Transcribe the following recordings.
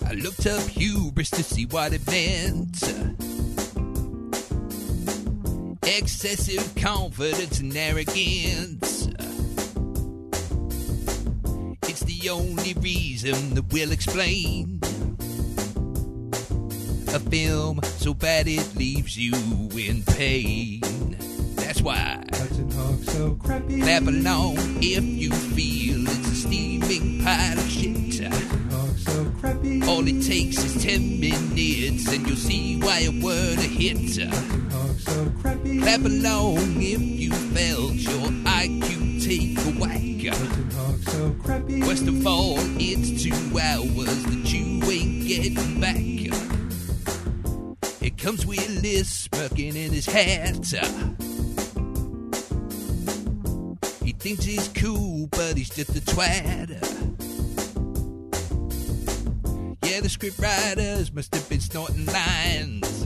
I looked up hubris to see what it meant. Excessive confidence and arrogance. It's the only reason that we'll explain a film so bad it leaves you in pain. That's why Hudson Hawk so crappy. clap along if you feel it's a steaming pile of shit. Hudson Hawk so crappy. All it takes is 10 minutes and you'll see why it weren't a hit. Hudson Hawk so crappy. Clap along if you felt your IQ take a whack. Hudson Hawk so crappy. Worst of all, it's 2 hours that you ain't getting back. It comes with Liz smirking in his hat. He thinks he's cool, but he's just a twat. Yeah, the script writers must have been snorting lines.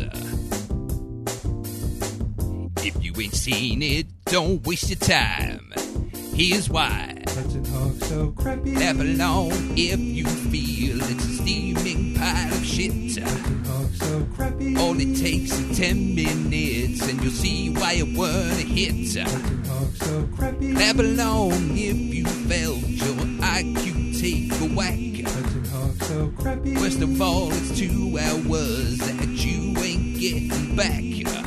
If you ain't seen it, don't waste your time. Here's why. Hudson Hawk so crappy. Clap along if you feel it's a steaming pile of shit. Hudson Hawk so crappy. All it takes is 10 minutes and you'll see why it weren't a hit. Hudson Hawk so crappy. Clap along if you felt your IQ take a whack. Hudson Hawk so crappy. Worst of all, it's 2 hours that you ain't getting back.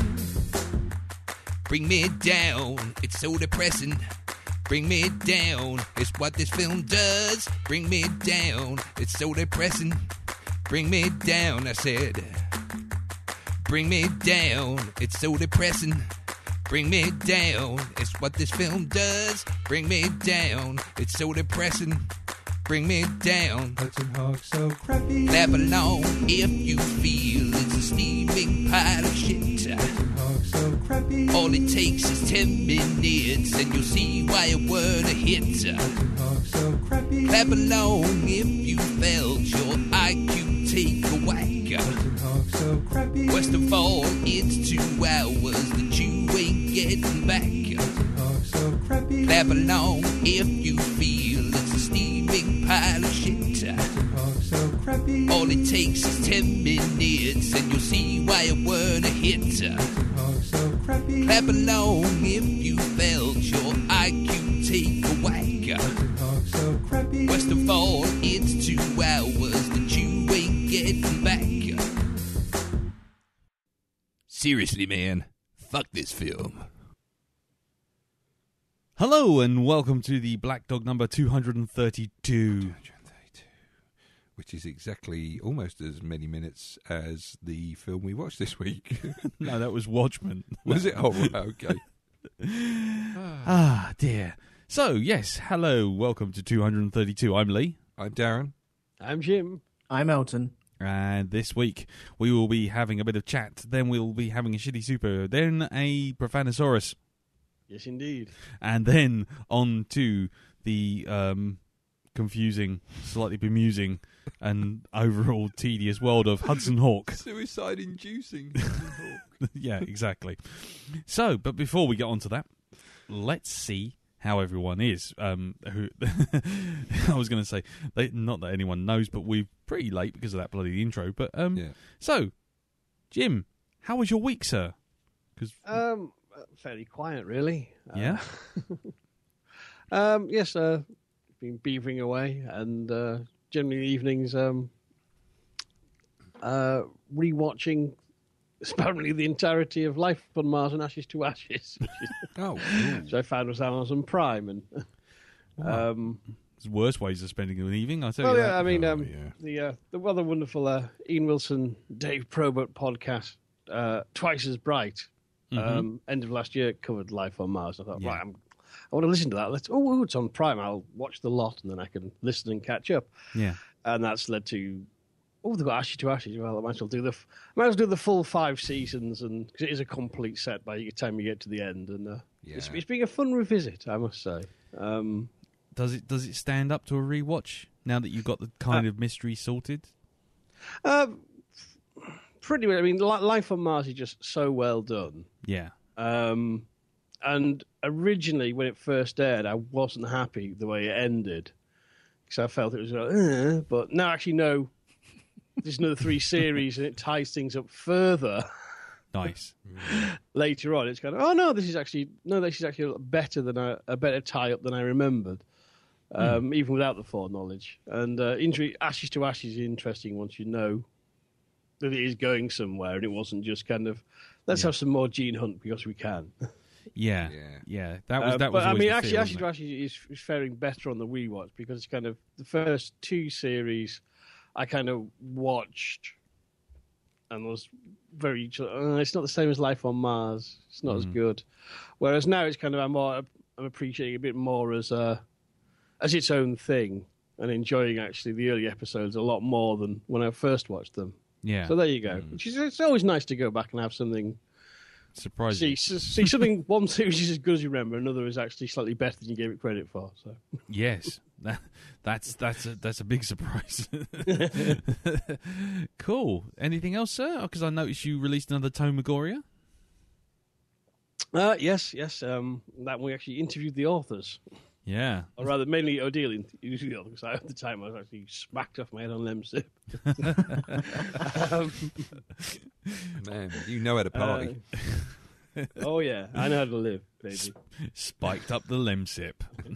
Bring me down, it's so depressing. Bring me down, it's what this film does. Bring me down, it's so depressing. Bring me down, I said. Bring me down, it's so depressing. Bring me down, it's what this film does. Bring me down, it's so depressing. Bring me down. Hudson Hawk so crappy. Clap along if you feel it's a steaming pile of shit. Hudson Hawk so crappy. All it takes is 10 minutes and you'll see why it weren't a hit. Hudson Hawk so crappy. Clap along if you felt your IQ take a whack. Hudson Hawk so crappy. Worst of all, it's 2 hours that you ain't getting back. Hudson Hawk so crappy. Clap along if you feel it's a steaming pile of shit. Hudson Hawk so crappy. All it takes is 10 minutes and you'll see why it weren't a hit. Hudson Hawk so crappy. Clap along if you felt your IQ take a whack. Hudson Hawk so crappy. Worst of all, it's 2 hours that you ain't getting back. Seriously, man, fuck this film. Hello and welcome to the Blackdog number 232. Which is exactly almost as many minutes as the film we watched this week. No, that was Watchmen. Was it? Oh, right, okay. Ah, dear. So, yes, hello, welcome to 232. I'm Lee. I'm Darren. I'm Jim. I'm Elton. And this week we will be having a bit of chat, then we'll be having a shitty superhero, then a profanasaurus. Yes, indeed. And then on to the confusing, slightly bemusing, and overall tedious world of Hudson Hawk. Suicide-inducing. Yeah, exactly. So, but before we get on to that, let's see how everyone is. Who I was going to say, not that anyone knows, but we're pretty late because of that bloody intro. But yeah. So, Jim, how was your week, sir? 'Cause Fairly quiet, really. Yeah. Yes, been beavering away, and generally evenings rewatching apparently the entirety of Life on Mars and Ashes to Ashes, which I found was on Amazon Prime, and there's worse ways of spending an evening. I tell well, you yeah, that. I mean, the rather wonderful Ian Wilson, Dave Probert podcast, Twice as Bright. End of last year covered Life on Mars. I thought, right, I want to listen to that. It's on Prime. I'll watch the lot and then I can listen and catch up. Yeah, and that's led to they've got Ashes to Ashes. Well, I might as well do the full 5 seasons, and because it is a complete set by the time you get to the end. And it's been a fun revisit, I must say. Does it stand up to a rewatch now that you've got the kind of mystery sorted? Pretty much. I mean, Life on Mars is just so well done. Yeah. And originally, when it first aired, I wasn't happy the way it ended because I felt it was but now I actually know there's another 3 series, and it ties things up further. Nice. Later on, it's kind of, oh no, this is actually a lot better than a better tie up than I remembered, even without the foreknowledge. And Ashes to Ashes is interesting once you know that it is going somewhere, and it wasn't just kind of let's have some more Gene Hunt because we can. Yeah. That was. But always I mean, the actually, feel, Ashes to Ashes is faring better on the rewatch because it's kind of the first 2 series I kind of watched and was very. It's not the same as Life on Mars. It's not as good. Whereas now it's kind of I'm appreciating a bit more as its own thing and enjoying actually the early episodes a lot more than when I first watched them. Yeah. So there you go. It's always nice to go back and have something. Surprising. See something. One series is as good as you remember, another is actually slightly better than you gave it credit for. So Yes, that's a big surprise. Cool. Anything else, sir? Because I noticed you released another Tomagoria. Yes. That we actually interviewed the authors. Yeah. Or rather, mainly O'Deal interviewed the authors, because at the time I was actually smacked off my head on lemsip. Man, you know how to party. Oh yeah, I know how to live, baby. Spiked up the lemsip.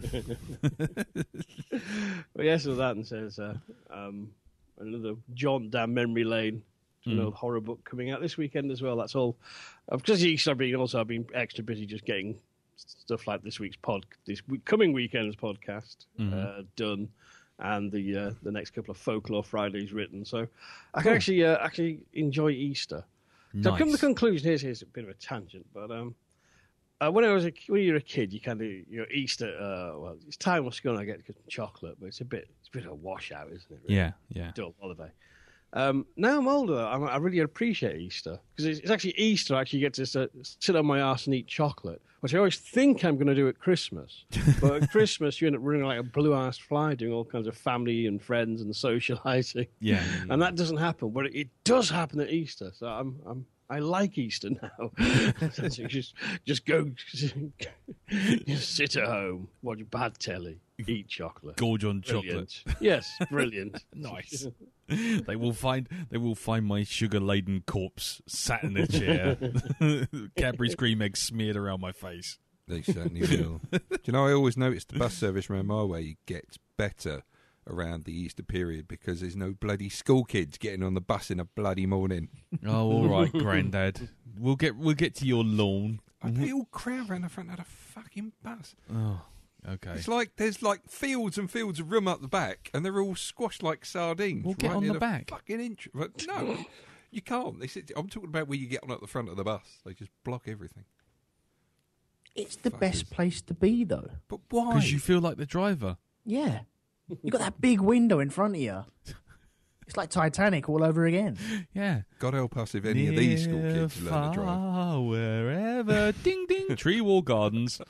Well, yes, so that and says another John down memory lane. Another horror book coming out this weekend as well. That's all. Because I've been extra busy just getting stuff like this coming weekend's podcast done, and the next couple of Folklore Fridays written. So I can actually enjoy Easter. Nice. So I've come to the conclusion. Here's a bit of a tangent, but when you're a kid, you kind of Easter. Well, it's time was going to get chocolate, but it's a bit of a washout, isn't it? Really? Yeah. Dull holiday. Now I'm older, I really appreciate Easter because it's actually Easter. I actually get to sit on my arse and eat chocolate, which I always think I'm going to do at Christmas. But at Christmas, you end up running like a blue-ass fly, doing all kinds of family and friends and socializing. Yeah, and that doesn't happen, but it does happen at Easter. So I like Easter now. just go, just sit at home, watch bad telly, eat chocolate, gorge on brilliant. chocolate. Yes, brilliant. Nice. They will find my sugar-laden corpse sat in a chair, Cadbury's cream eggs smeared around my face. They certainly will. Do you know, I always notice the bus service around my way gets better around the Easter period because there's no bloody school kids getting on the bus in a bloody morning. Oh, all right, Grandad. We'll get to your lawn. They all crowd around the front of the fucking bus. Oh, okay. It's like there's like fields and fields of room up the back, and they're all squashed like sardines. We'll get right on near the back. Fucking but no, you can't. I'm talking about where you get on at the front of the bus. They just block everything. It's the best place to be, though. But why? Because you feel like the driver. Yeah. You got that big window in front of you. It's like Titanic all over again. Yeah. God help us if any of these school kids learn to drive. Wherever, ding ding, Tree Wall Gardens.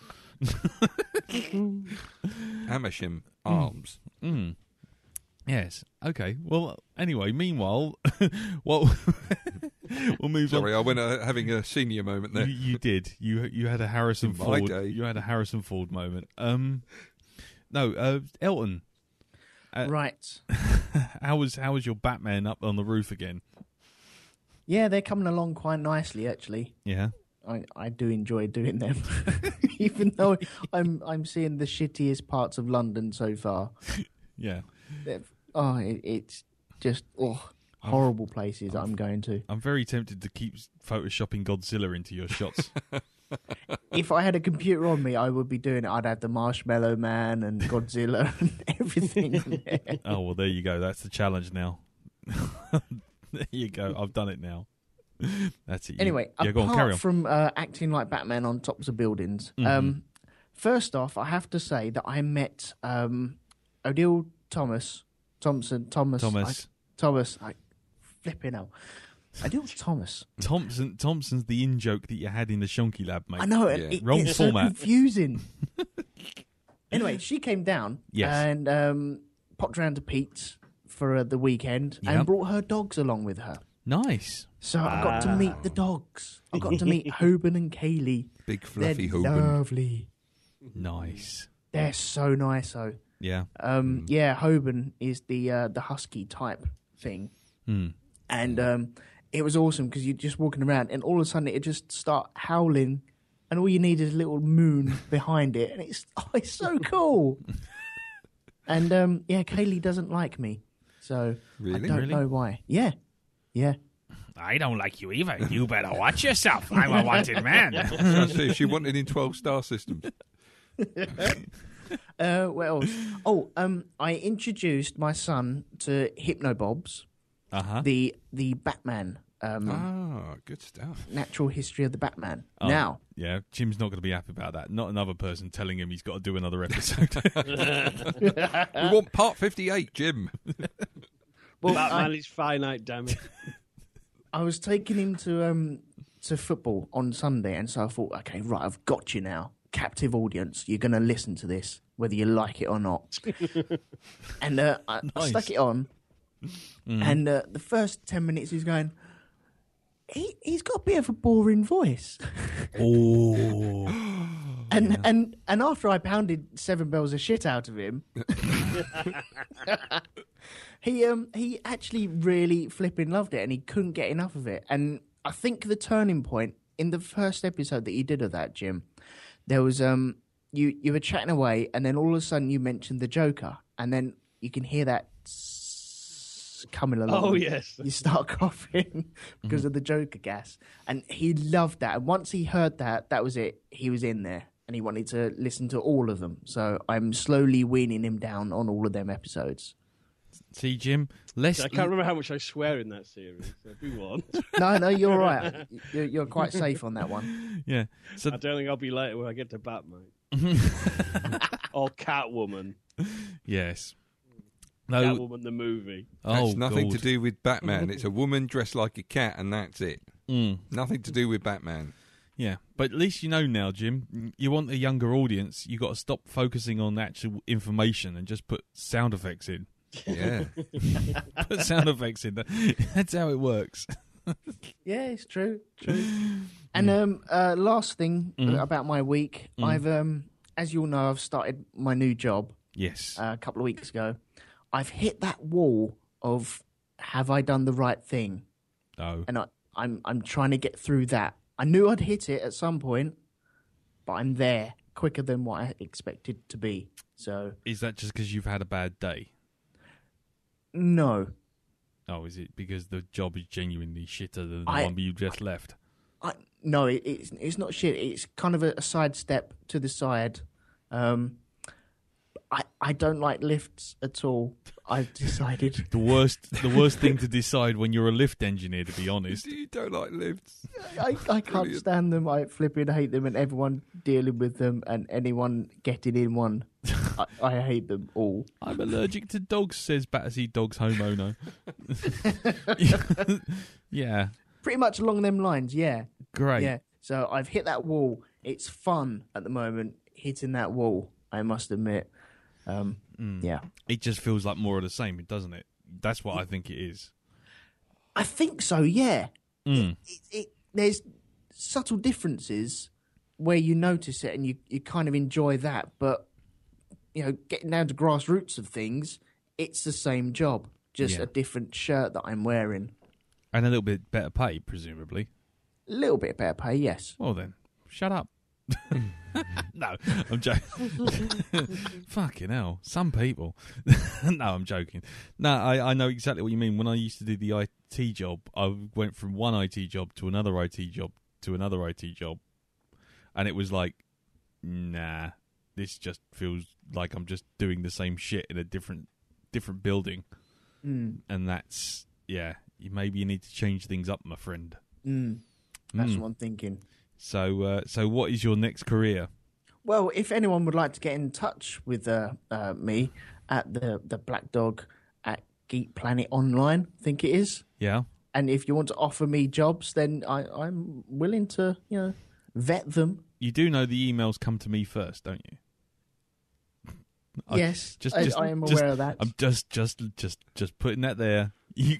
Amersham Arms. Yes. Okay. Well, anyway, meanwhile, we'll move on. Sorry, I went having a senior moment there. You did. You had a Harrison In my Ford. day. You had a Harrison Ford moment. No, Elton. Right. How was your Batman up on the roof again? Yeah, they're coming along quite nicely, actually. Yeah. I do enjoy doing them, even though I'm seeing the shittiest parts of London so far. Yeah. It's just horrible places I'm going to. I'm very tempted to keep photoshopping Godzilla into your shots. If I had a computer on me, I would be doing it. I'd have the Marshmallow Man and Godzilla and everything in there. Oh, well, there you go. That's the challenge now. There you go. I've done it now. That's it. Anyway, go on, carry apart on. from acting like Batman on tops of buildings, first off, I have to say that I met O'Deal Thomas. Flipping hell. O'Deal Thomas. Thompson's the in-joke that you had in the Shonky Lab, mate. I know, Wrong it's format. so confusing. Anyway, she came down and popped round to Pete's for the weekend and brought her dogs along with her. Nice. So I got to meet the dogs. I got to meet Hoban and Kaylee. Big fluffy They're Hoban. lovely. Nice. They're so nice, though. Yeah. Yeah, Hoban is the husky type thing. And it was awesome because you're just walking around and all of a sudden it just start howling and all you need is a little moon behind it. And it's so cool. And, Kaylee doesn't like me. So Really? I don't know why. Yeah. I don't like you either. You better watch yourself. I'm a wanted man. So I see she wanted in 12-star systems. What else? I introduced my son to Hypnobobs, the Batman. Good stuff. Natural history of the Batman. Oh, Now, yeah, Jim's not going to be happy about that. Not another person telling him he's got to do another episode. We want part 58, Jim. Well, Batman is finite, damn it. I was taking him to football on Sunday, and so I thought, okay, right, I've got you now. Captive audience, you're going to listen to this, whether you like it or not. And I stuck it on, and the first 10 minutes he's going, he's got a bit of a boring voice. Oh. And after I pounded 7 bells of shit out of him, he actually really flipping loved it, and he couldn't get enough of it. And I think the turning point in the first episode that you did of that, Jim, there was you were chatting away, and then all of a sudden you mentioned the Joker, and then you can hear that coming along. Oh yes, you start coughing because of the Joker gas, and he loved that. And once he heard that, that was it. He was in there, and he wanted to listen to all of them. So I'm slowly weaning him down on all of them episodes. See, Jim, I can't remember how much I swear in that series. So if you want, No, you're all right. You're quite safe on that one. Yeah. So I don't think I'll be later when I get to Batman or Catwoman. Yes. No. Catwoman the movie. That's nothing God. to do with Batman. It's a woman dressed like a cat, and that's it. Nothing to do with Batman. Yeah, but at least you know now, Jim. You want a younger audience. You got to stop focusing on actual information and just put sound effects in. Yeah. Put sound effects in. That's how it works. Yeah, it's true. And last thing about my week, I've as you all know, I've started my new job. Yes. A couple of weeks ago. I've hit that wall of have I done the right thing? Oh. And I'm trying to get through that. I knew I'd hit it at some point, but I'm there quicker than what I expected to be. So Is that just because you've had a bad day? no. Oh, is it because the job is genuinely shitter than the I- one you just left? No, it's not shit. It's kind of a sidestep to the side. I don't like lifts at all. I've decided. The worst thing to decide when you're a lift engineer, to be honest. You don't like lifts. I can't Brilliant. stand them. I flipping hate them, and everyone dealing with them, and anyone getting in one. I hate them all. I'm allergic to dogs, says Battersea Dog's homeowner. Yeah. Pretty much along them lines, yeah. Great. Yeah. So I've hit that wall. It's fun at the moment, hitting that wall, I must admit. Yeah. It just feels like more of the same, doesn't it? That's what I think it is. I think so, yeah. There's subtle differences where you notice it and you kind of enjoy that, but getting down to grassroots of things, it's the same job, just a different shirt that I'm wearing. And a little bit better pay, presumably. A little bit better pay, yes. Well then, shut up. No, I'm joking. Fucking hell, some people. No, I'm joking. No, I know exactly what you mean. When I used to do the IT job, I went from one IT job to another IT job to another IT job, and it was like, nah, this just feels like I'm just doing the same shit in a different building, and that's maybe you need to change things up, my friend. That's what I'm thinking. So what is your next career? Well, if anyone would like to get in touch with me at the Blackdog at Geek Planet Online, I think it is. Yeah. And if you want to offer me jobs, then I'm willing to, vet them. You do know the emails come to me first, don't you? Yes, I am aware of that. I'm just putting that there.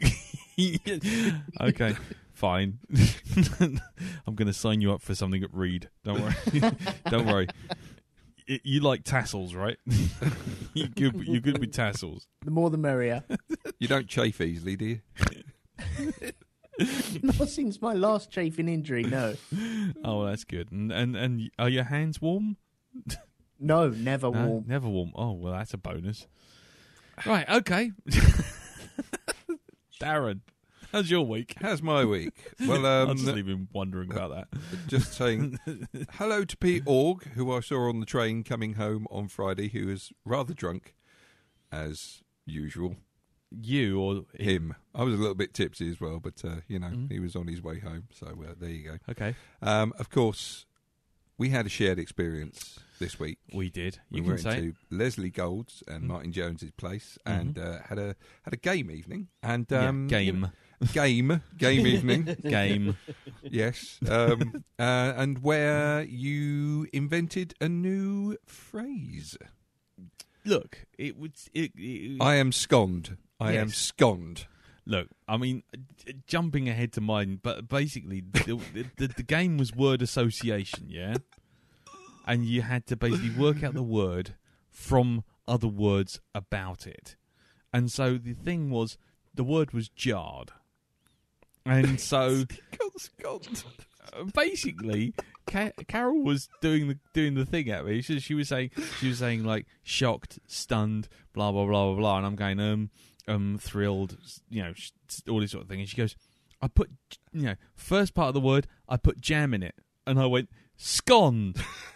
Okay, fine. I'm going to sign you up for something at Reed. Don't worry. Don't worry. You like tassels, right? You're good with tassels. The more the merrier. You don't chafe easily, do you? Not since my last chafing injury, no. Oh, that's good. And are your hands warm? No, never No, warm. never warm. Oh, well, that's a bonus. Right, okay. Darren, how's your week? How's my week? Well, I've just been wondering about that. just saying hello to Pete Org, who I saw on the train coming home on Friday, who was rather drunk, as usual. You or Him. I was a little bit tipsy as well, but, he was on his way home, so there you go. Okay. Of course, we had a shared experience this week. We did. We You went can say to Leslie Gold's and Martin Jones's place and had a game evening. And game game evening. game. Yes, and where you invented a new phrase. Look, it was. I am sconed. I am Yes. sconed. Look, I mean, jumping ahead to mine, but basically, the game was word association, yeah? And you had to basically work out the word from other words about it. And so the thing was, the word was jarred. And so, basically, Carol was doing the thing at me. She was saying like shocked, stunned, blah blah blah blah blah, and I'm going thrilled, all this sort of thing. And she goes, I put first part of the word, I put jam in it, and I went scone.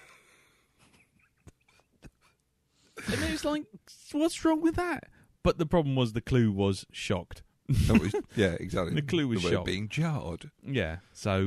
And it was like, what's wrong with that? But the problem was the clue was shocked. Yeah, exactly. The clue was word shocked. being jarred. Yeah, so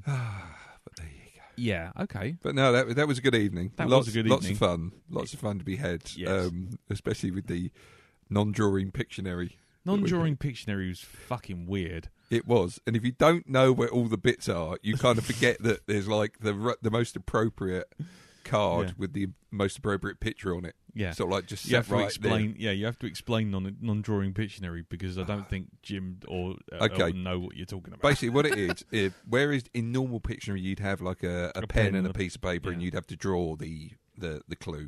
But there you go. yeah, okay. But no, that was a good evening. That lots, was a good lots evening. of fun. Lots of fun to be had. Yes. Especially with the non-drawing Pictionary. Non-drawing Pictionary was fucking weird. It was, and if you don't know where all the bits are, you kind of forget that there's like the most appropriate card Yeah. with the most appropriate picture on it. Yeah, Sort of like just you have set to right explain. Yeah, you have to explain non-drawing Pictionary because I don't think Jim or Okay. Elton know what you're talking about. Basically, what it is, whereas in normal Pictionary you'd have like a pen and a piece of paper, and yeah. you'd have to draw the clue.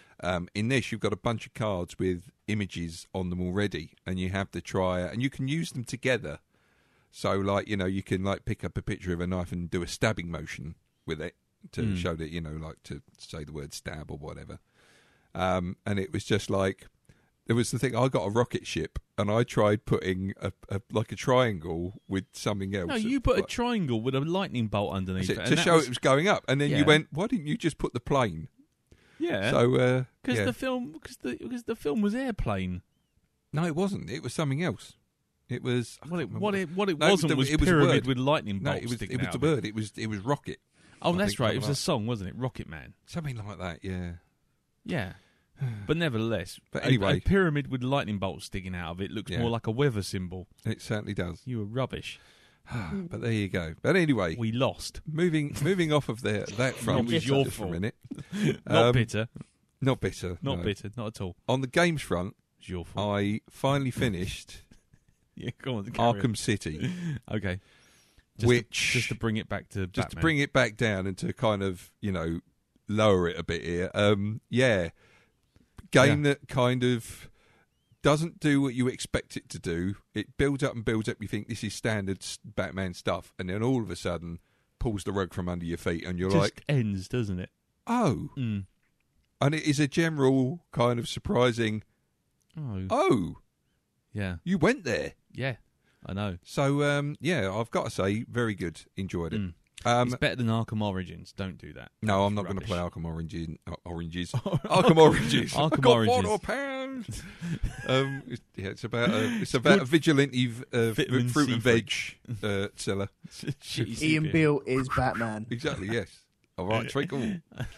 In this, you've got a bunch of cards with images on them already, and you have to try, and you can use them together. So, like, you can like pick up a picture of a knife and do a stabbing motion with it to show that, like to say the word stab or whatever. And it was just like, it was the thing. I got a rocket ship, and I tried putting a triangle with something else. No, you put a triangle with a lightning bolt underneath it, to and that show it was going up, and then Yeah. you went, "Why didn't you just put the plane?" yeah. So Because yeah. the film was airplane. No, it wasn't. It was something else. It was What it No, wasn't was it was a pyramid word. with lightning no, bolts it was sticking out the of it. word. It was rocket. Oh, I that's think right. something It was like a song, wasn't it? Rocket Man. something like that. Yeah. Yeah. But nevertheless, But a anyway. pyramid with lightning bolts sticking out of it looks Yeah. more like a weather symbol. It certainly does. You were rubbish. But there you go. But anyway, We lost. moving off of that front was your just for fault. a minute. Not bitter. Not bitter. Not no. bitter. Not at all. On the games front, It's your fault. I finally finished Yeah, go on. Carry on. Arkham City, Okay. Just to bring it back to just to Batman. bring it back down and to kind of lower it a bit here. Game that kind of doesn't do what you expect it to do. It builds up and builds up. You think this is standard Batman stuff, and then all of a sudden pulls the rug from under your feet, and you're just like, ends, doesn't it? oh. Mm. And it is a general kind of surprising, Oh. oh, Yeah. you went there. Yeah. I know. So, I've got to say, very good. Enjoyed it. Mm. Um, It's better than Arkham Origins. Don't do that. no, I'm That's not going to play rubbish. Arkham Oranges. Arkham Oranges. Arkham I got Oranges. £4. It's about a vigilante Vitamin fruit C and veg seller. Shitty Ian CP. Beale is Batman. Exactly. Yes. All right. Treacle.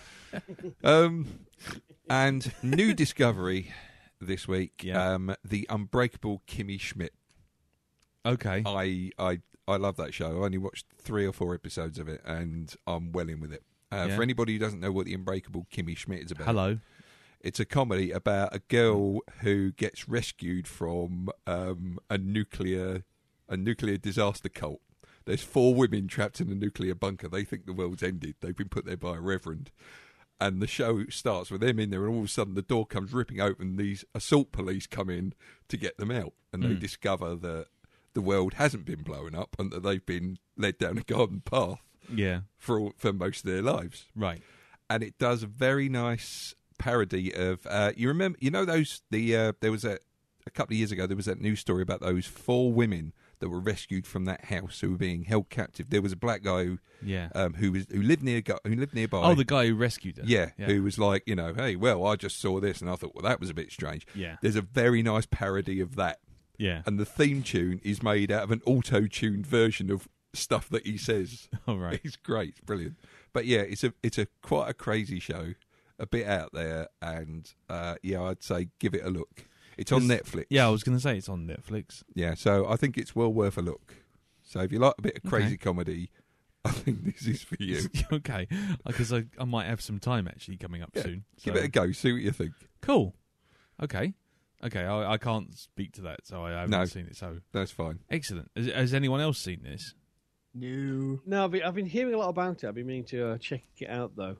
And new discovery this week. Yeah. The Unbreakable Kimmi Schmidt. Okay. I love that show. I only watched 3 or 4 episodes of it, and I'm well in with it. Yeah. For anybody who doesn't know what the Unbreakable Kimmi Schmidt is about, Hello. it's a comedy about a girl who gets rescued from a nuclear disaster cult. There's 4 women trapped in a nuclear bunker. They think the world's ended. They've been put there by a reverend. And the show starts with them in there, and all of a sudden the door comes ripping open. These assault police come in to get them out, and they discover that the world hasn't been blown up and that they've been led down a garden path for most of their lives. Right. And it does a very nice parody of there was a couple of years ago there was that news story about those 4 women that were rescued from that house who were being held captive. There was a black guy who lived nearby. Oh, the guy who rescued her. Yeah, who was like, hey, well, I just saw this and I thought, well, that was a bit strange. Yeah. There's a very nice parody of that. Yeah. And the theme tune is made out of an auto-tuned version of stuff that he says. Oh, right. It's great. It's brilliant. But yeah, it's a quite a crazy show, a bit out there, and I'd say give it a look. It's on Netflix. Yeah, I was going to say it's on Netflix. Yeah, so I think it's well worth a look. So if you like a bit of crazy comedy, I think this is for you. Okay, because I might have some time actually coming up soon. Give it a go, see what you think. Cool. Okay, I can't speak to that, so I haven't seen it, so... That's fine. Excellent. Has anyone else seen this? No, I've been hearing a lot about it. I've been meaning to check it out, though.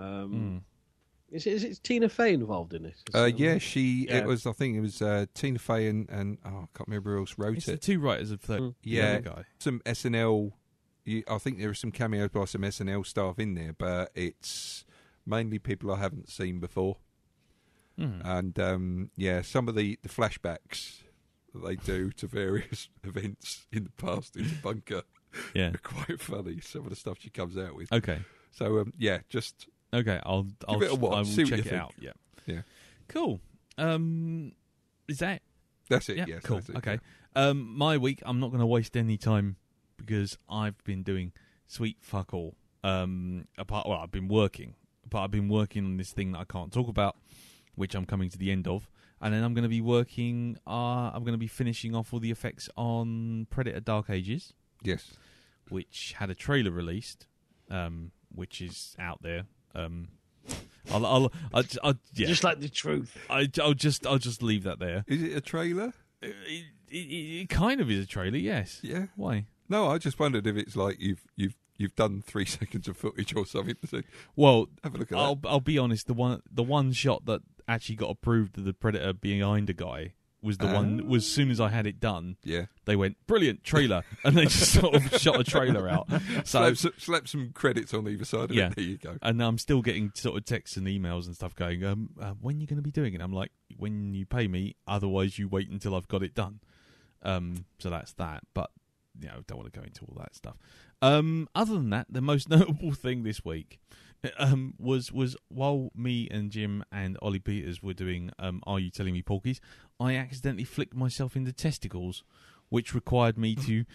Is it Tina Fey involved in it? It was. I think it was Tina Fey and I can't remember who else wrote it's it. The 2 writers of the other guy. Some SNL. I think there are some cameos by some SNL staff in there, but it's mainly people I haven't seen before. And some of the flashbacks that they do to various events in the past in the bunker are quite funny. Some of the stuff she comes out with. Okay. So just. Okay, I'll give it a watch. I will see check what you it think. out. Yeah. Yeah. Cool. Is that? That's it. Yeah. Yes. Cool. That's it, Okay. My week, I'm not going to waste any time because I've been doing sweet fuck all. I've been working, but I've been working on this thing that I can't talk about, which I'm coming to the end of, and then I'm going to be working. I'm going to be finishing off all the effects on Predator: Dark Ages. Yes. Which had a trailer released, which is out there. I'll just like the truth. I'll just leave that there. Is it a trailer? It kind of is a trailer, yes. Yeah. Why? No, I just wondered if it's like you've done 3 seconds of footage or something. So well, have a look at that. I'll be honest. The one shot that actually got approved of the Predator behind a guy was the one. Was as soon as I had it done, they went brilliant trailer, and they just sort of shot a trailer out. So slap some credits on either side of it. There you go. And I'm still getting sort of texts and emails and stuff going. When are you going to be doing it? I'm like, when you pay me. Otherwise, you wait until I've got it done. So that's that. But don't want to go into all that stuff. Other than that, the most notable thing this week was while me and Jim and Ollie Peters were doing Are You Telling Me Porkies, I accidentally flicked myself in the testicles, which required me to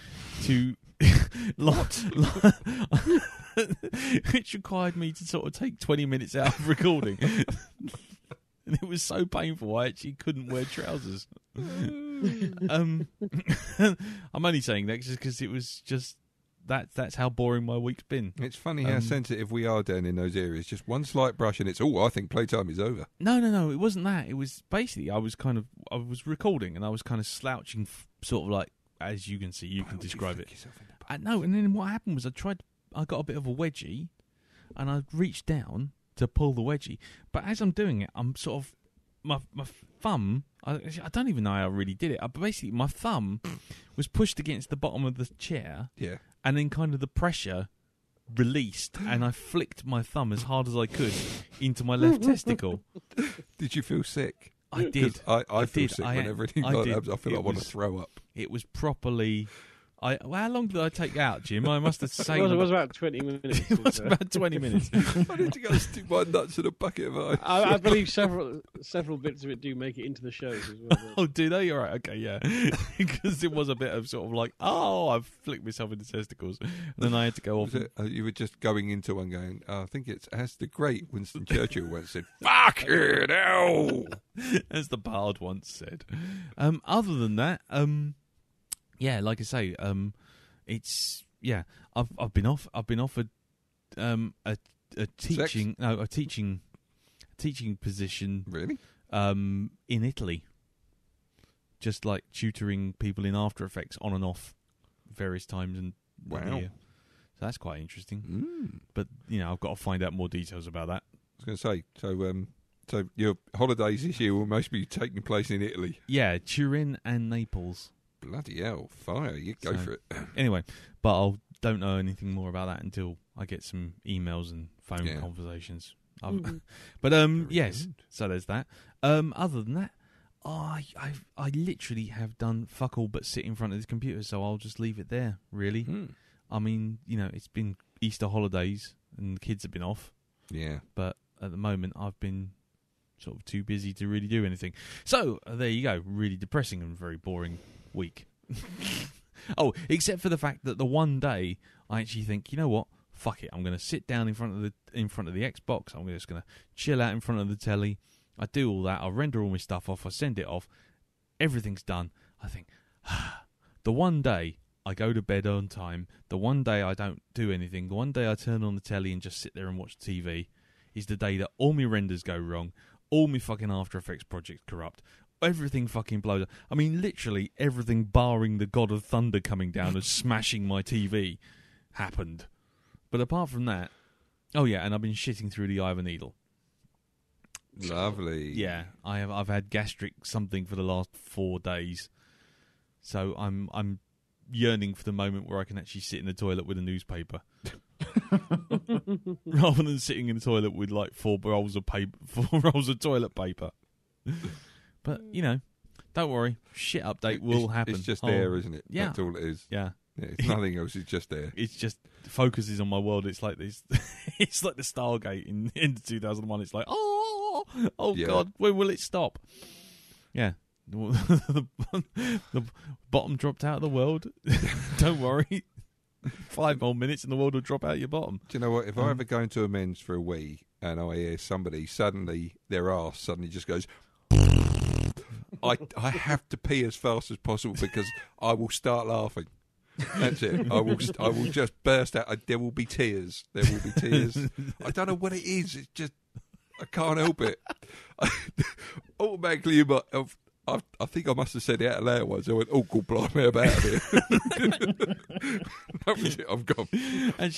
which required me to sort of take 20 minutes out of recording. And it was so painful I actually couldn't wear trousers. I'm only saying that just because it was just that's how boring my week's been. It's funny how sensitive we are down in those areas. Just one slight brush and it's I think playtime is over. No, it wasn't that. It was basically I was recording and I was kind of slouching, sort of like, as you can see, you can describe it. And then what happened was I got a bit of a wedgie, and I reached down to pull the wedgie, but as I'm doing it, I'm sort of my thumb. I don't even know how I really did it. Basically, my thumb was pushed against the bottom of the chair. Yeah. And then kind of the pressure released, and I flicked my thumb as hard as I could into my left testicle. Did you feel sick? I did. I feel sick whenever anything like that happens. I feel like I want to throw up. It was properly... how long did I take out, Jim? I must have saved... It was about 20 minutes. It was about 20 minutes. I need to go stick my nuts in a bucket of ice. I believe several bits of it do make it into the shows as well. Oh, do they? All right, okay, yeah. Because it was a bit of sort of like, I've flicked myself in the testicles. And then I had to go off. You were just going into one going, I think it's as the great Winston Churchill once said, fuck it, hell! As the bard once said. Other than that, yeah, like I say, it's I've been offered a teaching position. Really? In Italy, just like tutoring people in After Effects on and off various times and wow. So that's quite interesting. But I've got to find out more details about that. I was going to say, so your holidays this year will most be taking place in Italy. Yeah, Turin and Naples. Bloody hell, fire! You go for it. Anyway, but I don't know anything more about that until I get some emails and phone conversations. But yes, so there's that. Other than that, I literally have done fuck all but sit in front of this computer, so I'll just leave it there. Really, I mean, it's been Easter holidays and the kids have been off. Yeah, but at the moment I've been sort of too busy to really do anything. So there you go. Really depressing and very boring week. Oh, except for the fact that the one day I actually think, you know what? Fuck it. I'm going to sit down in front of the Xbox. I'm just going to chill out in front of the telly. I do all that. I render all my stuff off. I send it off. Everything's done. I think the one day I go to bed on time, the one day I don't do anything, the one day I turn on the telly and just sit there and watch TV is the day that all my renders go wrong, all my fucking After Effects projects corrupt, everything fucking blows up. I mean, literally everything barring the God of Thunder coming down and smashing my TV happened. But apart from that, oh yeah, and I've been shitting through the eye of a needle. Lovely. Yeah, I've had gastric something for the last 4 days, so I'm yearning for the moment where I can actually sit in the toilet with a newspaper, rather than sitting in the toilet with like 4 rolls of toilet paper. But don't worry, shit update will happen. It's just there, isn't it? Yeah, that's all it is. Yeah. It's nothing else. It's just there. It's just focuses on my world. It's like this. It's like the Stargate in 2001. It's like, oh God, when will it stop? Yeah, the bottom dropped out of the world. Don't worry, 5 more minutes and the world will drop out your bottom. Do you know what? If I ever go into a men's for a wee and I hear somebody suddenly their arse suddenly just goes, I have to pee as fast as possible because I will start laughing. That's it. I will just burst out. There will be tears. There will be tears. I don't know what it is. It's just I can't help it. Automatically, I think I must have said it out loud once. I went, "Oh, God, blimey, I'm out of here." That was it. I'm gone. And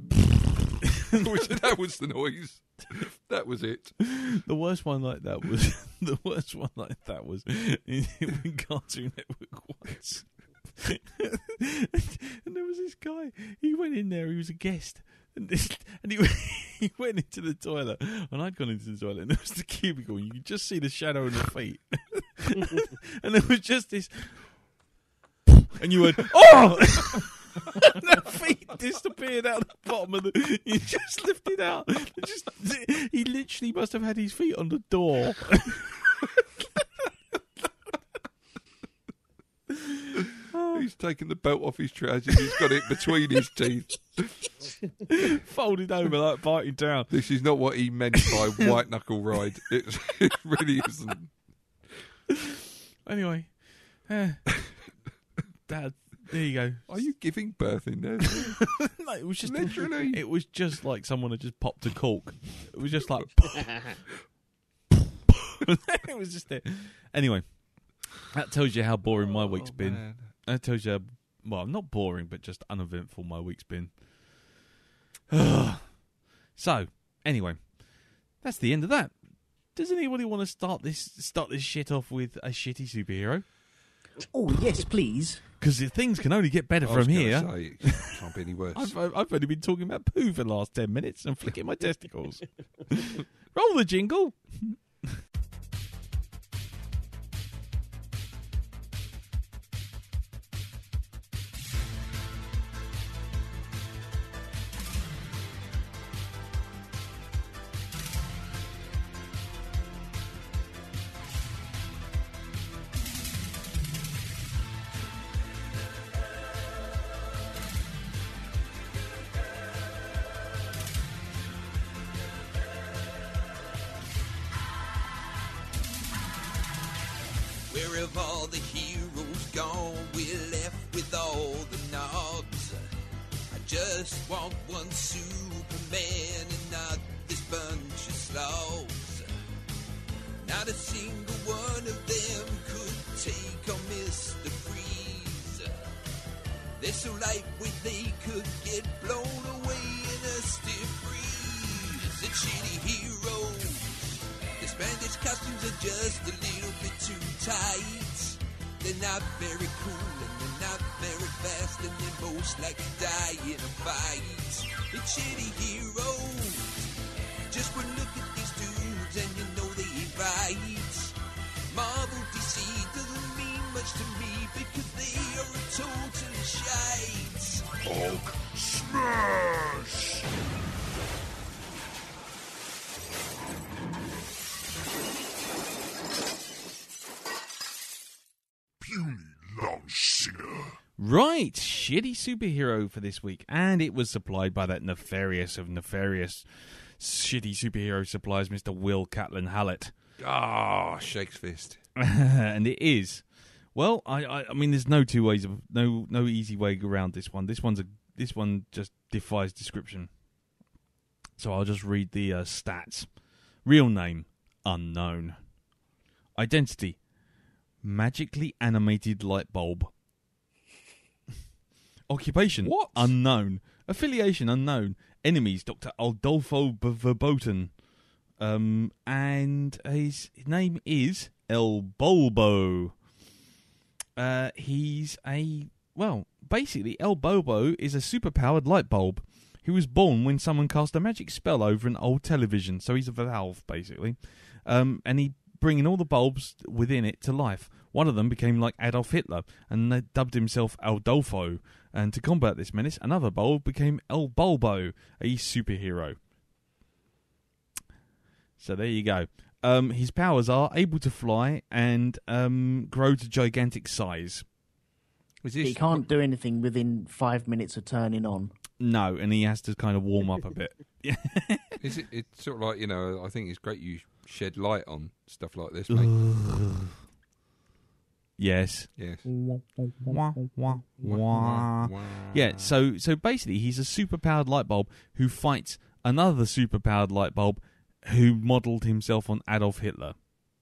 that was the noise. That was it. The worst one like that was in Cartoon Network once. And there was this guy. He went in there. He was a guest, and he went into the toilet. And I'd gone into the toilet, and there was the cubicle. And you could just see the shadow of the feet, and there was just this. And you went, oh! And the feet disappeared out the bottom of the. You just lifted out. He literally must have had his feet on the door. He's taken the belt off his trousers. He's got it between his teeth, folded over like biting down. This is not what he meant by white knuckle ride. It really isn't. Anyway, Dad, there you go. Are you giving birth in there? No, it was just literally. It was just like someone had just popped a cork. It was just like. It was just it. Anyway, that tells you how boring my week's been. Man. That tells you, well, not boring, but just uneventful my week's been. So, anyway, that's the end of that. Does anybody want to start this shit off with a shitty superhero? Oh, yes, please. Because things can only get better from here. Say, it can't be any worse. I've only been talking about poo for the last 10 minutes and flicking my testicles. Roll the jingle. Where have all the heroes gone? We're left with all the nods. I just want one Superman and not this bunch of slugs. Not a single one of them could take on Mr. Freeze. They're so lightweight they could get blown away in a stiff breeze. The shitty heroes, their Spanish costumes are just a little bit too tight. They're not very cool, and they're not very fast, and they most likely die in a fight. It's shitty heroes. Just one look at these dudes, and you know they ain't right. Marvel DC doesn't mean much to me because they are a total shite. Hulk smash! Puny Longsinger. Right, shitty superhero for this week, and it was supplied by that nefarious of nefarious shitty superhero suppliers, Mr. Will Catlin Hallett. Ah, Shakes Fist. And it is. Well, I mean, there's no two ways of no easy way around this one. This one just defies description. So I'll just read the stats. Real name unknown. Identity magically animated light bulb. Occupation What? unknown. Affiliation unknown. Enemies Dr. Adolfo Verboten. And his name is El Bulbo. Basically, El Bulbo is a superpowered light bulb. He was born when someone cast a magic spell over an old television, so he's a valve, basically. And he bringing all the bulbs within it to life. One of them became like Adolf Hitler, and they dubbed himself Adolfo. And to combat this menace, another bulb became El Bulbo, a superhero. So there you go. His powers are able to fly and grow to gigantic size. He can't do anything within 5 minutes of turning on. No, and he has to kind of warm up a bit. Is it? It's sort of like, you know, I think it's great you shed light on stuff like this, mate. Yes. Yes. Wah, wah, wah. Yeah, so basically he's a superpowered light bulb who fights another superpowered light bulb who modelled himself on Adolf Hitler.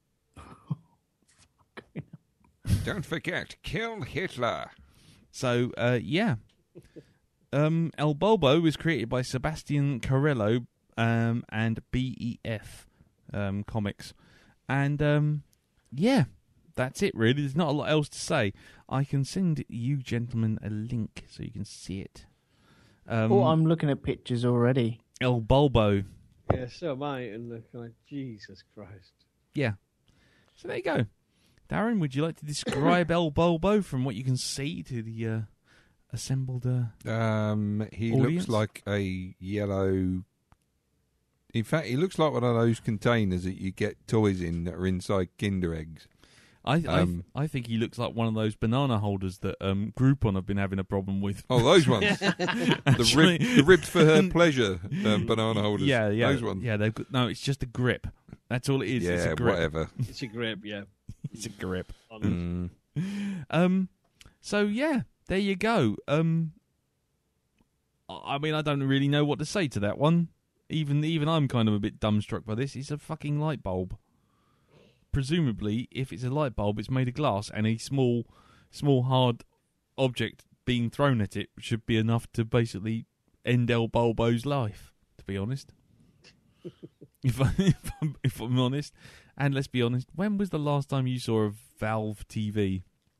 Don't forget, kill Hitler. So, yeah. El Bulbo was created by Sebastian Carello and BEF Comics. And, yeah, that's it, really. There's not a lot else to say. I can send you gentlemen a link so you can see it. I'm looking at pictures already. El Bulbo. Yeah, so am I. And the kind of, Jesus Christ. Yeah. So there you go. Darren, would you like to describe El Bulbo from what you can see to the assembled He audience? looks like a yellow... In fact, he looks like one of those containers that you get toys in that are inside Kinder eggs. I think he looks like one of those banana holders that Groupon have been having a problem with. Oh, those ones. the ribbed for her pleasure banana holders. Yeah. Those ones. Yeah, they've got, no, it's just a grip. That's all it is. Yeah, it's a grip. whatever. It's a grip, yeah. It's a grip. Mm. So yeah, there you go. I mean, I don't really know what to say to that one. Even I'm kind of a bit dumbstruck by this. It's a fucking light bulb. Presumably, if it's a light bulb, it's made of glass, and a small hard object being thrown at it should be enough to basically end El Bulbo's life. To be honest, if I'm honest, and let's be honest, when was the last time you saw a Valve TV?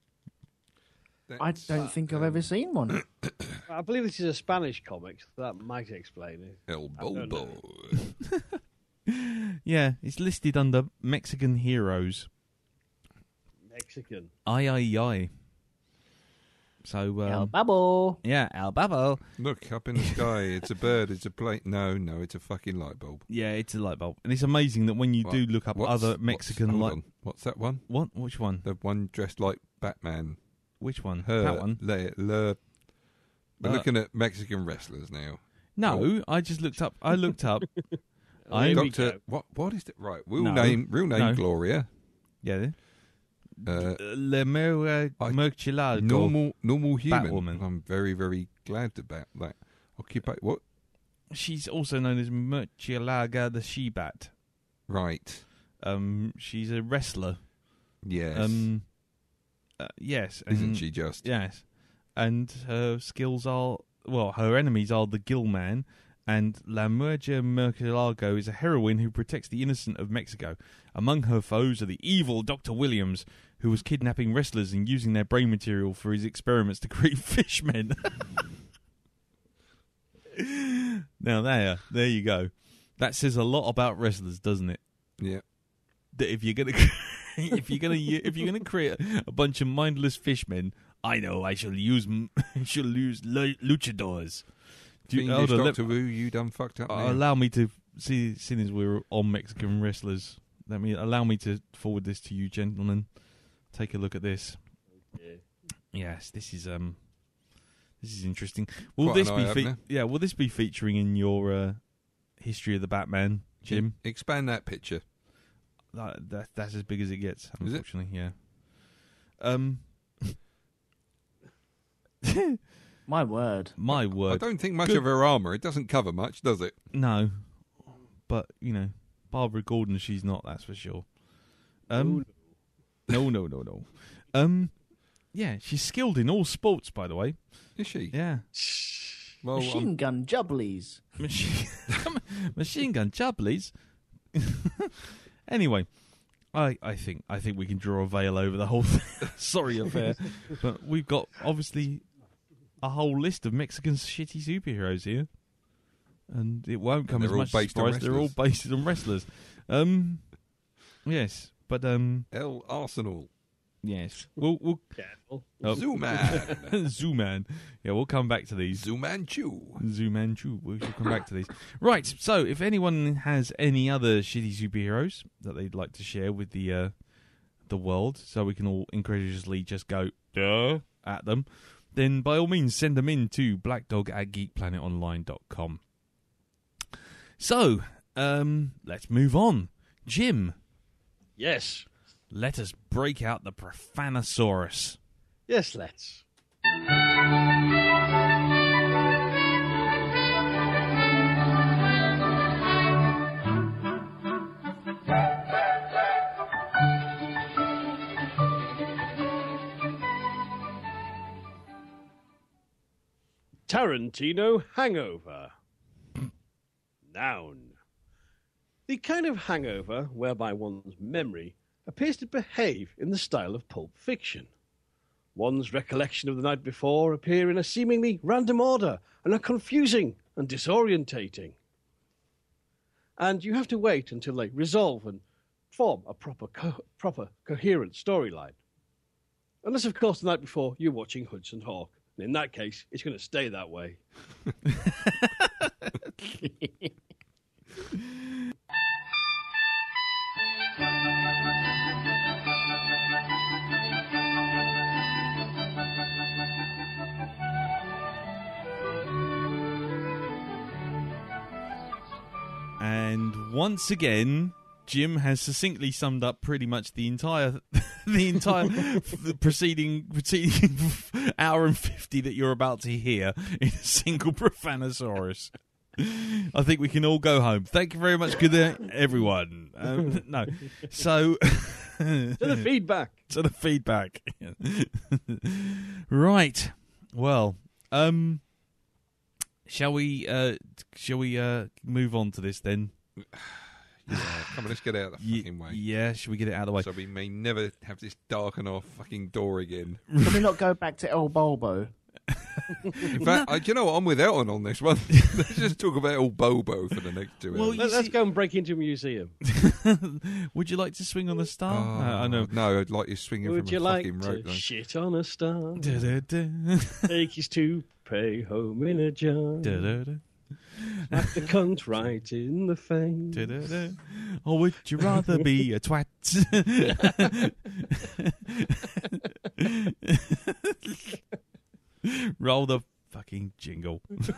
I don't think I've ever seen one. I believe this is a Spanish comic, so that might explain it. El Bulbo. Yeah, it's listed under Mexican heroes. Mexican. I. So, El Babo. yeah, El Babo. Look, up in the sky, it's a bird, it's a plane. No, it's a fucking light bulb. Yeah, it's a light bulb. And it's amazing that when you do look up other Mexican light... What's that one? What? Which one? The one dressed like Batman. Which one? Her. That one? We're looking at Mexican wrestlers now. No, I just looked up. I looked up. Here we Doctor, go. what is it? Right, real No. name, No. Gloria. Yeah. Le I- Murcielago. Normal human. Batwoman. I'm very, very glad about that. Occupy what? She's also known as Murcielaga the She-Bat. Right. She's a wrestler. Yes. Yes. Isn't and- she just? Yes. And her skills are... Well, her enemies are the Gill Man And La Mujer Murcielago is a heroine who protects the innocent of Mexico. Among her foes are the evil Dr. Williams, who was kidnapping wrestlers and using their brain material for his experiments to create fishmen. Now there you go. That says a lot about wrestlers, doesn't it? Yeah. That if you're gonna create a bunch of mindless fishmen, I know I shall use luchadors. Doctor Who, you done fucked up. Allow me to see, seeing as we're on Mexican wrestlers. Allow me to forward this to you, gentlemen. Take a look at this. Yeah. Yes, this is interesting. Will this be featuring in your history of the Batman, Jim? Expand that picture. That's as big as it gets, unfortunately. Yeah. My word. My word. I don't think much of her armour. It doesn't cover much, does it? No. But, Barbara Gordon, she's not, that's for sure. No. Yeah, she's skilled in all sports, by the way. Is she? Yeah. Well, machine gun jubblies. Machine gun jubblies. Anyway, I think we can draw a veil over the whole sorry affair. But we've got, obviously, a whole list of Mexican shitty superheroes here. And it won't come as much as a surprise. They're all based on wrestlers. Yes, but El Arsenal. Yes, we'll Careful. Zooman. Zooman. Yeah, we'll come back to these. Zoomanchu. We shall come back to these. Right. So, if anyone has any other shitty superheroes that they'd like to share with the world, so we can all incredulously just go duh at them, then by all means send them in to blackdog@geekplanetonline.com. So, let's move on. Jim. Yes. Let us break out the profanasaurus. Yes, let's. Tarantino hangover. Noun. The kind of hangover whereby one's memory appears to behave in the style of Pulp Fiction. One's recollection of the night before appear in a seemingly random order and are confusing and disorientating. And you have to wait until they resolve and form a proper coherent storyline. Unless, of course, the night before you're watching Hudson Hawk. And in that case, it's going to stay that way. And once again, Jim has succinctly summed up pretty much the entire preceding hour and 50 that you're about to hear in a single profanasaurus. I think we can all go home. Thank you very much, good day, everyone. No, so to the feedback. To the feedback. Right. Well, shall we move on to this then? Yeah, come on, let's get out of the fucking way. Yeah, should we get it out of the way? So we may never have this darken our fucking door again. Can we not go back to El Bulbo? In fact, you know what? I'm with Elton on this one. Let's just talk about El Bobo for the next 2 hours. Let's go and break into a museum. Would you like to swing on the star? I know. No, I'd like you swinging from a fucking rope. Would you like to shit on a star? Da-da-da. Take his toupee home in a jar. Da-da-da. Smack the cunt right in the face. Da-da-da. Or would you rather be a twat? Roll the fucking jingle.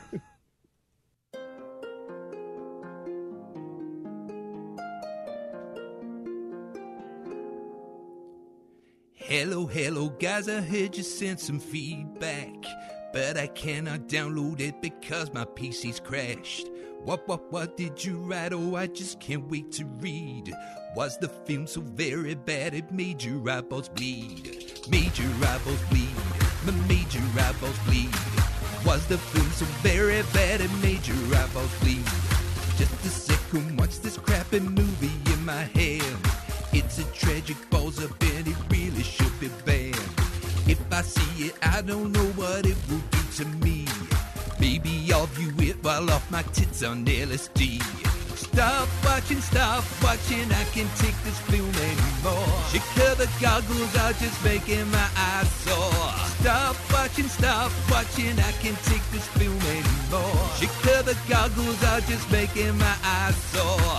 Hello, guys, I heard you sent some feedback, but I cannot download it because my PC's crashed. What did you write? Oh, I just can't wait to read. Was the film so very bad it made your eyeballs bleed? Made your eyeballs bleed. Made your eyeballs bleed. Was the film so very bad it made your eyeballs bleed? Just a second, watch this crappy movie in my hand. It's a tragic balls up and it really should be banned. If I see it, I don't know what it will do to me. Maybe I'll view it while off my tits on LSD. Stop watching, I can't take this film anymore. She the goggles are just making my eyes sore. Stop watching, I can't take this film anymore. She the goggles are just making my eyes sore.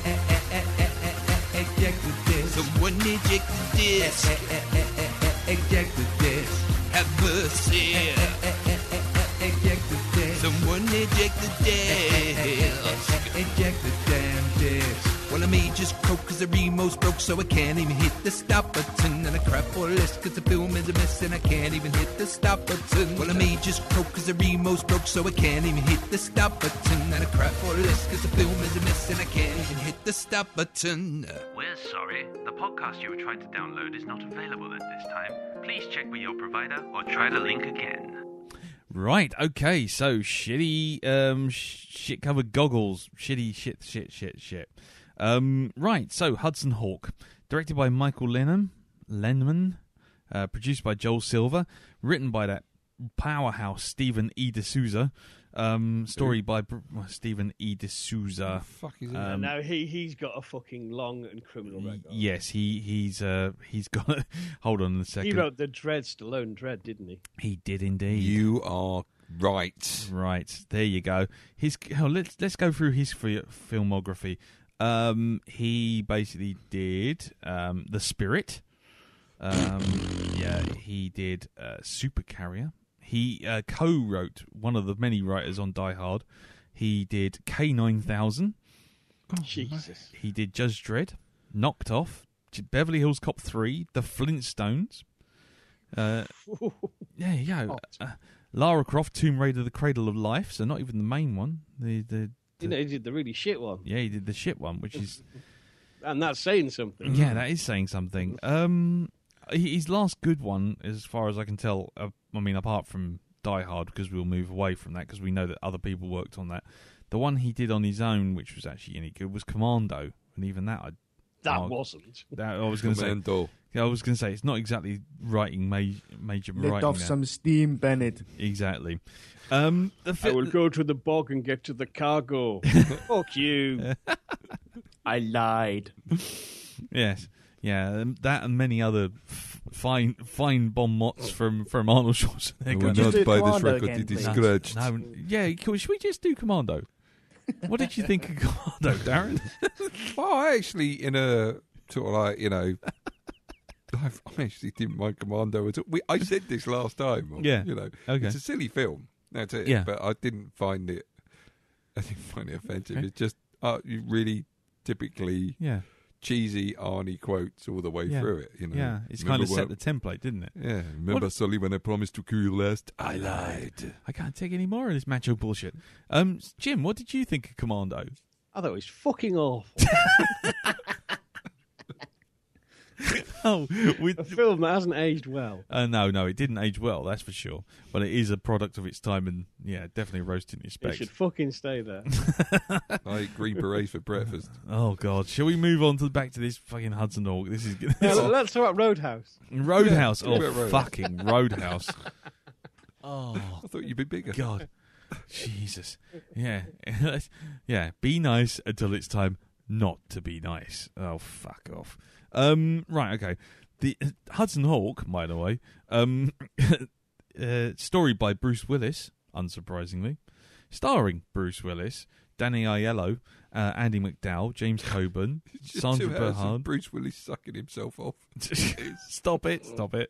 Eject the disc. Someone eject the disc. Eject the disc. Have mercy. Eject the disc. Someone eject the disc. Eject the damn disc. Well, I may just croak cause the remote's broke, so I can't even hit the stop button. And I crap for list cause the film is a mess and I can't even hit the stop button. Well, I may just croak cause the remote's broke, so I can't even hit the stop button. And I crap for list cause the film is a mess and I can't even hit the stop button. We're sorry. The podcast you were trying to download is not available at this time. Please check with your provider or try the link again. Right, okay, so shitty shit-covered goggles. Shitty shit. Right, so Hudson Hawk, directed by Michael Lenman, produced by Joel Silver, written by that powerhouse Stephen E. D'Souza, story by Stephen E. D'Souza. Fuck is it? Now he's got a fucking long and criminal record. Yes, he's got. Hold on a second. He wrote the Stallone Dread, didn't he? He did indeed. You are right. Right, there you go. Let's go through his filmography. He basically did The Spirit. He did Super Carrier. He co-wrote, one of the many writers on Die Hard. He did K-9000. Jesus. He did Judge Dredd, Knocked Off, Beverly Hills Cop 3, The Flintstones. Lara Croft, Tomb Raider, The Cradle of Life. So not even the main one. He did the really shit one. Yeah, he did the shit one, which is... And that's saying something. Yeah, that is saying something. His last good one, as far as I can tell, apart from Die Hard, because we'll move away from that, because we know that other people worked on that. The one he did on his own, which was actually any good, was Commando. And even that... wasn't. I was going to say, it's not exactly writing major Let writing. off some steam, Bennett. Exactly. I will go to the bog and get to the cargo. Fuck you. I lied. Yes. Yeah, that and many other fine bon mots from Arnold Schwarzenegger. We're Just not do by this Commando record, again, it is please. scratched. No, yeah, should we just do Commando? What did you think of Commando, Darren? Well, I actually, in a sort of like, I actually didn't mind Commando at all. I said this last time. Yeah. Okay. It's a silly film. That's it. Yeah. But I didn't find it offensive. Okay. It's just you really typically cheesy Arnie quotes all the way through it. Yeah, it's kind of set the template, didn't it? Yeah. Remember, Sully, when I promised to kill you last? I lied. I can't take any more of this macho bullshit. Jim, what did you think of Commando? I thought it was fucking awful. A film that hasn't aged well. No, it didn't age well, that's for sure. But it is a product of its time, and definitely rose in respect. It should fucking stay there. I eat green berets for breakfast. Oh God, shall we move on back to this fucking Hudson Hawk? This is let's talk about Roadhouse. Roadhouse. Yeah, Roadhouse. Fucking Roadhouse. Oh, I thought you'd be bigger. God, Jesus. Yeah, yeah. Be nice until it's time not to be nice. Oh, fuck off. Right, okay. The Hudson Hawk, by the way, story by Bruce Willis, unsurprisingly, starring Bruce Willis, Danny Aiello, Andy McDowell, James Coburn, Sandra Bernhard. Bruce Willis sucking himself off. Stop it.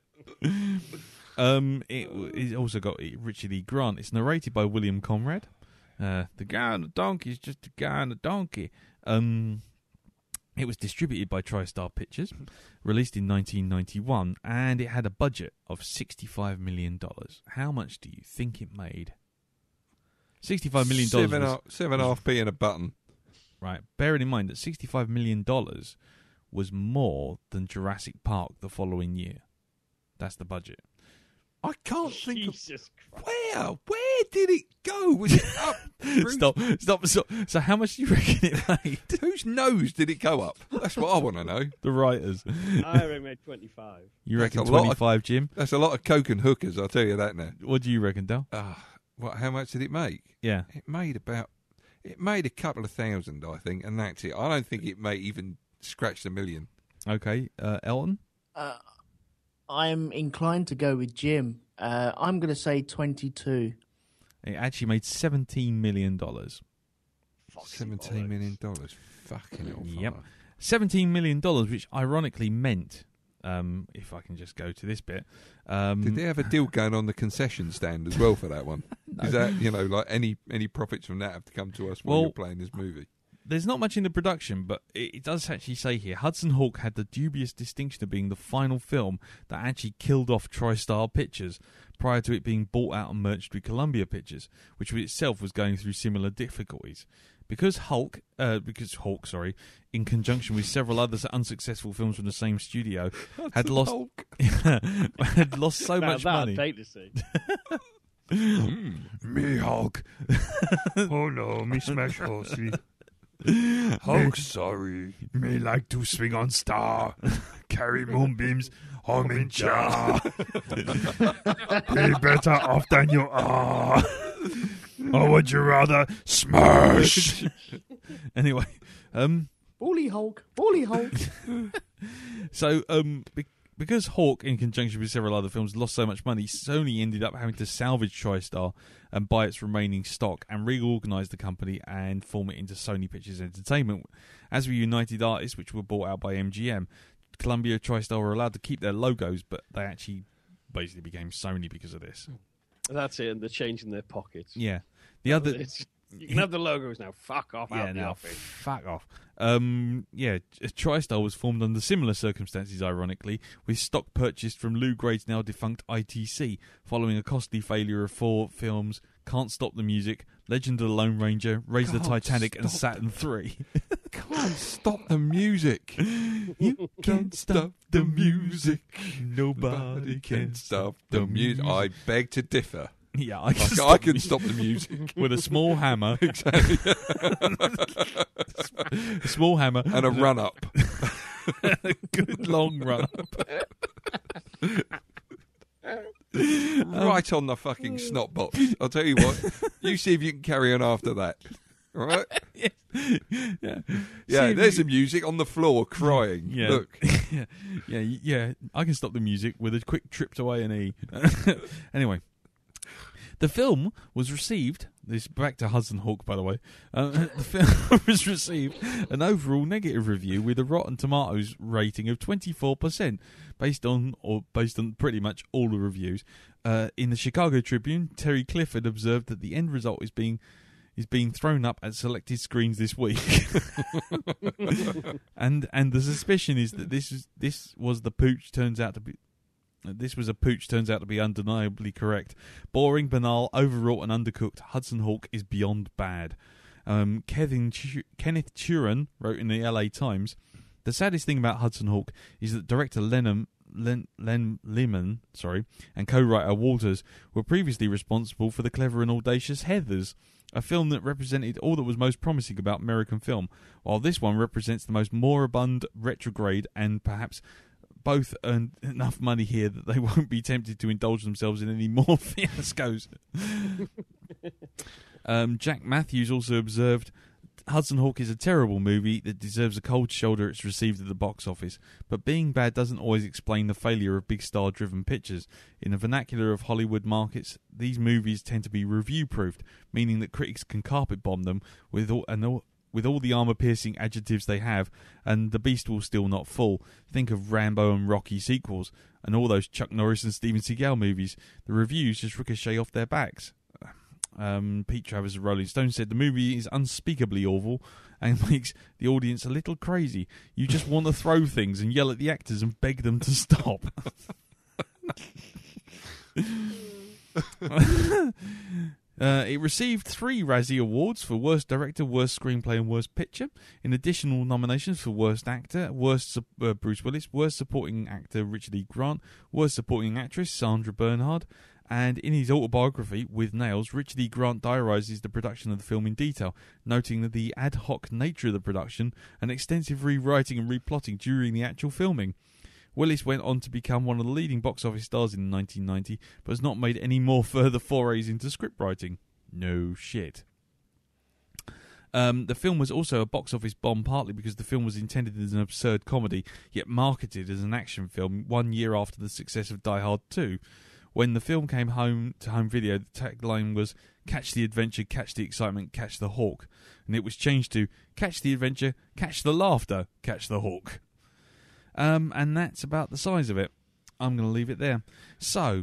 It also got Richard E. Grant. It's narrated by William Conrad. The guy on the donkey is just a guy on a donkey. It was distributed by TriStar Pictures, released in 1991, and it had a budget of $65 million. How much do you think it made? $65 million. 7.5p and a button. Right. Bearing in mind that $65 million was more than Jurassic Park the following year. That's the budget. I can't think Jesus of... Christ. Where? where did it go? Was it up? Stop. So how much do you reckon it made? Whose nose did it go up? That's what I want to know. The writers. I reckon made 25. You reckon That's a lot 25, Jim? That's a lot of coke and hookers, I'll tell you that now. What do you reckon, Dal? How much did it make? Yeah. It made a couple of thousand, I think, and that's it. I don't think it may even scratch the million. Okay, Elton? I'm inclined to go with Jim. I'm going to say 22. It actually made $17 million. $17 million. Fucking hell. Yep. $17 million, which ironically meant, if I can just go to this bit. Did they have a deal going on the concession stand as well for that one? No. Is that, like any profits from that have to come to us while you're playing this movie? There's not much in the production, but it does actually say here, Hudson Hawk had the dubious distinction of being the final film that actually killed off TriStar Pictures prior to it being bought out and merged with Columbia Pictures, which itself was going through similar difficulties. Because Hawk, in conjunction with several other unsuccessful films from the same studio, had lost so much money. I'd hate to see. Me Hulk. Oh no, me smash horsey. Hulk, sorry. Me like to swing on star. Carry moonbeams. Home in jar. Be better off than you are. Or would you rather smash? Anyway, Bully Hulk. So, because Hawk, in conjunction with several other films, lost so much money, Sony ended up having to salvage TriStar and buy its remaining stock and reorganise the company and form it into Sony Pictures Entertainment. As with United Artists, which were bought out by MGM, Columbia and TriStar were allowed to keep their logos, but they actually basically became Sony because of this. That's it, and they're changing their pockets. Yeah. The other... You can have the logos now. Fuck off out the office. Fuck off. TriStar was formed under similar circumstances, ironically, with stock purchased from Lou Grade's now defunct ITC, following a costly failure of 4 films: Can't Stop the Music, Legend of the Lone Ranger, Raise the Titanic, and Saturn III. Can't stop the music. You can't stop the music. Nobody can stop the music. I beg to differ. Yeah, I can stop the music with a small hammer. Exactly. A small hammer and a run up. A good long run up. Right on the fucking snot box. I'll tell you what. You see if you can carry on after that. All right? Yeah. There's the music on the floor crying. Yeah. Look. Yeah. I can stop the music with a quick trip to A&E. Anyway. The film was received... This back to Hudson Hawk, by the way. The film was received an overall negative review with a Rotten Tomatoes rating of 24%, based on pretty much all the reviews. In the Chicago Tribune, Terry Clifford observed that the end result is being thrown up at selected screens this week, and the suspicion is that this was a pooch turns out to be undeniably correct. Boring, banal, overwrought and undercooked, Hudson Hawk is beyond bad. Kenneth Turan wrote in the LA Times, the saddest thing about Hudson Hawk is that director Len Lehman and co-writer Walters were previously responsible for the clever and audacious Heathers, a film that represented all that was most promising about American film, while this one represents the most moribund, retrograde, and perhaps both earned enough money here that they won't be tempted to indulge themselves in any more fiascos. Jack Matthews also observed, Hudson Hawk is a terrible movie that deserves a cold shoulder it's received at the box office, but being bad doesn't always explain the failure of big star-driven pictures. In the vernacular of Hollywood markets, these movies tend to be review-proofed, meaning that critics can carpet-bomb them with all the armour-piercing adjectives they have, and the beast will still not fall. Think of Rambo and Rocky sequels, and all those Chuck Norris and Steven Seagal movies. The reviews just ricochet off their backs. Pete Travers of Rolling Stone said the movie is unspeakably awful and makes the audience a little crazy. You just want to throw things and yell at the actors and beg them to stop. It received 3 Razzie Awards for Worst Director, Worst Screenplay and Worst Picture. In additional nominations for Worst Actor, Bruce Willis, Worst Supporting Actor Richard E. Grant, Worst Supporting Actress Sandra Bernhard, And in his autobiography, With Nails, Richard E. Grant diarises the production of the film in detail, noting that the ad hoc nature of the production and extensive rewriting and replotting during the actual filming. Willis went on to become one of the leading box office stars in 1990, but has not made any more further forays into script writing. No shit. The film was also a box office bomb, partly because the film was intended as an absurd comedy, yet marketed as an action film 1 year after the success of Die Hard 2. When the film came home to home video, the tagline was "Catch the adventure, catch the excitement, catch the hawk," and it was changed to "Catch the adventure, catch the laughter, catch the hawk." And that's about the size of it. I'm going to leave it there. So,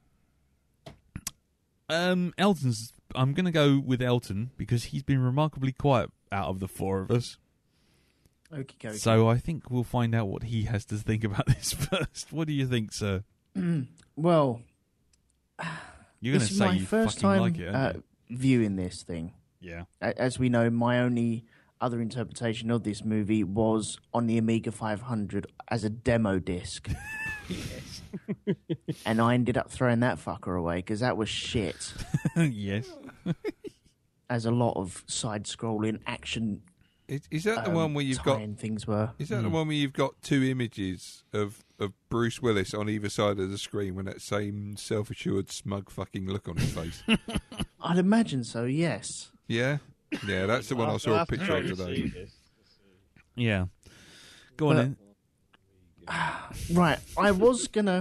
Elton's. I'm going to go with Elton because he's been remarkably quiet out of the four of us. Okay. So I think we'll find out what he has to think about this first. What do you think, sir? Well, you're going to say you first fucking time like it, aren't you? viewing this thing. Yeah. As we know, my only other interpretation of this movie was on the Amiga 500 as a demo disc. Yes. And I ended up throwing that fucker away because that was shit. Yes. As a lot of side-scrolling action. Is that the one where you've got things were? Is that the one where you've got two images of Bruce Willis on either side of the screen with that same self-assured, smug fucking look on his face? I'd imagine so. Yes. Yeah, that's the one I saw a picture of today. Yeah. Go on then. Right, I was gonna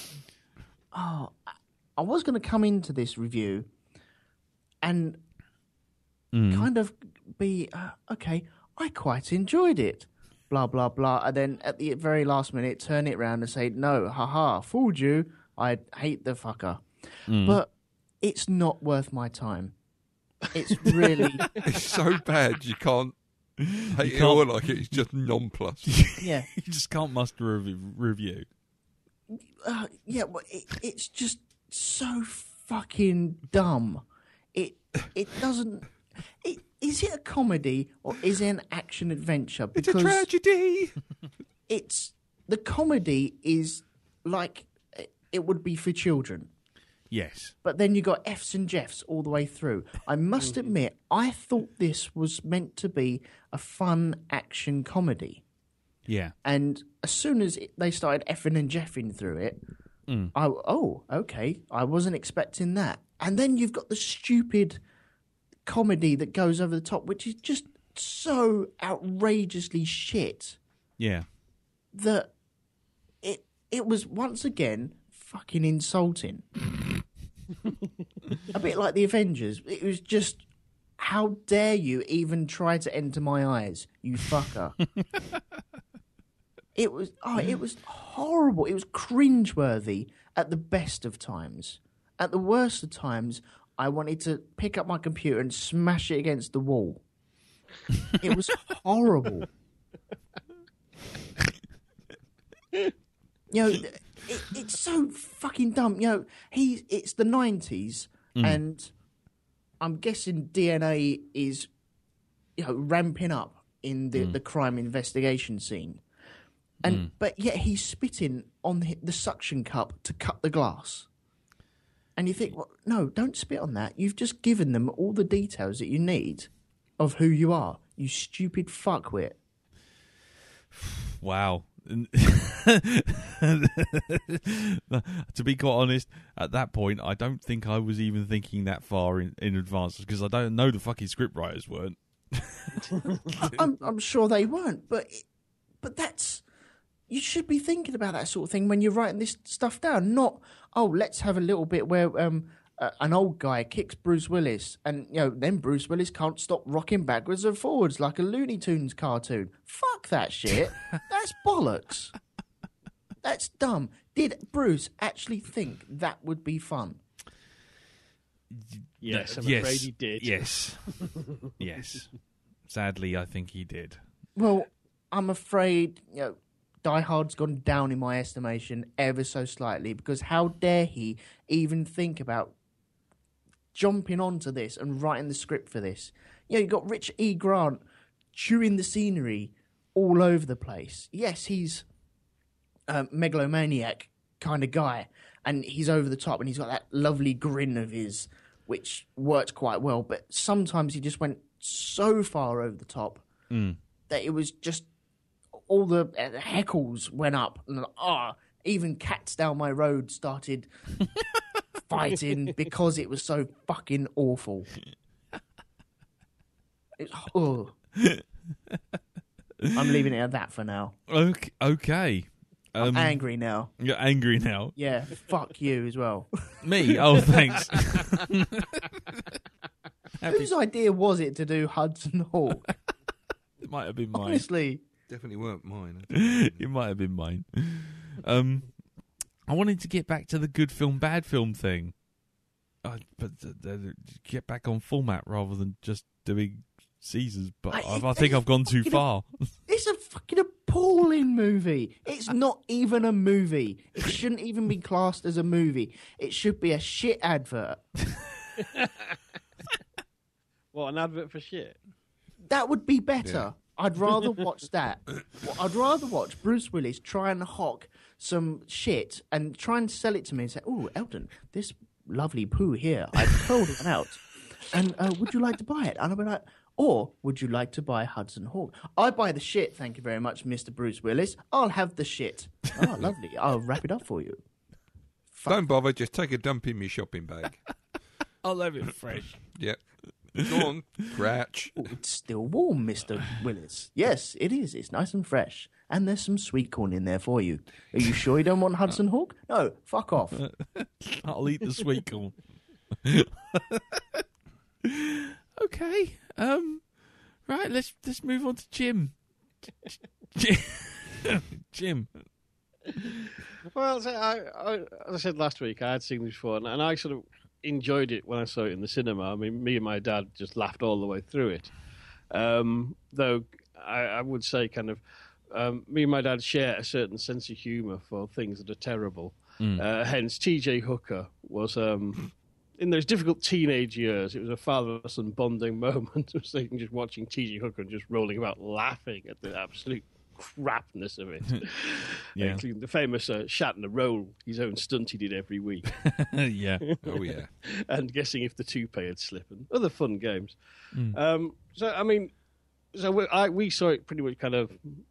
come into this review and kind of be okay. I quite enjoyed it, blah blah blah, and then at the very last minute, turn it round and say, "No, haha, fooled you. I hate the fucker," but it's not worth my time. It's really It's so bad you can't hate it or like it. It's just nonplussed. yeah. You just can't muster a review. Yeah, well, it's just so fucking dumb. It doesn't. Is it a comedy or is it an action adventure? It's a tragedy. It's the comedy is like it would be for children. Yes. But then you got F's and Jeffs all the way through. I must admit, I thought this was meant to be a fun action comedy. Yeah. And as soon as they started effing and jeffing through it, okay, I wasn't expecting that. And then you've got the stupid comedy that goes over the top, which is just so outrageously shit. Yeah. That it was once again fucking insulting. A bit like the Avengers. It was just, how dare you even try to enter my eyes, you fucker. It was horrible. It was cringeworthy at the best of times. At the worst of times, I wanted to pick up my computer and smash it against the wall. It was horrible. It's so fucking dumb. It's the 90s, and I'm guessing DNA is, ramping up in the crime investigation scene. And but yet he's spitting on the suction cup to cut the glass. And you think, well, no, don't spit on that. You've just given them all the details that you need of who you are, you stupid fuckwit. Wow. To be quite honest, at that point, I don't think I was even thinking that far in advance because I don't know the fucking scriptwriters weren't. I'm sure they weren't, but that's, you should be thinking about that sort of thing when you're writing this stuff down. Not, let's have a little bit where an old guy kicks Bruce Willis, and then Bruce Willis can't stop rocking backwards and forwards like a Looney Tunes cartoon. Fuck that shit. That's bollocks. That's dumb. Did Bruce actually think that would be fun? Yes, I'm afraid he did. Yes. Yes. Sadly, I think he did. Well, I'm afraid, Die Hard's gone down in my estimation ever so slightly, because how dare he even think about jumping onto this and writing the script for this? You've got Rich E. Grant chewing the scenery all over the place. Yes, he's a megalomaniac kind of guy, and he's over the top, and he's got that lovely grin of his, which worked quite well. But sometimes he just went so far over the top that it was just all the heckles went up, and even cats down my road started fighting because it was so fucking awful. I'm leaving it at that for now. Okay. I'm angry now. You're angry now? Yeah, fuck you as well. Me? Oh, thanks. Whose idea was it to do Hudson Hawk? It might have been mine. Honestly. Definitely weren't mine. It might have been mine. I wanted to get back to the good film, bad film thing. But get back on format rather than just doing Caesars. But I think I've gone too far. It's a fucking appalling movie. It's not even a movie. It shouldn't even be classed as a movie. It should be a shit advert. What, an advert for shit? That would be better. Yeah. I'd rather watch that. I'd rather watch Bruce Willis try and hawk some shit and try and sell it to me and say, "Oh, Elton, this lovely poo here, I've pulled one out. And would you like to buy it?" And I'll be like, "Or would you like to buy Hudson Hawk?" "I buy the shit, thank you very much, Mr. Bruce Willis. I'll have the shit." "Oh, lovely. I'll wrap it up for you." Don't bother, just take a dump in my shopping bag. I'll have it fresh. Yep. Go on, Cratch. "Oh, it's still warm, Mr. Willis." "Yes, it is. It's nice and fresh. And there's some sweet corn in there for you. Are you sure you don't want Hudson Hawk?" "No, fuck off." I'll eat the sweet corn. Okay. Right, let's move on to Jim. Jim. Well, as I said last week, I had seen this before, and I sort of enjoyed it when I saw it in the cinema. I mean, me and my dad just laughed all the way through it. Though I would say kind of me and my dad share a certain sense of humour for things that are terrible. Hence, T.J. Hooker was, in those difficult teenage years, it was a father-son bonding moment. I was thinking just watching T.J. Hooker and just rolling about laughing at the absolute crapness of it. Yeah. Including the famous Shatner roll, his own stunt he did every week. Yeah. Oh, yeah. And guessing if the toupee had slipped and other fun games. So, I mean, we saw it pretty much kind of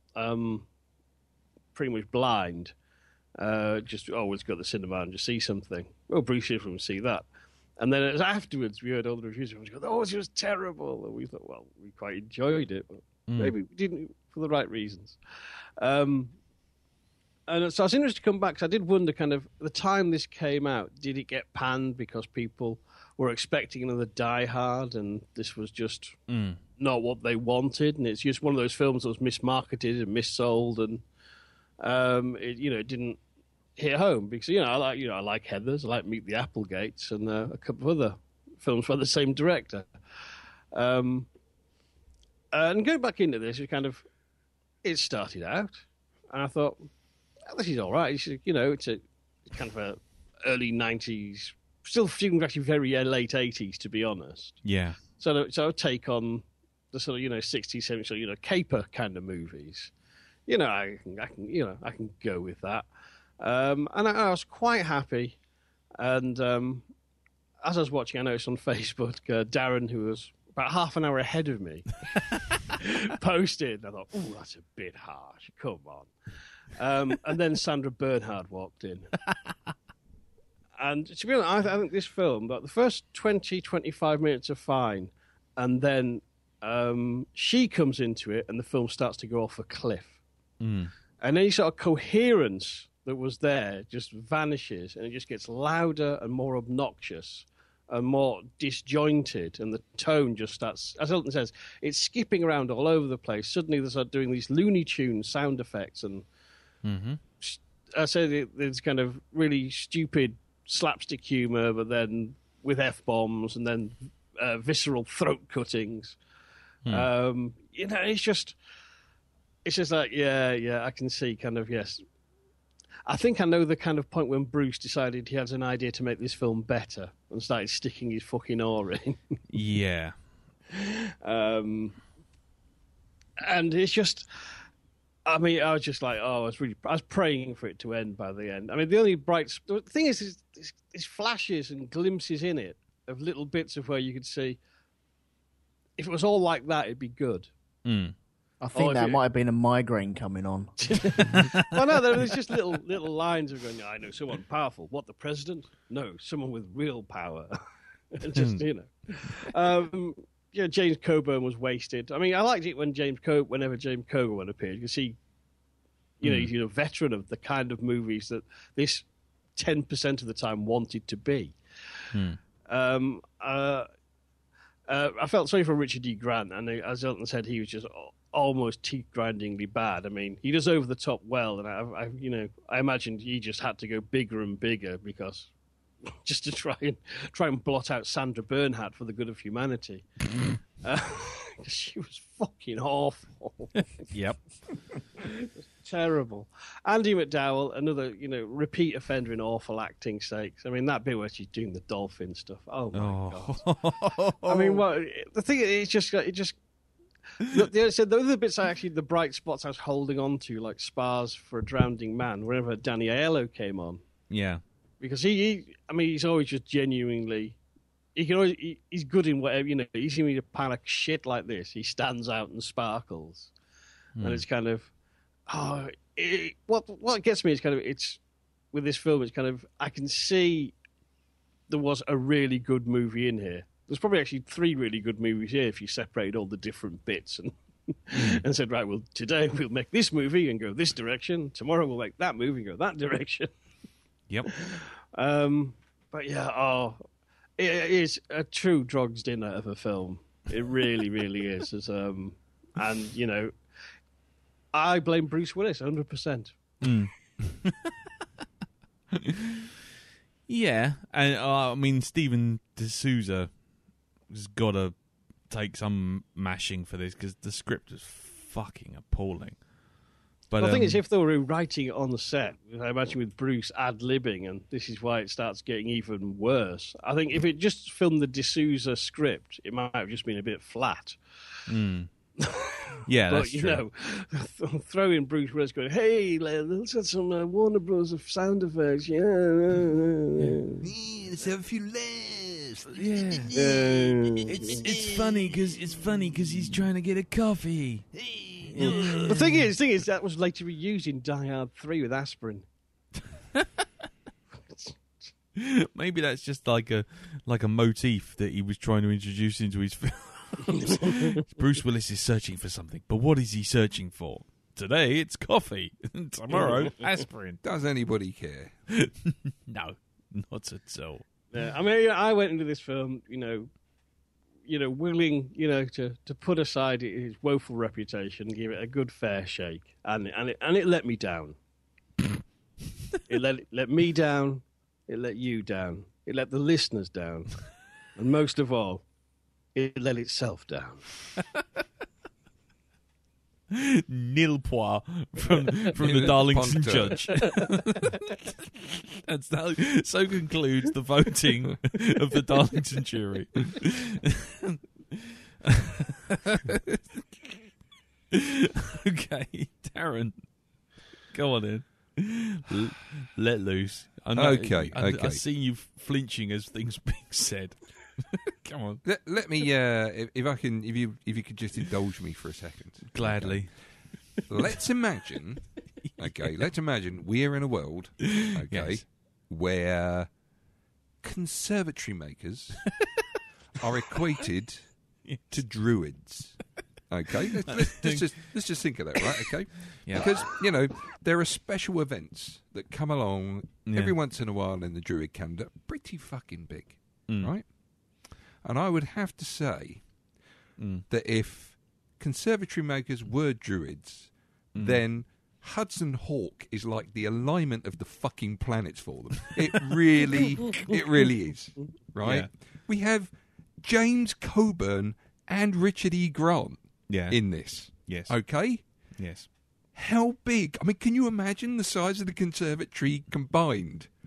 pretty much blind. Just always go to the cinema and just see something. Well, Bruce Willis would see that. And then it was afterwards we heard all the reviews and we go, "Oh, it was terrible." And we thought, well, we quite enjoyed it, but maybe we didn't for the right reasons. And so I was interested to come back because I did wonder kind of the time this came out, did it get panned because people were expecting another Die Hard and this was just not what they wanted, and it's just one of those films that was mismarketed and missold, and it didn't hit home because I like Heathers, I like Meet the Applegates, and a couple of other films by the same director. And going back into this, it started out, and I thought, oh, this is all right. It's kind of a early 90s, still feeling actually very late 80s, to be honest. Yeah. So I would take on the sort of 60s, 70s, caper kind of movies. I can go with that. And I was quite happy. And as I was watching, I noticed on Facebook, Darren, who was about half an hour ahead of me, posted. I thought, "Oh, that's a bit harsh. Come on." And then Sandra Bernhard walked in. And to be honest, I think this film, the first 20, 25 minutes are fine. And then she comes into it and the film starts to go off a cliff. And any sort of coherence that was there just vanishes, and it just gets louder and more obnoxious and more disjointed, and the tone just starts, as Elton says, it's skipping around all over the place. Suddenly they start doing these Looney Tunes sound effects, and I say there's kind of really stupid slapstick humour, but then with F-bombs and then visceral throat cuttings. It's just like, yeah, I can see kind of, yes. I think I know the kind of point when Bruce decided he has an idea to make this film better and started sticking his fucking oar in. Yeah. And it's just, I mean, I was just like, I was praying for it to end by the end. I mean, the only the thing is flashes and glimpses in it of little bits of where you could see, if it was all like that, it'd be good. I think that might have been a migraine coming on. Well, no, there's just little lines of going, I know someone powerful. What, the president? No, someone with real power. Just, James Coburn was wasted. I mean, I liked it when whenever James Coburn appeared, because he's a veteran of the kind of movies that this 10% of the time wanted to be. I felt sorry for Richard E. Grant, and as Elton said, he was just almost teeth-grindingly bad. I mean, he does over the top well, and I imagined he just had to go bigger and bigger because just to try and blot out Sandra Bernhardt for the good of humanity. She was fucking awful. Yep. Terrible. Andy McDowell, another, repeat offender in awful acting sakes. I mean, that bit where she's doing the dolphin stuff. Oh my God. I mean, the thing is, the other bits the bright spots I was holding on to, like Spars for a Drowning Man, whenever Danny Aiello came on. Yeah. Because he's always just genuinely, he's good in whatever, he's in a pile of shit like this. He stands out and sparkles. And it's kind of, what gets me is kind of, with this film, it's kind of, I can see there was a really good movie in here. There's probably actually 3 really good movies here if you separated all the different bits and said, right, well, today we'll make this movie and go this direction. Tomorrow we'll make that movie and go that direction. Yep. But yeah, it is a true drugs dinner of a film. It really, really is. And I blame Bruce Willis 100%. Yeah, and I mean, Stephen D'Souza has got to take some mashing for this because the script is fucking appalling. But the thing is, if they were writing it on the set, I imagine with Bruce ad-libbing, and this is why it starts getting even worse. I think if it just filmed the D'Souza script, it might have just been a bit flat. Yeah, but that's true. Throw in Bruce Willis going, "Hey, let's get some Warner Bros. Of sound effects." Yeah, let's have a few laughs. Yeah, it's funny because he's trying to get a coffee. The thing is, that was later reused in Die Hard 3 with aspirin. Maybe that's just like a motif that he was trying to introduce into his films. Bruce Willis is searching for something, but what is he searching for? Today it's coffee. Tomorrow aspirin. Does anybody care? No, not at all. Yeah, I mean, I went into this film, willing, to put aside his woeful reputation and give it a good fair shake, and it let me down. It let me down. It let you down. It let the listeners down, and most of all, it let itself down. Nil point from the Darlington judge. So concludes the voting of the Darlington jury. Okay, Darren, go on in. Let loose. Okay. I see you flinching as things being said. Come on. Let me, if you could just indulge me for a second. Gladly. Okay. Let's imagine we're in a world, Yes. where conservatory makers are equated to druids. Okay, let's just think of that, right? Okay, Yeah. because there are special events that come along every once in a while in the druid calendar, pretty fucking big, right? And I would have to say that if conservatory makers were druids, then Hudson Hawk is like the alignment of the fucking planets for them. It really is, right? Yeah. We have James Coburn and Richard E. Grant Yeah. in this. Yes. Okay? Yes. How big? I mean, can you imagine the size of the conservatory combined?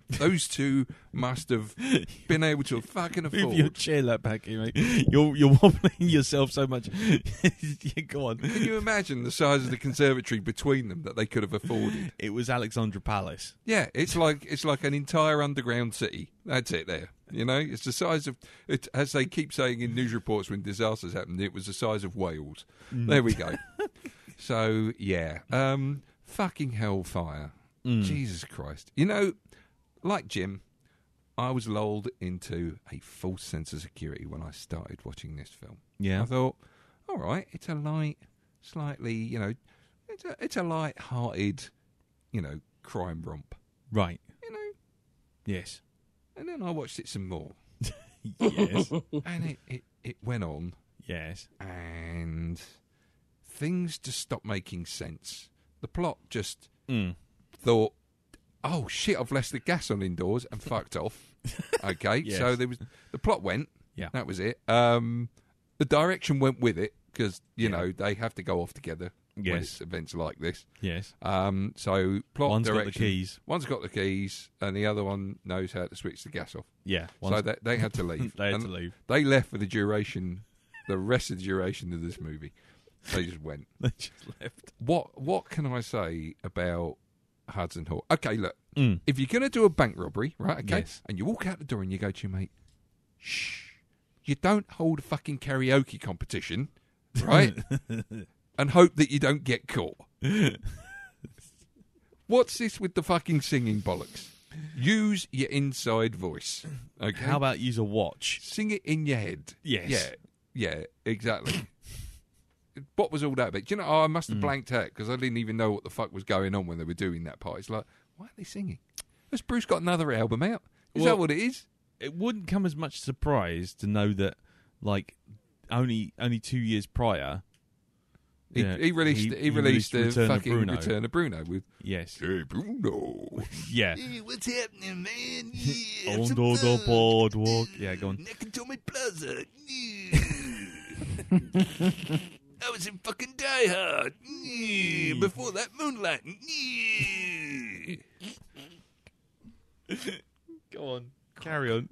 those two must have been able to fucking Move your afford. chair that back here, mate. You're wobbling yourself so much. Yeah, go on. Can you imagine the size of the conservatory between them that they could have afforded? It was Alexandra Palace. Yeah, it's like an entire underground city. That's it there. You know, it's the size of it, as they keep saying in news reports when disasters happen, it was the size of Wales. There we go. So yeah, fucking hellfire. Jesus Christ. You know, like Jim, I was lulled into a false sense of security when I started watching this film. Yeah. I thought, all right, it's a light, slightly, you know, it's a light-hearted, you know, crime romp. Right. You know, Yes. and then I watched it some more, Yes. and it went on, Yes. and things just stopped making sense. The plot just thought, oh shit, I've left the gas on indoors and fucked off. Okay, Yes. so the plot went. Yeah. That was it. The direction went with it because you Yeah. know they have to go off together when Yes. it's events like this. Yes. So plot One's got direction. the keys. One's got the keys, and the other one knows how to switch the gas off. Yeah. So they had to leave. They had And to leave. They left for the rest of the duration of this movie. They just went. They just left. What can I say about Hudson Hawk? Okay, look. Mm. If you're going to do a bank robbery, right, okay, Yes. and you walk out the door and you go to your mate, shh, you don't hold a fucking karaoke competition, right, and hope that you don't get caught. What's this with the fucking singing bollocks? Use your inside voice, okay? How about use a watch? Sing it in your head. Yes. Yeah, exactly. What was all that about? Do you know, I must have blanked out because I didn't even know what the fuck was going on when they were doing that part. It's like, why are they singing? Has Bruce got another album out? Is that what it is? It wouldn't come as much surprise to know that, like, only 2 years prior, He released the Return of fucking Bruno. Return of Bruno with Yes. Hey Bruno. Yeah. Hey, what's happening, man? On Have some the fun. boardwalk. Yeah, go on. Nakatomi Plaza. I was in fucking Die Hard. Before that, Moonlight. Go on. Carry on.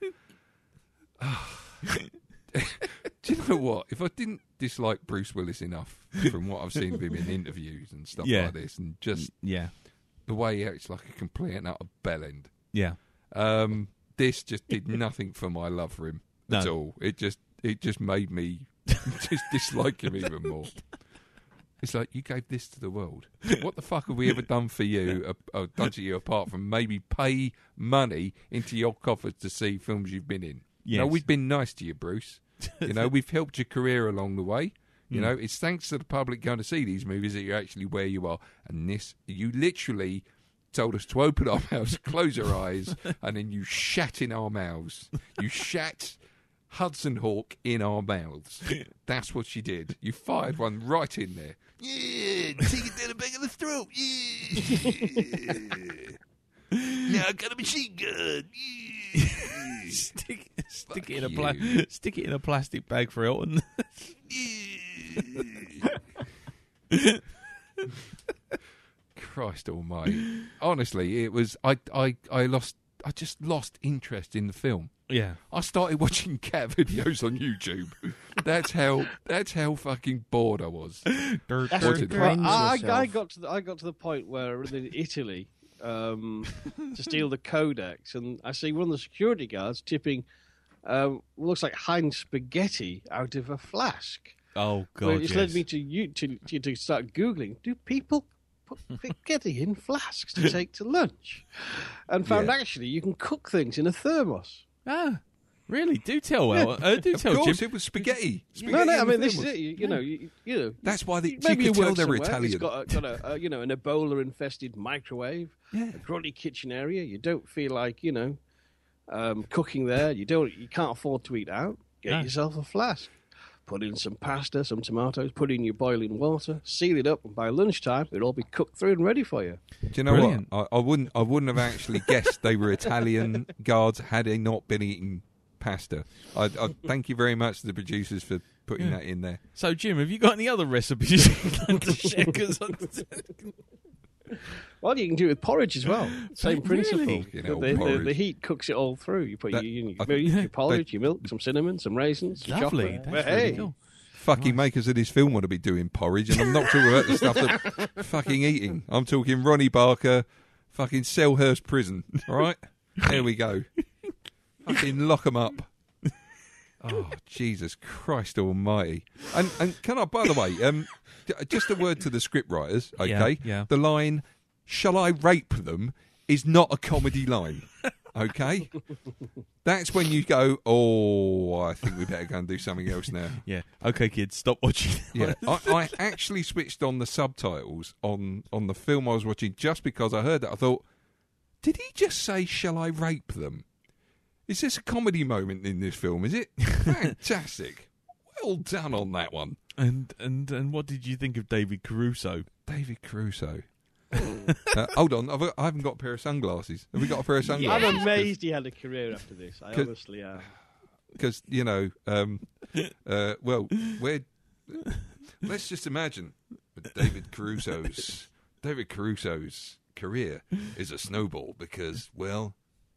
Do you know what? If I didn't dislike Bruce Willis enough from what I've seen of him in interviews and stuff Yeah. like this, and just Yeah. the way he acts like a complete and utter bellend, Yeah. this just did nothing for my love for him at No. all. It just made me just dislike him even more. It's like, you gave this to the world. What the fuck have we ever done for you, done to you, apart from maybe pay money into your coffers to see films you've been in? Yes. No, we've been nice to you, Bruce. You know, we've helped your career along the way. You know, it's thanks to the public going to see these movies that you're actually where you are. And this, you literally told us to open our mouths, close our eyes, and then you shat in our mouths. You shat Hudson Hawk in our mouths. That's what you did. You fired one right in there. Yeah, take it down the back of the throat. Yeah. Now I got a machine gun. Yeah. Stick it Fuck in a you. stick it in a plastic bag for Elton. Christ almighty. Honestly, it was I just lost interest in the film. Yeah. I started watching cat videos on YouTube. That's how fucking bored I was. That's What's the it? point. I yourself. got to the point where in Italy to steal the codex, and I see one of the security guards tipping what looks like Heinz spaghetti out of a flask. Oh God. Well, it's led yes. me to start googling. Do people put spaghetti in flasks to take to lunch? And found actually you can cook things in a thermos. Ah, really? Do tell do Of tell course, Jim. it was spaghetti. No, Spaghetti I in mean the this is thermos. it. You know, you know. That's why you Maybe could you tell work they're somewhere, Italian. It's got a you know, an Ebola-infested microwave, a grotty kitchen area. You don't feel like cooking there. You can't afford to eat out. Get yourself a flask. Put in some pasta, some tomatoes. Put in your boiling water. Seal it up, and by lunchtime it'll all be cooked through and ready for you. Do you know Brilliant. what? I wouldn't have actually guessed they were Italian guards had they not been eating pasta. I thank you very much to the producers for putting that in there. So Jim, have you got any other recipes you'd like to share? 'Cause Well, you can do it with porridge as well. Same principle. Fucking hell, The porridge. heat cooks it all through. You put That- your porridge, your milk, some cinnamon, some raisins, some Lovely. chocolate. That's Well, really hey, cool. Fucking makers of this film want to be doing porridge, and I'm not talking about the stuff that fucking eating. I'm talking Ronnie Barker, fucking Selhurst Prison. All right, there we go. Fucking lock 'em up. Oh, Jesus Christ Almighty! And can I, by the way, just a word to the script writers, okay? Yeah. The line "Shall I rape them?" is not a comedy line, okay? That's when you go, "Oh, I think we better go and do something else now." Yeah. Okay, kids, stop watching. Yeah, I actually switched on the subtitles on the film I was watching just because I heard that. I thought, did he just say, "Shall I rape them"? Is this a comedy moment in this film? Is it? Fantastic. Well done on that one. And what did you think of David Caruso? David Caruso. Hold on, I haven't got a pair of sunglasses. Have we got a pair of sunglasses? I'm amazed he had a career after this. I honestly am. Because, well, let's just imagine David Caruso's career is a snowball because, well,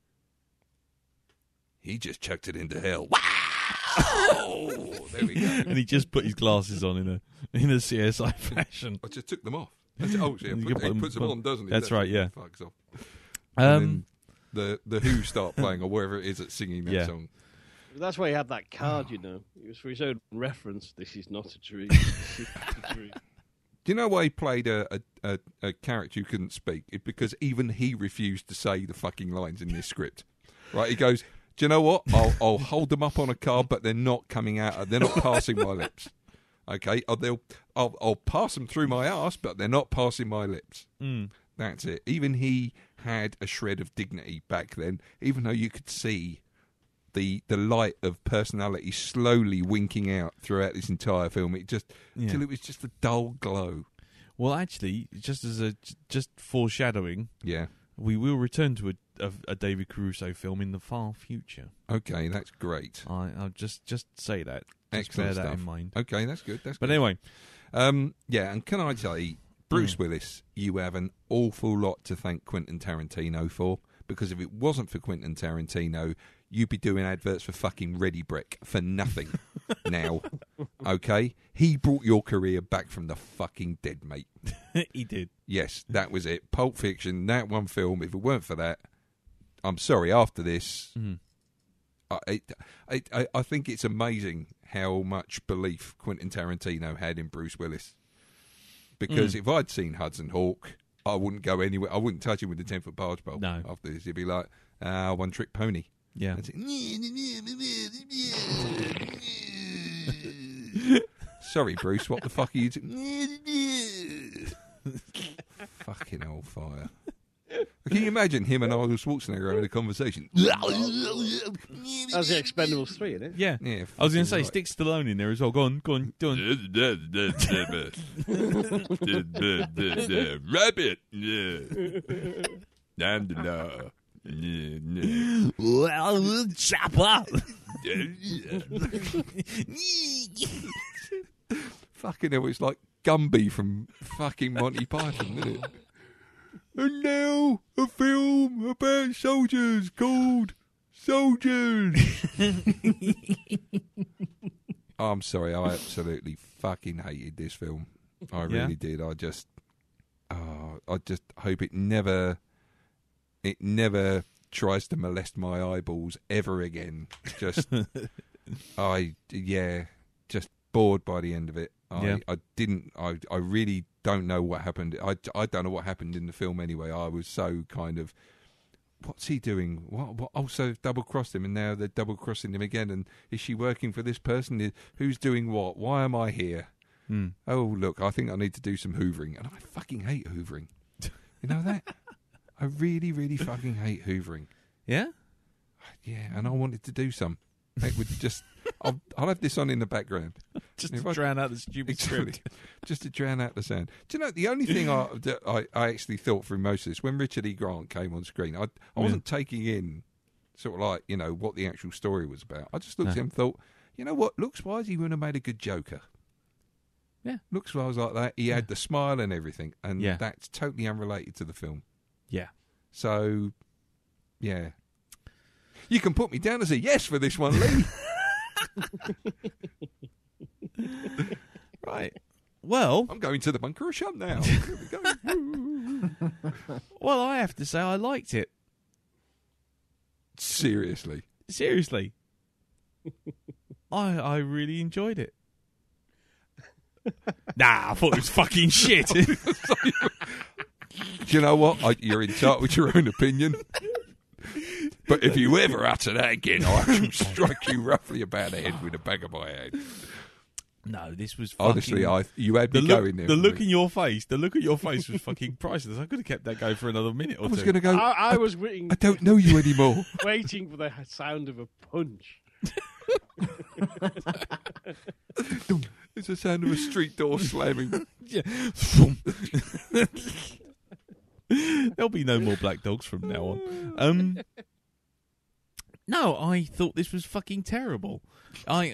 he just chucked it into hell. Wow! There we go. And he just put his glasses on in a CSI fashion. I just took them off. Oh, yeah, he puts them on, doesn't he? That's right, yeah. Fucks off. And then the Who start playing, or wherever it is that's singing that song. That's why he had that card, you know. It was for his own reference. This is not a tree. This is not a tree. Do you know why he played a character who couldn't speak? It's because even he refused to say the fucking lines in this script. Right? He goes, do you know what? I'll hold them up on a card, but they're not coming out. They're not passing my lips. Okay? I'll pass them through my arse, but they're not passing my lips. That's it. Even he had a shred of dignity back then, even though you could see the light of personality slowly winking out throughout this entire film. It just till it was just a dull glow. Well, actually, just foreshadowing. Yeah. We will return to a David Caruso film in the far future. Okay, that's great. I'll just say that. Just Excellent bear that stuff. in mind. Okay, that's good. But anyway, yeah, and can I say, Bruce Willis, you have an awful lot to thank Quentin Tarantino for, because if it wasn't for Quentin Tarantino, you'd be doing adverts for fucking Ready Brek for nothing now. Okay? He brought your career back from the fucking dead, mate. he did. Yes, that was it. Pulp Fiction, that one film, if it weren't for that, I'm sorry, after this, I think it's amazing how much belief Quentin Tarantino had in Bruce Willis. Because if I'd seen Hudson Hawk, I wouldn't go anywhere. I wouldn't touch him with the 10-foot barge pole. No. After this, he'd be like, one trick pony. Yeah. Sorry, Bruce, what the fuck are you doing? Fucking old fire. Can you imagine him and Arnold Schwarzenegger having a conversation? That's the Expendables 3, isn't it? Yeah. Yeah, I was going to say, right. stick Stallone in there as well. Go on, do it. Rabbit. And Chopper. Fucking hell, it's like Gumby from fucking Monty Python, isn't it? And now, a film about soldiers called Soldiers. I'm sorry, I absolutely fucking hated this film. I really did. I just hope it never tries to molest my eyeballs ever again. Just, just bored by the end of it. I really don't know what happened. I don't know what happened in the film anyway. I was so kind of, what's he doing? What? Also double-crossed him, and now they're double-crossing him again. And is she working for this person? Who's doing what? Why am I here? Oh, look, I think I need to do some hoovering. And I fucking hate hoovering. You know that? I really, really fucking hate hoovering. Yeah? Yeah, and I wanted to do some. It would just... I'll have this on in the background. Just to drown out the stupid script. Just to drown out the sound. Do you know, the only thing I actually thought through most of this, when Richard E. Grant came on screen, I wasn't taking in sort of like, what the actual story was about. I just looked at him and thought, you know what, looks-wise, he would have made a good Joker. Yeah. Looks was like that. He had the smile and everything, and Yeah. that's totally unrelated to the film. Yeah. So, yeah. You can put me down as a yes for this one, Lee. Right. Well, I'm going to the bunker of shun now. Here we go. well, I have to say I liked it. Seriously. Seriously. I really enjoyed it. Nah, I thought it was fucking shit. Do you know what? You're entitled to your own opinion. But if you ever utter that again, I shall strike you roughly about the head with a bag of my head. No, this was fucking... Honestly, you had me going there. The look in your face was fucking priceless. I could have kept that going for another minute or I was two. going to go, I was waiting. I don't know you anymore. Waiting for the sound of a punch. It's the sound of a street door slamming. Yeah. There'll be no more black dogs from now on. No, I thought this was fucking terrible. I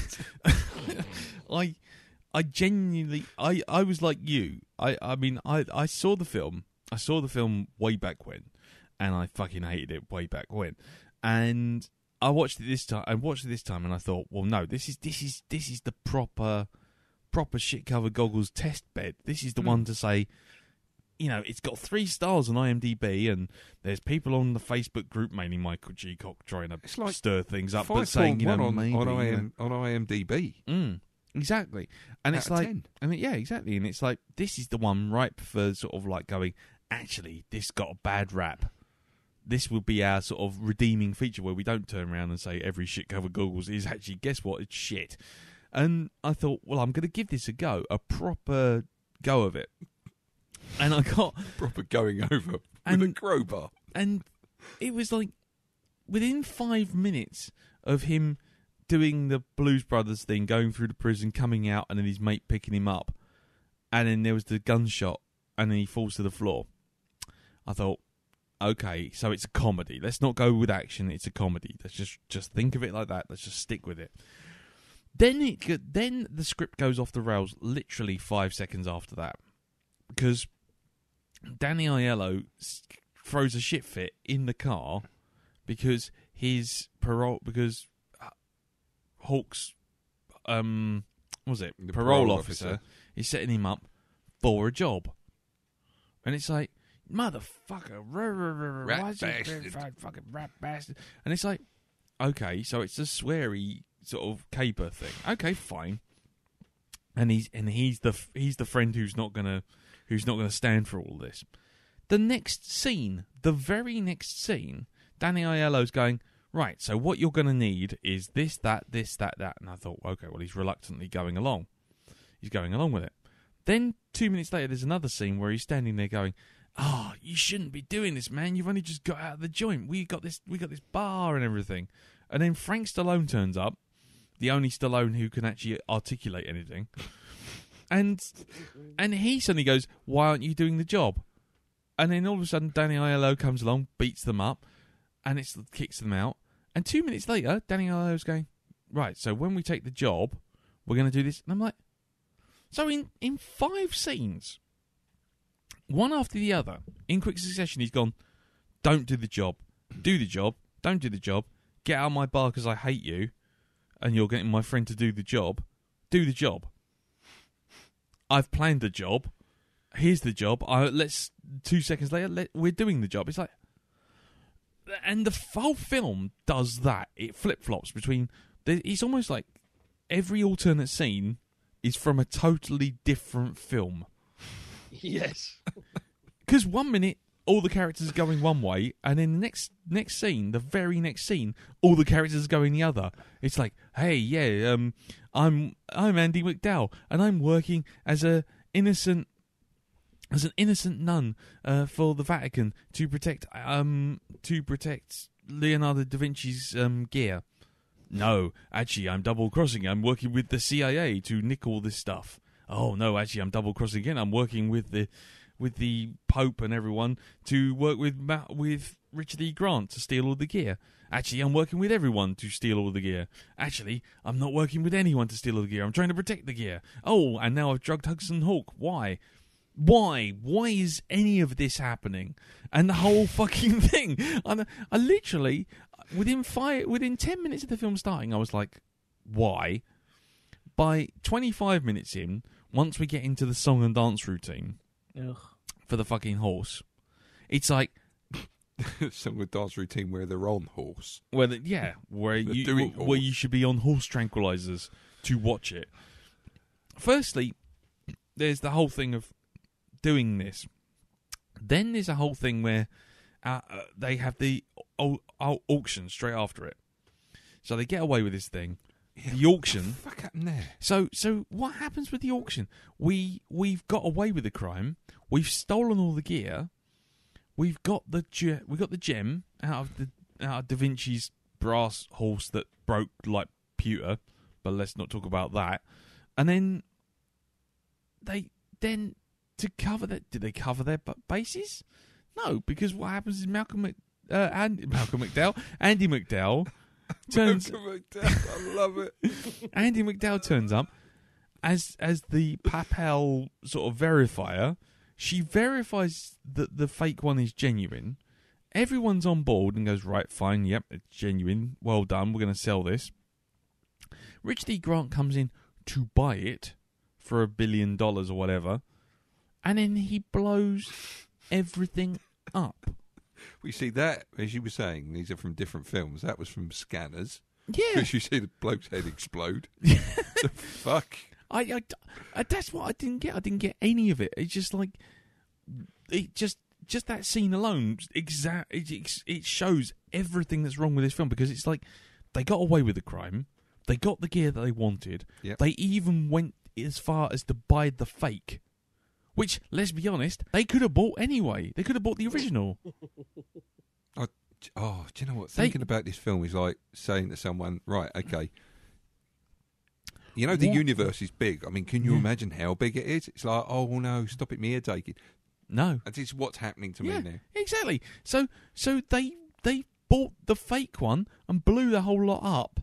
genuinely, I was like you. I mean, I saw the film. I saw the film way back when, and I fucking hated it way back when. And I watched it this time. And I thought, well, no, this is the proper shit cover goggles test bed. This is the one to say, you know, it's got 3 stars on IMDb, and there's people on the Facebook group, mainly Michael G. Cock, trying to stir things up, but saying, you know, on maybe on IMDb. Exactly. And Out it's of like, 10. I mean, yeah, exactly. And it's like, this is the one ripe for sort of like going, actually, this got a bad rap. This would be our sort of redeeming feature where we don't turn around and say every shit cover goggles is actually, guess what, it's shit. And I thought, well, I'm going to give this a go, a proper go of it. And I got... Proper going over with a crowbar. And it was like, within 5 minutes of him doing the Blues Brothers thing, going through the prison, coming out, and then his mate picking him up, and then there was the gunshot, and then he falls to the floor. I thought, okay, so it's a comedy. Let's not go with action. It's a comedy. Let's just think of it like that. Let's just stick with it. Then the script goes off the rails literally 5 seconds after that, because Danny Aiello throws a shit fit in the car because Hawk's parole officer is setting him up for a job, and it's like, motherfucker, fucking rat bastard, and it's like, okay, so it's a sweary sort of caper thing. Okay, fine, and he's the friend who's not gonna stand for all this. The very next scene, Danny Aiello's going, right, so what you're going to need is this, that. And I thought, okay, well, he's reluctantly going along. He's going along with it. Then 2 minutes later, there's another scene where he's standing there going, oh, you shouldn't be doing this, man. You've only just got out of the joint. We got this bar and everything. And then Frank Stallone turns up, the only Stallone who can actually articulate anything. And he suddenly goes, why aren't you doing the job? And then all of a sudden, Danny Aiello comes along, beats them up, and it kicks them out. And 2 minutes later, Danny Aiello's going, right, so when we take the job, we're going to do this. And I'm like, so in 5 scenes, one after the other, in quick succession, he's gone, don't do the job, do the job, don't do the job, get out of my bar because I hate you, and you're getting my friend to do the job, do the job. I've planned the job. Here's the job. 2 seconds later, we're doing the job. It's like, and the whole film does that. It flip-flops between. It's almost like every alternate scene is from a totally different film. Yes. Because 1 minute, all the characters are going one way, and then the next scene, the very next scene, all the characters are going the other. It's like, hey, yeah, I'm Andy McDowell, and I'm working as an innocent nun for the Vatican to protect Leonardo da Vinci's gear. No, actually, I'm double crossing. I'm working with the CIA to nick all this stuff. Oh no, actually, I'm double crossing again. I'm working with the Pope and everyone to work with Richard E. Grant to steal all the gear. Actually, I'm working with everyone to steal all the gear. Actually, I'm not working with anyone to steal all the gear. I'm trying to protect the gear. Oh, and now I've drugged Hudson Hawk. Why? Why? Why is any of this happening? And the whole fucking thing. I literally, within 10 minutes of the film starting, I was like, why? By 25 minutes in, once we get into the song and dance routine for the fucking horse, it's like, Some with dance routine where they're on horse. where you should be on horse tranquilizers to watch it. Firstly, there's the whole thing of doing this. Then there's a whole thing where they have the auction straight after it. So they get away with this thing. Yeah, the auction. What the fuck happened there? So what happens with the auction? We've got away with the crime. We've stolen all the gear. We've got the gem out of Da Vinci's brass horse that broke like pewter, but let's not talk about that. And then to cover that, did they cover their bases? No, because what happens is Andy McDowell turns. I love it. Andy McDowell turns up as the Papel sort of verifier. She verifies that the fake one is genuine. Everyone's on board and goes, right, fine, yep, it's genuine. Well done, we're going to sell this. Richard E. Grant comes in to buy it for $1 billion or whatever, and then he blows everything up. We see that, as you were saying, these are from different films. That was from Scanners. Yeah. Because you see the bloke's head explode. The fuck? I that's what I didn't get. I didn't get any of it. It's just like, just that scene alone, it shows everything that's wrong with this film, because it's like, they got away with the crime. They got the gear that they wanted. Yep. They even went as far as to buy the fake. Which, let's be honest, they could have bought anyway. They could have bought the original. Oh, do you know what? Thinking about this film is like saying to someone, right, okay, you know the universe is big. I mean, can you imagine how big it is? It's like, oh no, stop it, me head aching. No. And this is what's happening to me now. Exactly. So they bought the fake one and blew the whole lot up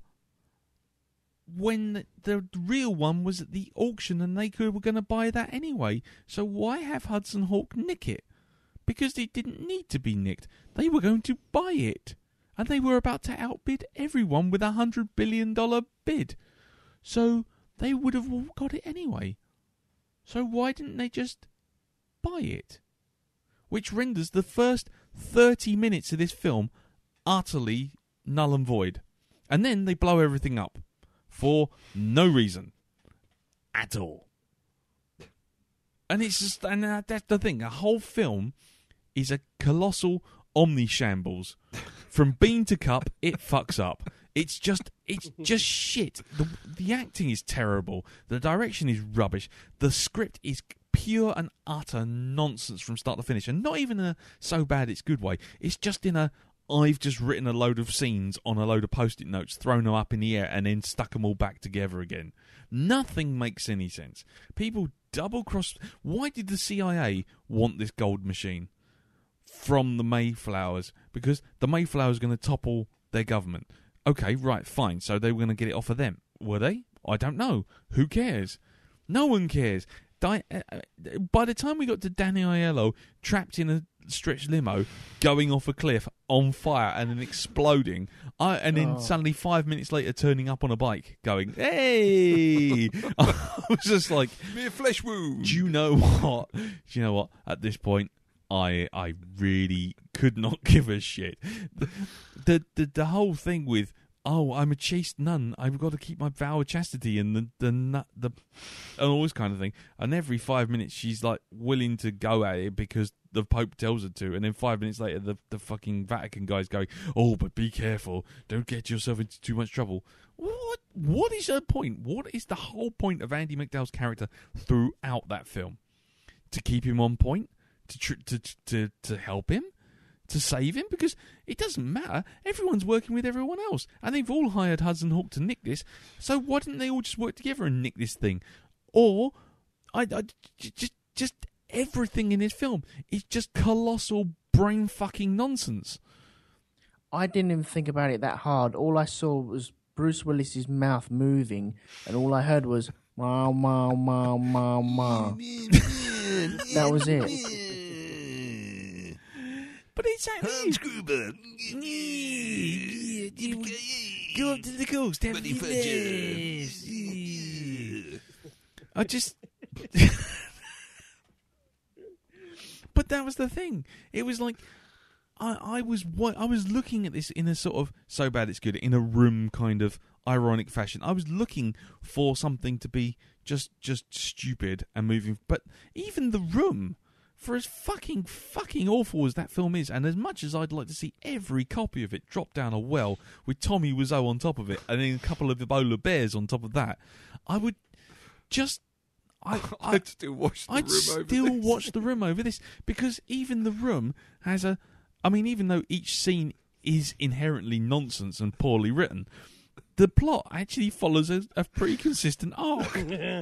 when the real one was at the auction, and they were going to buy that anyway. So why have Hudson Hawk nick it? Because it didn't need to be nicked. They were going to buy it, and they were about to outbid everyone with $100 billion bid. So they would have all got it anyway. So why didn't they just buy it? Which renders the first 30 minutes of this film utterly null and void. And then they blow everything up for no reason at all. And it's just, and that's the thing. A whole film is a colossal omni-shambles. From bean to cup, it fucks up. It's just shit. The acting is terrible. The direction is rubbish. The script is pure and utter nonsense from start to finish. And not even in a so bad it's good way. It's just in a, I've just written a load of scenes on a load of post-it notes, thrown them up in the air, and then stuck them all back together again. Nothing makes any sense. People double-cross. Why did the CIA want this gold machine from the Mayflowers? Because the Mayflowers are going to topple their government. Okay, right, fine. So they were going to get it off of them. Were they? I don't know. Who cares? No one cares. By the time we got to Danny Aiello trapped in a stretched limo, going off a cliff, on fire, and then exploding, and then suddenly 5 minutes later turning up on a bike, going, hey! I was just like, mere flesh wound. Do you know what? At this point, I really could not give a shit. The whole thing with, oh, I'm a chaste nun, I've got to keep my vow of chastity, and and all this kind of thing. And every 5 minutes she's like willing to go at it because the Pope tells her to, and then 5 minutes later the fucking Vatican guy's going, oh, but be careful, don't get yourself into too much trouble. What is her point? What is the whole point of Andy McDowell's character throughout that film? To keep him on point? To help him? To save him? Because it doesn't matter. Everyone's working with everyone else, and they've all hired Hudson Hawk to nick this. So why didn't they all just work together and nick this thing? Or just everything in this film is just colossal brain fucking nonsense. I didn't even think about it that hard. All I saw was Bruce Willis's mouth moving, and all I heard was "Meow, meow, meow, meow, meow." That was it. But it's actually... Go up to the coast, have I just... But that was the thing. It was like... I was looking at this in a sort of so bad it's good in a room kind of ironic fashion. I was looking for something to be just stupid and moving, but even the room, for as fucking awful as that film is, and as much as I'd like to see every copy of it drop down a well with Tommy Wiseau on top of it, and then a couple of Ebola bears on top of that, I would just. I'd still watch the room over this because even the room has a. I mean, even though each scene is inherently nonsense and poorly written, the plot actually follows a pretty consistent arc.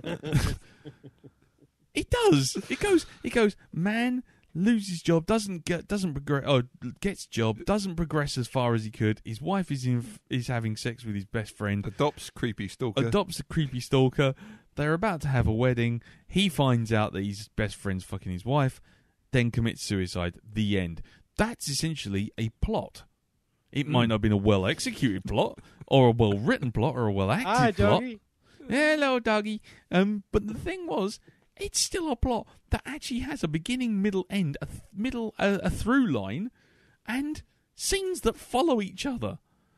It does. It goes. Man loses job, doesn't progress, or gets job, doesn't progress as far as he could. His wife is having sex with his best friend. Adopts a creepy stalker. They're about to have a wedding. He finds out that his best friend's fucking his wife, then commits suicide. The end. That's essentially a plot. It might not have been a well-executed plot, or a well-written plot, or a well-acted plot. Doggy. Hello, doggy. But the thing was, it's still a plot that actually has a beginning, middle, end, a through line, and scenes that follow each other.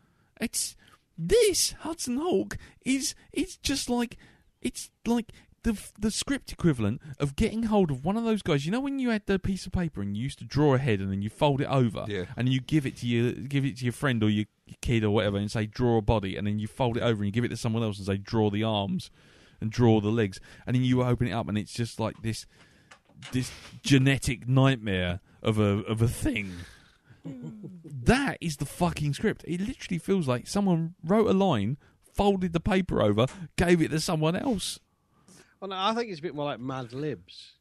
This Hudson Hawk is just like the script equivalent of getting hold of one of those guys. You know when you had the piece of paper and you used to draw a head and then you fold it over, and you give it to your friend or your kid or whatever and say draw a body, and then you fold it over and you give it to someone else and say draw the arms and draw the legs, and then you open it up and it's just like this genetic nightmare of a thing. That is the fucking script. It literally feels like someone wrote a line, folded the paper over, gave it to someone else. Well, no, I think it's a bit more like Mad Libs.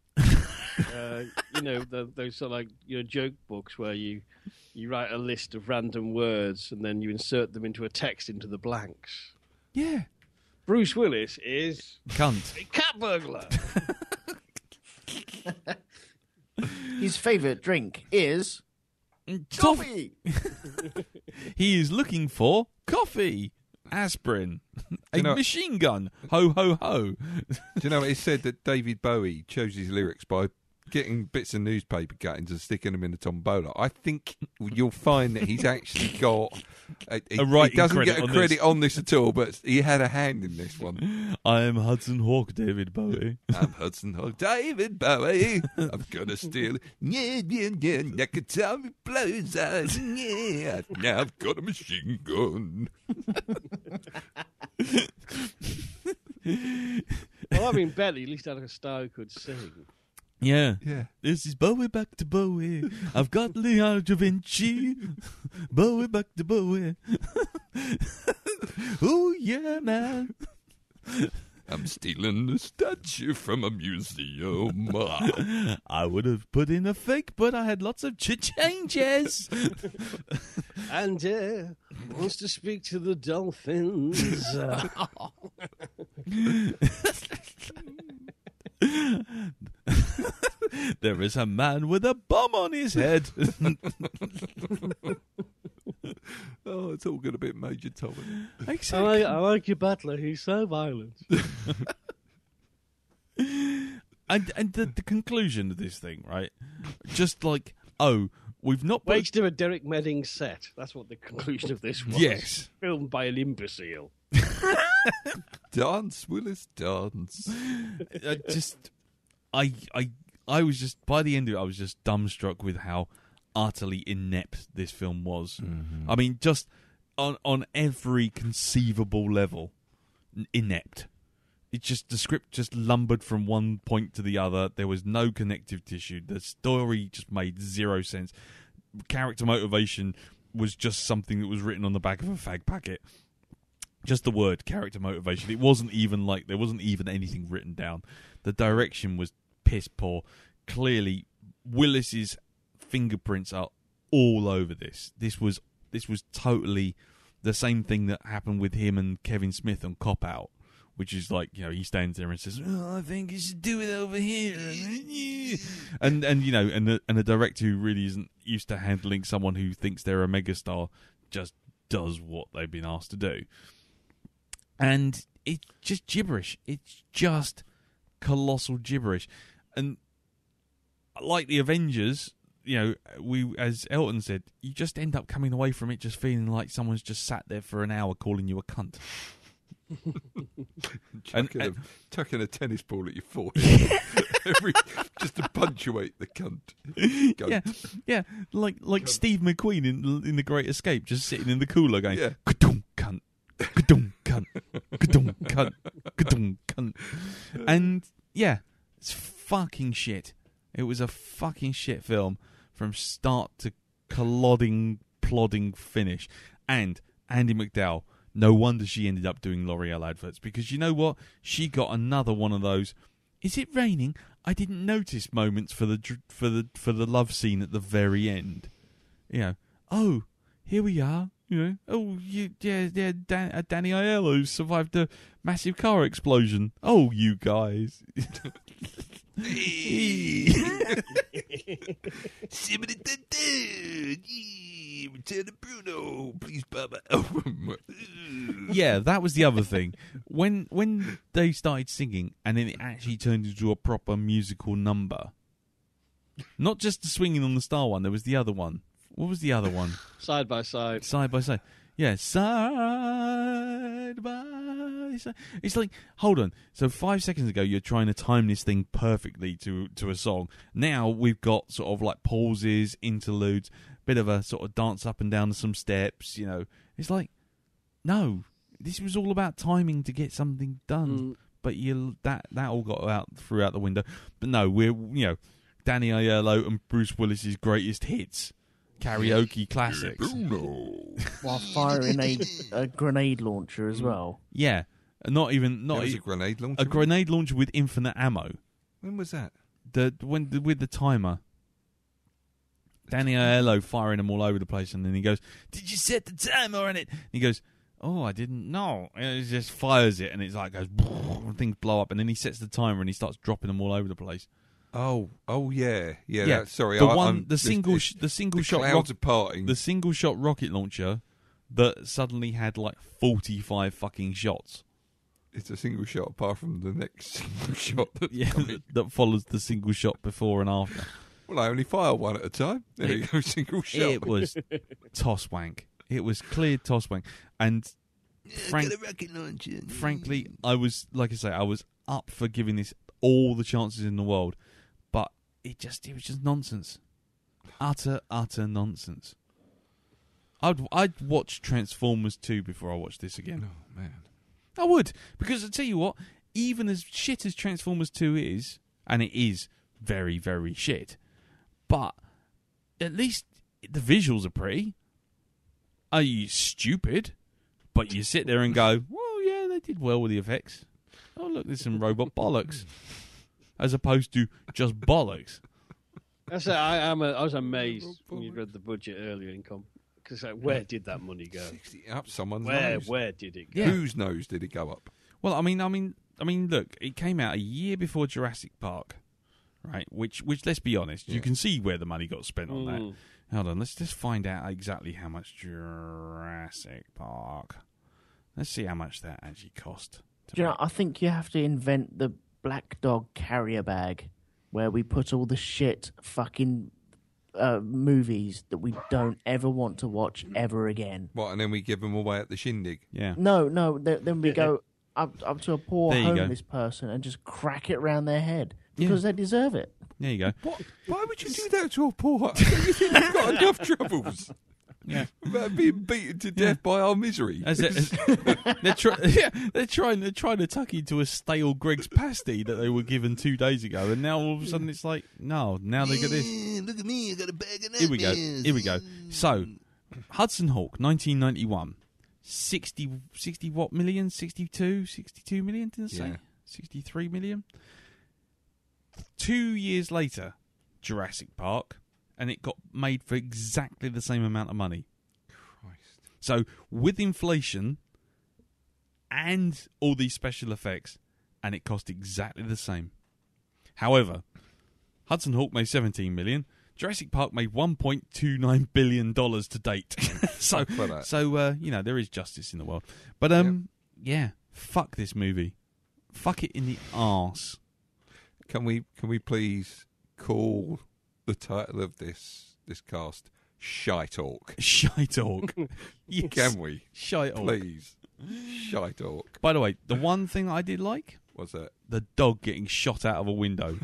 Those sort of like joke books where you write a list of random words and then you insert them into a text into the blanks. Yeah. Bruce Willis is cunt. A cat burglar. His favourite drink is coffee. He is looking for coffee. Aspirin, machine gun, ho ho ho. Do you know it said that David Bowie chose his lyrics by getting bits of newspaper cuttings and sticking them in a tombola? I think you'll find that he's actually got he doesn't get a credit on this at all, but he had a hand in this one. I am Hudson Hawk, David Bowie. I'm Hudson Hawk, David Bowie. I'm gonna steal. Yeah, Nakatomi blows out. Yeah, now I've got a machine gun. Well, I mean, Benny at least had a star who could sing. Yeah. This is Bowie back to Bowie. I've got Leonardo da Vinci. Bowie back to Bowie. Oh, yeah, man. I'm stealing a statue from a museum. I would have put in a fake, but I had lots of changes. And wants to speak to the dolphins. There is a man with a bomb on his head. Oh, it's all got a bit Major Tom. Exactly. I like your butler. He's so violent. And the conclusion of this thing, right? Just like, we've not... Wait to do a Derek Medding set. That's what the conclusion of this was. Yes. Filmed by an imbecile. Dance, Willis, dance. I was just, by the end of it, I was just dumbstruck with how utterly inept this film was. Mm-hmm. I mean, just on every conceivable level, inept. It's just, the script just lumbered from one point to the other. There was no connective tissue. The story just made zero sense. Character motivation was just something that was written on the back of a fag packet. Just the word character motivation. It wasn't even like, there wasn't even anything written down. The direction was piss poor. Clearly, Willis's fingerprints are all over this. This was this was totally the same thing that happened with him and Kevin Smith on Cop Out, which is like, you know, he stands there and says, "Oh, I think you should do it over here," and you know, and the director who really isn't used to handling someone who thinks they're a megastar just does what they've been asked to do, and it's just gibberish. It's just colossal gibberish, and like the Avengers, you know, as Elton said, you just end up coming away from it just feeling like someone's just sat there for an hour calling you a cunt. Tucking a tennis ball at your forehead just to punctuate the cunt. Yeah, like cunt. Steve McQueen in The Great Escape, just sitting in the cooler going, "Ka-dum, cunt, ka-dum, cunt, ka-dum, cunt, ka-dum, cunt," and yeah, it's fucking shit. It was a fucking shit film from start to plodding finish. And Andie MacDowell, no wonder she ended up doing L'Oreal adverts, because you know what? She got another one of those, "Is it raining? I didn't notice" moments for the love scene at the very end. You know, "Oh, here we are." You know, "Oh, Danny Aiello survived a massive car explosion. Oh, you guys." Return to Bruno, please, Baba. Yeah, that was the other thing. When they started singing, and then it actually turned into a proper musical number. Not just the Swinging on the Star one. There was the other one. What was the other one? Side by Side. Side by Side. Yeah, side by side. It's like, hold on. So 5 seconds ago, you're trying to time this thing perfectly to a song. Now we've got sort of like pauses, interludes, bit of a sort of dance up and down some steps. You know, it's like, no, this was all about timing to get something done. But that all got out throughout the window. But no, Danny Aiello and Bruce Willis's greatest hits. Karaoke classics. While firing a grenade launcher as well. Yeah. Not a grenade launcher. A grenade launcher with infinite ammo. When was that? With the timer. Danny Aiello firing them all over the place, and then he goes, "Did you set the timer on it?" And he goes, "Oh, I didn't know." And he just fires it, and it's like goes, and things blow up, and then he sets the timer and he starts dropping them all over the place. Oh, yeah. Sorry, the single shot clouds are parting. The single shot rocket launcher that suddenly had like 45 fucking shots. It's a single shot apart from the next single shot that follows the single shot before and after. Well, I only fire one at a time. There you go, single shot. It was toss wank. It was clear toss wank. And frankly, I was up for giving this all the chances in the world. It was just nonsense, utter nonsense. I'd watch Transformers 2 before I watched this again. Oh man, I would, because I tell you what, even as shit as Transformers 2 is, and it is very, very shit, but at least the visuals are pretty. Are you stupid? But you sit there and go, "Well, yeah, they did well with the effects. Oh look, there's some robot bollocks." As opposed to just bollocks. I was amazed when you read the budget earlier in because where did that money go? 60 up someone's nose. nose. Where did it go? Yeah. Whose nose did it go up? Well, I mean, look, it came out a year before Jurassic Park, right? Which let's be honest, you can see where the money got spent on that. Hold on, let's just find out exactly how much Jurassic Park. Let's see how much that actually cost. Do you know, I think you have to invent the Blackdog carrier bag where we put all the shit fucking movies that we don't ever want to watch ever again. What, and then we give them away at the shindig? Yeah. No, then we go up to a poor homeless person and just crack it round their head because they deserve it. There you go. Why would you do that to a poor? You think you've got enough troubles? Yeah, about being beaten to death by our misery. They're trying to tuck into a stale Greg's pasty that they were given 2 days ago, and now all of a sudden it's like, no, now they get this. Look at me, I got a bag of Here we go. So, Hudson Hawk, 1991, 60 what million? 62 million? Didn't it say? 63 million. 2 years later, Jurassic Park. And it got made for exactly the same amount of money. So with inflation and all these special effects, and it cost exactly the same. However, Hudson Hawk made $17 million. Jurassic Park made $1.29 billion to date. so there is justice in the world. But yeah, fuck this movie. Fuck it in the arse. Can we please call the title of this cast Shite Hawk? Shite Hawk. Yes. Can we? Shite Hawk. Please. Shite Hawk. By the way, the one thing I did like... What's that? The dog getting shot out of a window.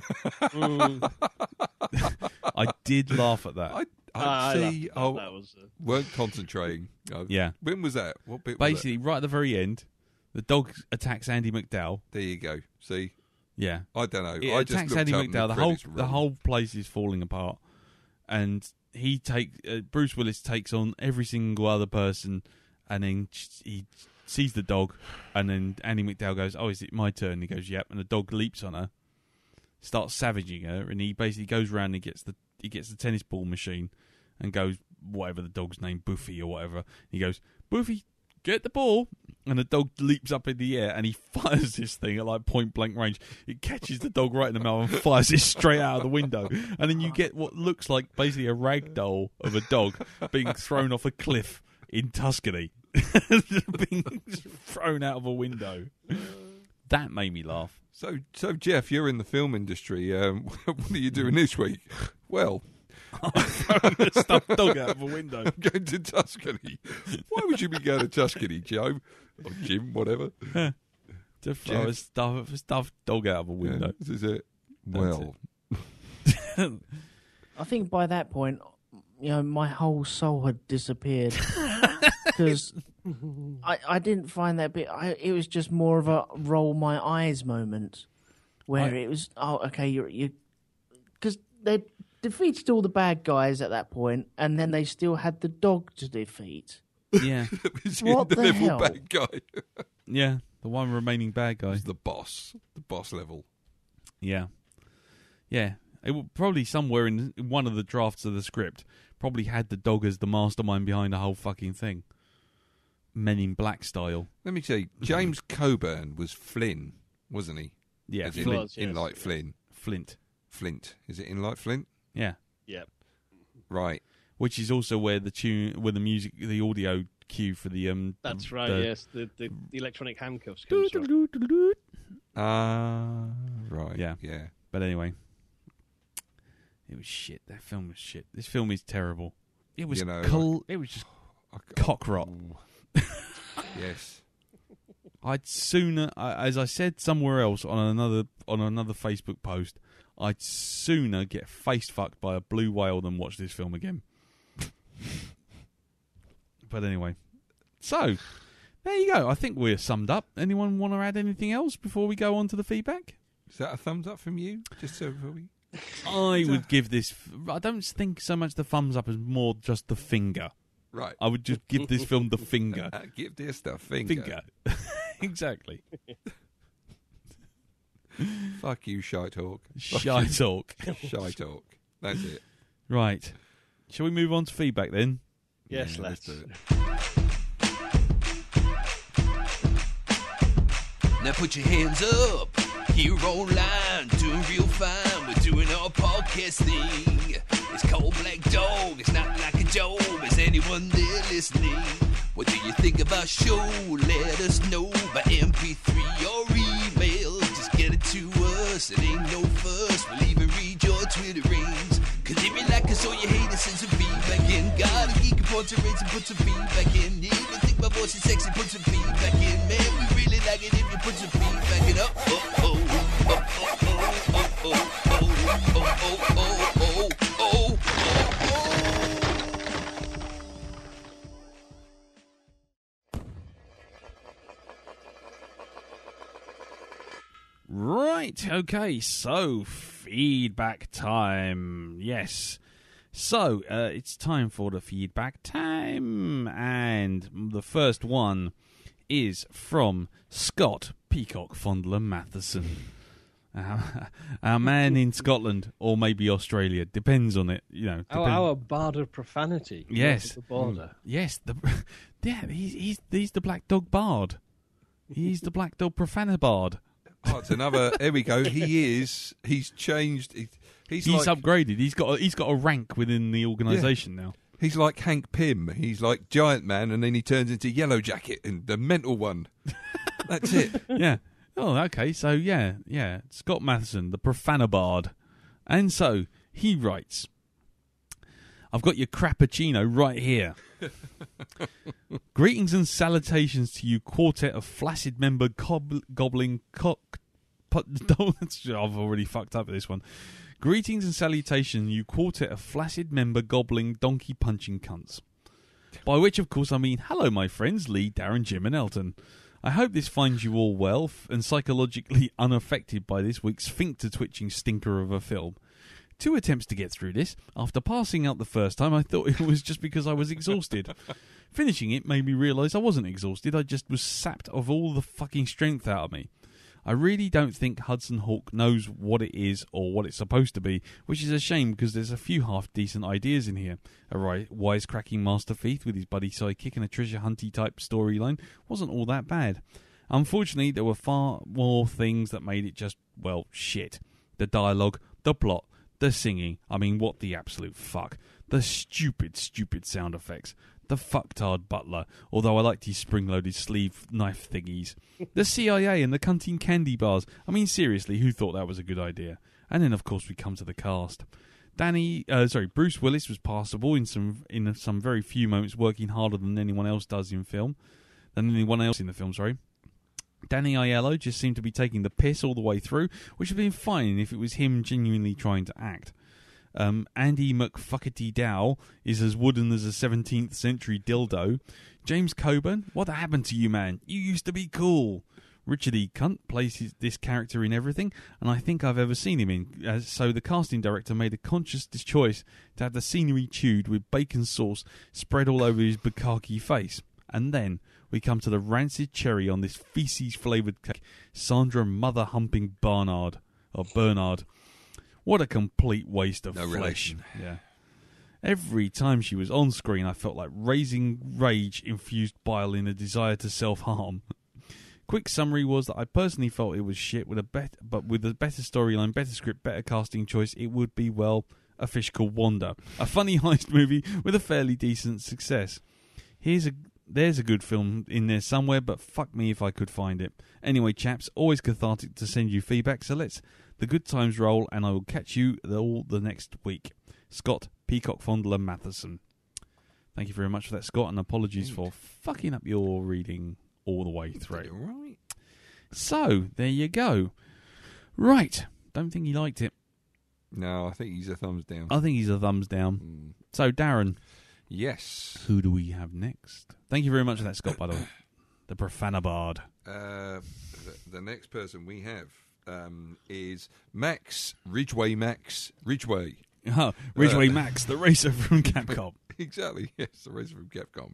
I did laugh at that. I see. That was, weren't concentrating. Yeah. When was that? What bit? Basically, right at the very end, the dog attacks Andy McDowell. There you go. See. Yeah. I don't know. It I just attacks looked Andy up and McDowell. The wrong. whole place is falling apart, and Bruce Willis takes on every single other person, and then he sees the dog, and then Andy McDowell goes, "Oh, is it my turn?" He goes, "Yep," and the dog leaps on her, starts savaging her, and he basically goes around and gets the tennis ball machine, and goes whatever the dog's name, Buffy or whatever. He goes, "Buffy, get the ball," and the dog leaps up in the air, and he fires this thing at like point blank range. It catches the dog right in the mouth and fires it straight out of the window, and then you get what looks like basically a rag doll of a dog being thrown off a cliff in Tuscany. Being thrown out of a window. That made me laugh. So Jeff, you're in the film industry. What are you doing this week? Well, I'm throwing a stuffed dog out of a window. I'm going to Tuscany. Why would you be going to Tuscany, Joe? Or Jim, whatever. To throw a stuffed dog out of a window. Yeah, this is it. Well. I think by that point, my whole soul had disappeared. Because I didn't find that bit. It was just more of a roll my eyes moment, where it was, you because they defeated all the bad guys at that point, and then they still had the dog to defeat. Yeah, what the hell? Bad guy. Yeah, the one remaining bad guy. The boss level. Yeah, yeah. It was probably somewhere in one of the drafts of the script. Probably had the dog as the mastermind behind the whole fucking thing. Men in Black style. Let me see. James Coburn was Flynn, wasn't he? Yeah, As Flint. in like Flynn. Flint. Is it in like Flint? Yeah. Yep. Right. Which is also where the music, the audio cue for the That's right. Yes, the electronic handcuffs. Right. Yeah. Yeah. But anyway, it was shit. That film was shit. This film is terrible. It was it was just cock rot. Yes. I'd sooner, as I said somewhere else on another Facebook post, I'd sooner get face fucked by a blue whale than watch this film again. But anyway, so there you go. I think we're summed up. Anyone want to add anything else before we go on to the feedback? Is that a thumbs up from you? Just so we... I would give this. I don't think so much the thumbs up as more just the finger. Right. I would just give this film the finger. Give this the finger. Exactly. Fuck you, Shite Hawk. Shite Hawk. Shite Hawk. That's it. Right. Shall we move on to feedback then? Yes, Yeah, let's do it. Now put your hands up, here online, doing real fine. We're doing our podcast thing. It's called Blackdog, it's not like a job. Is anyone there listening? What do you think of our show? Let us know by MP3 or email. Just get it to us, it ain't no fuss. We'll even read your Twitter rings. Cause if you like us or you hate us, send some feedback in. Got a geek and point to rates and put some feedback in. If you think my voice is sexy, put some feedback in. Man, we really like it if you put some feedback in. Right, okay, so feedback time. Yes. So, it's time for the feedback time. And the first one is from Scott Peacock Fondler Matheson. Our man in Scotland, or maybe Australia, depends on it. Our bard of profanity. Yes, The border. Yes, he's the Blackdog bard. He's the Blackdog profanabard. Oh, it's another. There we go. He's changed. He's like, upgraded. He's got a rank within the organisation now. He's like Hank Pym. He's like Giant Man, and then he turns into Yellow Jacket and the mental one. That's it. Yeah. Oh, okay. So yeah. Scott Matheson, the profanabard, and so he writes. I've got your crappuccino right here. Greetings and salutations to you, quartet of flaccid member gobbling cock. I've already fucked up with this one. Greetings and salutations, you quartet of flaccid member gobbling donkey punching cunts. By which, of course, I mean hello, my friends Lee, Darren, Jim, and Elton. I hope this finds you all well and psychologically unaffected by this week's sphincter twitching stinker of a film. 2 attempts to get through this. After passing out the first time, I thought it was just because I was exhausted. Finishing it made me realise I wasn't exhausted, I just was sapped of all the fucking strength out of me. I really don't think Hudson Hawk knows what it is or what it's supposed to be, which is a shame because there's a few half-decent ideas in here. A wisecracking Master Thief with his buddy sidekick and a treasure hunty type storyline wasn't all that bad. Unfortunately, there were far more things that made it just, well, shit. The dialogue, the plot, the singing, I mean, what the absolute fuck. The stupid sound effects. The fucktard butler, although I liked his spring-loaded sleeve knife thingies. The CIA and the cunting candy bars. I mean, seriously, who thought that was a good idea? And then, of course, we come to the cast. Bruce Willis was passable in some very few moments, working harder than anyone else does in film. Danny Aiello just seemed to be taking the piss all the way through, which would have been fine if it was him genuinely trying to act. Andy McFuckety Dow is as wooden as a 17th century dildo. James Coburn, what happened to you, man? You used to be cool. Richard E. Cunt plays this character in everything, and I think I've ever seen him in. So the casting director made a conscious choice to have the scenery chewed with bacon sauce spread all over his bukkake face. And then we come to the rancid cherry on this feces-flavoured cake, Sandra mother-humping Bernard. What a complete waste of flesh. Relation. Yeah. Every time she was on screen, I felt like raising rage-infused bile in a desire to self-harm. Quick summary was that I personally felt it was shit, but with a better storyline, better script, better casting choice, it would be, well, A Fish Called Wanda. A funny heist movie with a fairly decent success. There's a good film in there somewhere, but fuck me if I could find it. Anyway, chaps, always cathartic to send you feedback, so let's the good times roll, and I will catch you all the next week. Scott Peacock Fondler Matheson. Thank you very much for that, Scott, and apologies for fucking up your reading all the way through. Right. So, there you go. Right. Don't think he liked it. No, I think he's a thumbs down. I think he's a thumbs down. So, Darren. Yes. Who do we have next? Thank you very much for that, Scott, by the way. The Profanabard. The next person we have is Ridgway Max. Ridgway Max, the racer from Capcom. Exactly, yes, the racer from Capcom.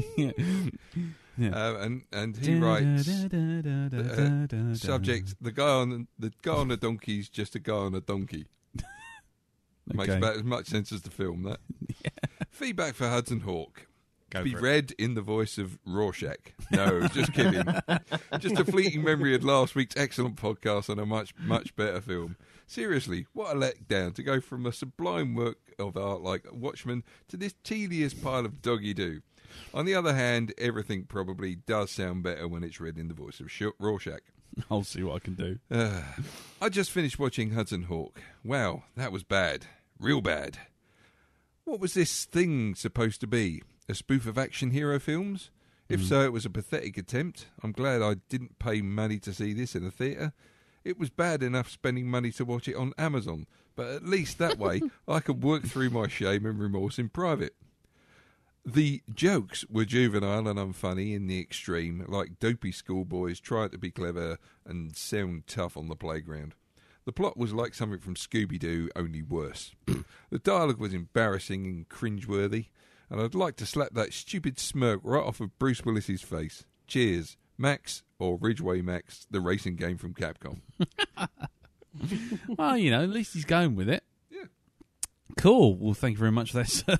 Yeah. And he writes subject: the guy on the donkey's just a guy on a donkey. Makes about as much sense as the film. That. Yeah. Feedback for Hudson Hawk. Go Be for it. read in the voice of Rorschach. No, just kidding. Just a fleeting memory of last week's excellent podcast and a much, much better film. Seriously, what a letdown to go from a sublime work of art like Watchmen to this tedious pile of doggy-doo. On the other hand, everything probably does sound better when it's read in the voice of Rorschach. I'll see what I can do. I just finished watching Hudson Hawk. Wow, that was bad. Real bad. What was this thing supposed to be? A spoof of action hero films? If so, it was a pathetic attempt. I'm glad I didn't pay money to see this in a theatre. It was bad enough spending money to watch it on Amazon, but at least that way I could work through my shame and remorse in private. The jokes were juvenile and unfunny in the extreme, like dopey schoolboys trying to be clever and sound tough on the playground. The plot was like something from Scooby-Doo, only worse. The dialogue was embarrassing and cringeworthy, and I'd like to slap that stupid smirk right off of Bruce Willis's face. Cheers, Max, or Ridgway Max, the racing game from Capcom. Well, at least he's going with it. Yeah. Cool. Well, thank you very much for that, sir.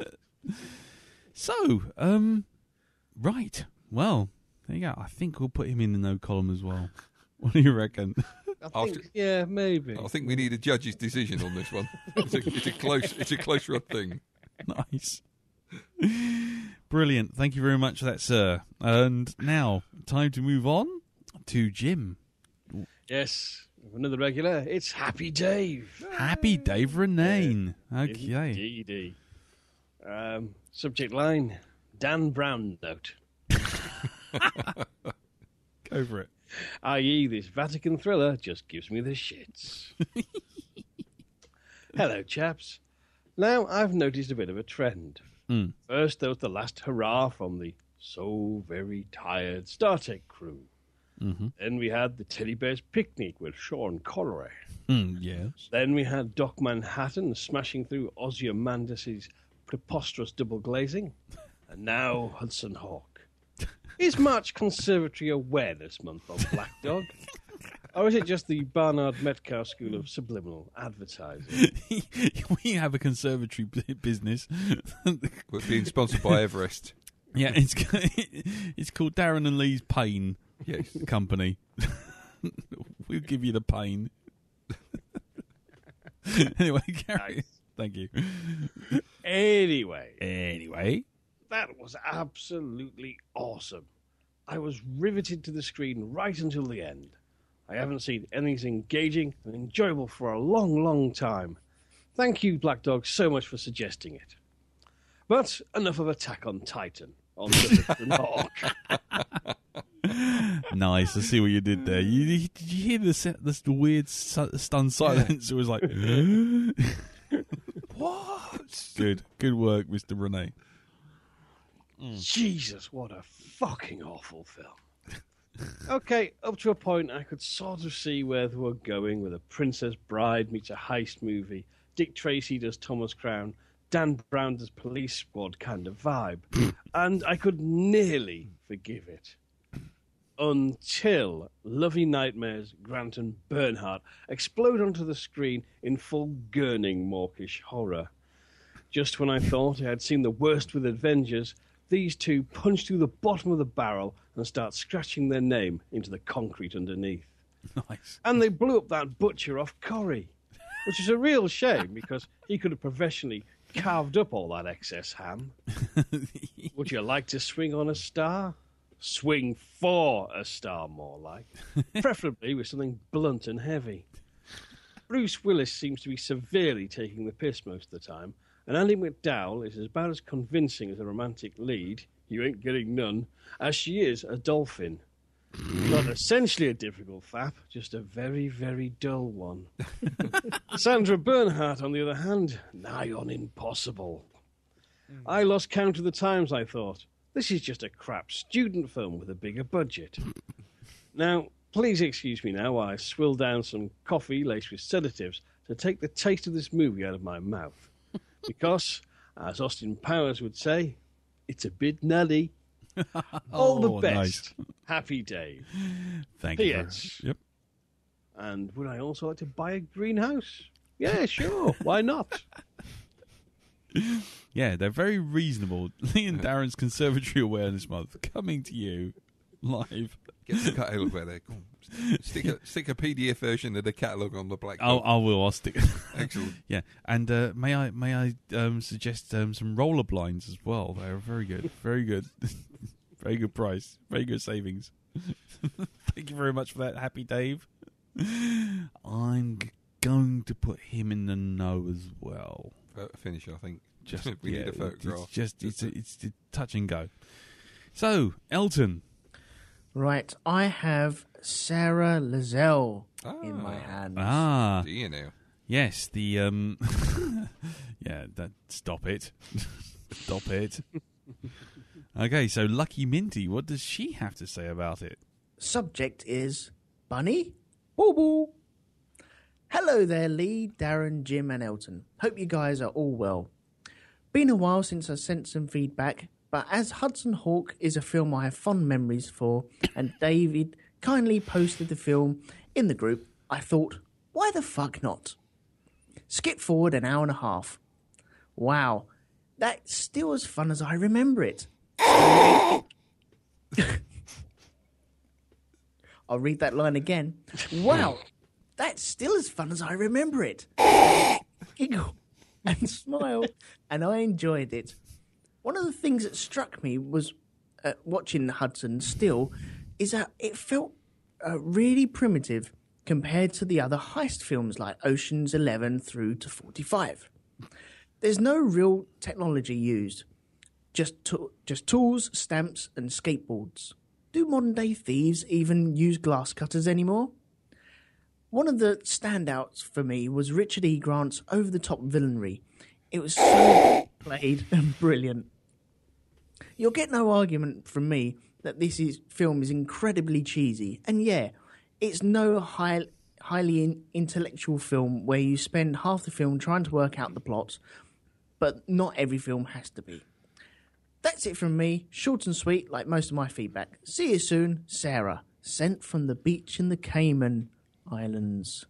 So, right. Well, there you go. I think we'll put him in the no column as well. What do you reckon? I think, yeah, maybe. I think we need a judge's decision on this one. It's a close run thing. Nice. Brilliant. Thank you very much for that, sir. And now, time to move on to Jim. Yes, another regular. It's Happy Dave. Happy Dave Renane. Yeah, Okay. Indeedy. Subject line, Dan Brown note. Go for it. I.e., this Vatican thriller just gives me the shits. Hello, chaps. Now, I've noticed a bit of a trend. First, there was the last hurrah from the so very tired Star Trek crew. Mm-hmm. Then we had the Teddy Bear's Picnic with Sean Connery. Yes. Then we had Doc Manhattan smashing through Ozymandias' preposterous double glazing. And now Hudson Hawk. Is March Conservatory Awareness Month on Blackdog? Or is it just the Barnard Metcalfe School of Subliminal Advertising? We have a conservatory business. We're being sponsored by Everest. Yeah, it's called Darren and Lee's Pain Company. We'll give you the pain. Anyway, Gary, Nice. thank you. Anyway, that was absolutely awesome. I was riveted to the screen right until the end. I haven't seen anything engaging and enjoyable for a long, long time. Thank you, Blackdog, so much for suggesting it. But enough of Attack on Titan. On the Hudson Hawk. Nice. I see what you did there. Did you hear this weird stunned silence? It was like, What? Good work, Mr. Renee. Jesus, what a fucking awful film. Okay, up to a point I could sort of see where they were going with a Princess Bride meets a heist movie, Dick Tracy does Thomas Crown, Dan Brown does Police Squad kind of vibe, and I could nearly forgive it. Until Lovey Nightmares, Grant and Bernhardt explode onto the screen in full gurning mawkish horror. Just when I thought I had seen the worst with Avengers, these two punch through the bottom of the barrel and start scratching their name into the concrete underneath. Nice. And they blew up that butcher off Corrie, which is a real shame because he could have professionally carved up all that excess ham. Would you like to swing on a star? Swing for a star, more like. Preferably with something blunt and heavy. Bruce Willis seems to be severely taking the piss most of the time, and Andy McDowell is about as convincing as a romantic lead, you ain't getting none, as she is a dolphin. Not essentially a difficult fap, just a very, very dull one. Sandra Bernhardt, on the other hand, nigh on impossible. I lost count of the times I thought, this is just a crap student film with a bigger budget. Now, please excuse me now while I swill down some coffee laced with sedatives to take the taste of this movie out of my mouth. Because, as Austin Powers would say, it's a bit nutty. All the best. Nice. Happy Dave. Thank you. P.S. Yep. And would I also like to buy a greenhouse? Yeah, sure. Why not? Yeah, they're very reasonable. Lee and Darren's Conservatory Awareness Month coming to you live. Get the catalogue where they're gone. Stick a PDF version of the catalogue on the Blackdog. I will. I'll stick. Excellent. Yeah, and may I suggest some roller blinds as well? They're very good. Very good. Very good price. Very good savings. Thank you very much for that, Happy Dave. I'm going to put him in the no as well. Finish, I think. Just we need a photograph. It's a touch and go. So, Elton. Right, I have Sarah Lazelle in my hands. Ah, Do you know? yes, the yeah. Stop it, stop it. Okay, so Lucky Minty, what does she have to say about it? Subject is Bunny Boo Boo. Hello there, Lee, Darren, Jim, and Elton. Hope you guys are all well. Been a while since I sent some feedback, but as Hudson Hawk is a film I have fond memories for, and David kindly posted the film in the group, I thought, Why the fuck not? Skip forward an hour and a half. Wow, that's still as fun as I remember it. I'll read that line again. Wow, that's still as fun as I remember it. Giggle and smile, and I enjoyed it. One of the things that struck me was watching Hudson still is that it felt really primitive compared to the other heist films like Ocean's 11 through to 45. There's no real technology used, just tools, stamps, and skateboards. Do modern-day thieves even use glass cutters anymore? One of the standouts for me was Richard E. Grant's over-the-top villainry. It was so played and brilliant. You'll get no argument from me that film is incredibly cheesy. And yeah, it's no highly intellectual film where you spend half the film trying to work out the plots, but not every film has to be. That's it from me, short and sweet like most of my feedback. See you soon, Sarah, sent from the beach in the Cayman Islands.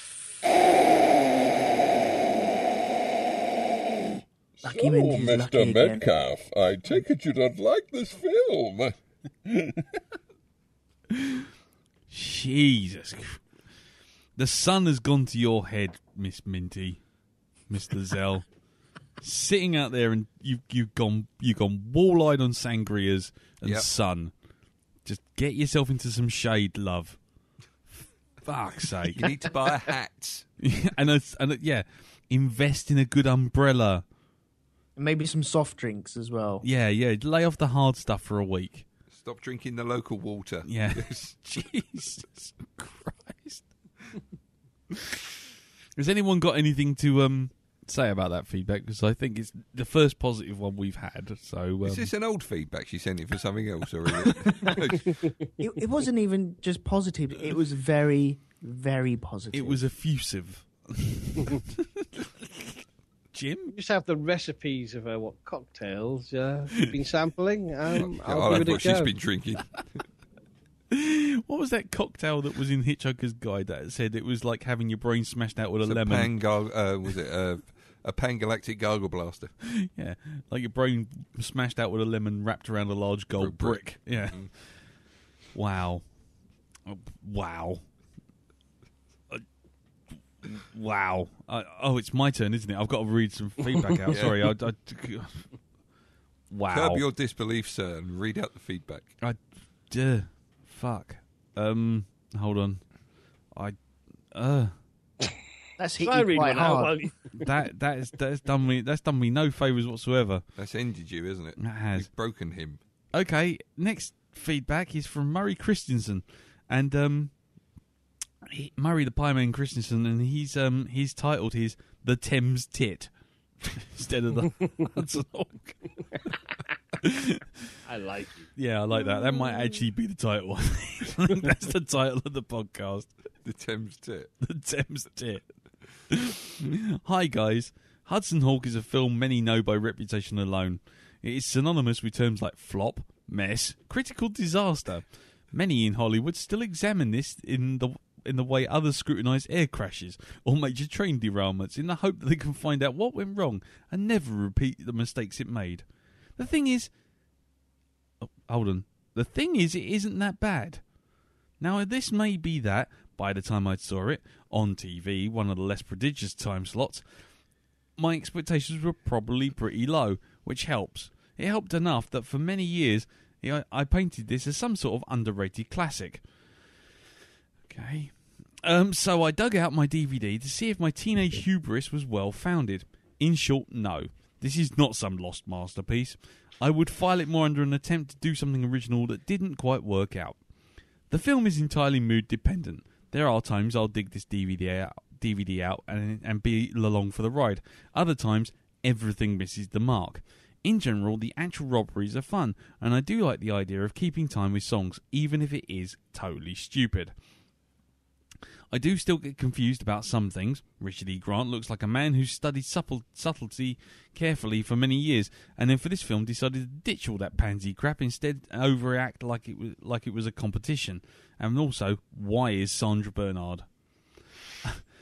Lucky Minty's Mr. lucky again. Metcalf, I take it you don't like this film. Jesus. The sun has gone to your head, Miss Minty, Mr. Zell. Sitting out there and you've gone wall-eyed on sangrias and sun. Just get yourself into some shade, love. Fuck's sake. You need to buy a hat. and invest in a good umbrella. Maybe some soft drinks as well. Yeah. Lay off the hard stuff for a week. Stop drinking the local water. Yeah. Jesus Christ. Has anyone got anything to say about that feedback? Because I think it's the first positive one we've had. So is this an old feedback? She sent it for something else, or is it? It wasn't even just positive. It was very, very positive. It was effusive. Jim? You just have the recipes of what cocktails you've been sampling. I'll have what she's been drinking. What was that cocktail that was in Hitchhiker's Guide that said it was like having your brain smashed out with a lemon? Was it a Pan-Galactic Gargle Blaster? Yeah, like your brain smashed out with a lemon wrapped around a large gold brick. Yeah. Mm. Wow. Wow. It's my turn, isn't it? I've got to read some feedback out. Yeah. Sorry. Wow. Curb your disbelief, sir, and read out the feedback. Fuck. Hold on. That's hit you quite hard. That's done me no favours whatsoever. That's ended you, isn't it? That has. You've broken him. Okay, next feedback is from Murray Christensen, and Murray the Pieman Christensen, and he's titled his "The Thames Tit" instead of the Hudson Hawk. I like it. Yeah, I like that. That might actually be the title. I think that's the title of the podcast. The Thames Tit. The Thames Tit. Hi guys. Hudson Hawk is a film many know by reputation alone. It is synonymous with terms like flop, mess, critical disaster. Many in Hollywood still examine this in the way others scrutinise air crashes or major train derailments in the hope that they can find out what went wrong and never repeat the mistakes it made. The thing is... hold on. The thing is, it isn't that bad. Now, this may be that, by the time I saw it, on TV, one of the less prodigious time slots, my expectations were probably pretty low, which helps. It helped enough that for many years, I painted this as some sort of underrated classic. Okay. So I dug out my DVD to see if my teenage hubris was well-founded. In short, no. This is not some lost masterpiece. I would file it more under an attempt to do something original that didn't quite work out. The film is entirely mood-dependent. There are times I'll dig this DVD out and be along for the ride. Other times, everything misses the mark. In general, the actual robberies are fun, and I do like the idea of keeping time with songs, even if it is totally stupid. I do still get confused about some things. Richard E. Grant looks like a man who's studied subtlety carefully for many years, and then for this film decided to ditch all that pansy crap, instead overact like it was a competition. And also, why is Sandra Bernhard?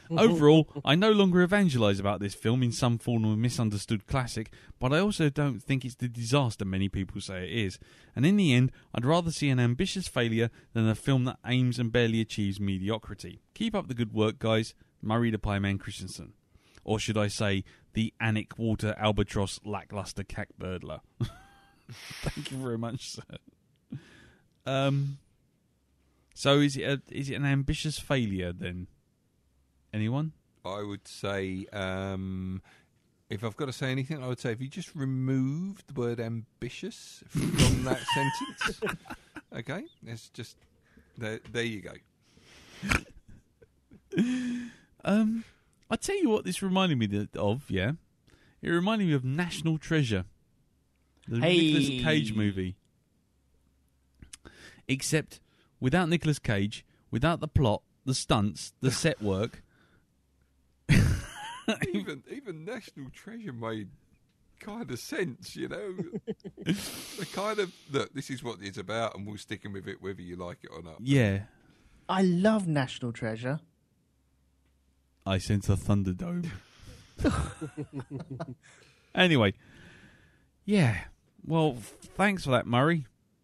Overall, I no longer evangelise about this film in some form of misunderstood classic, but I also don't think it's the disaster many people say it is. And in the end, I'd rather see an ambitious failure than a film that aims and barely achieves mediocrity. Keep up the good work, guys. Murray the Pieman Christensen. Or should I say, the Annick Water Albatross Lackluster Cackbirdler. Thank you very much, sir. So is it an ambitious failure then? Anyone? I would say, if I've got to say anything, I would say if you just remove the word ambitious from that sentence, okay, it's just there you go. I'll tell you what this reminded me of, yeah? It reminded me of National Treasure, the Nicolas Cage movie. Except without Nicolas Cage, without the plot, the stunts, the set work. even National Treasure made kind of sense, you know. The kind of, look, this is what it's about, and we're sticking with it whether you like it or not. Yeah. I love National Treasure. I sense a Thunderdome. Anyway. Yeah. Well, thanks for that, Murray.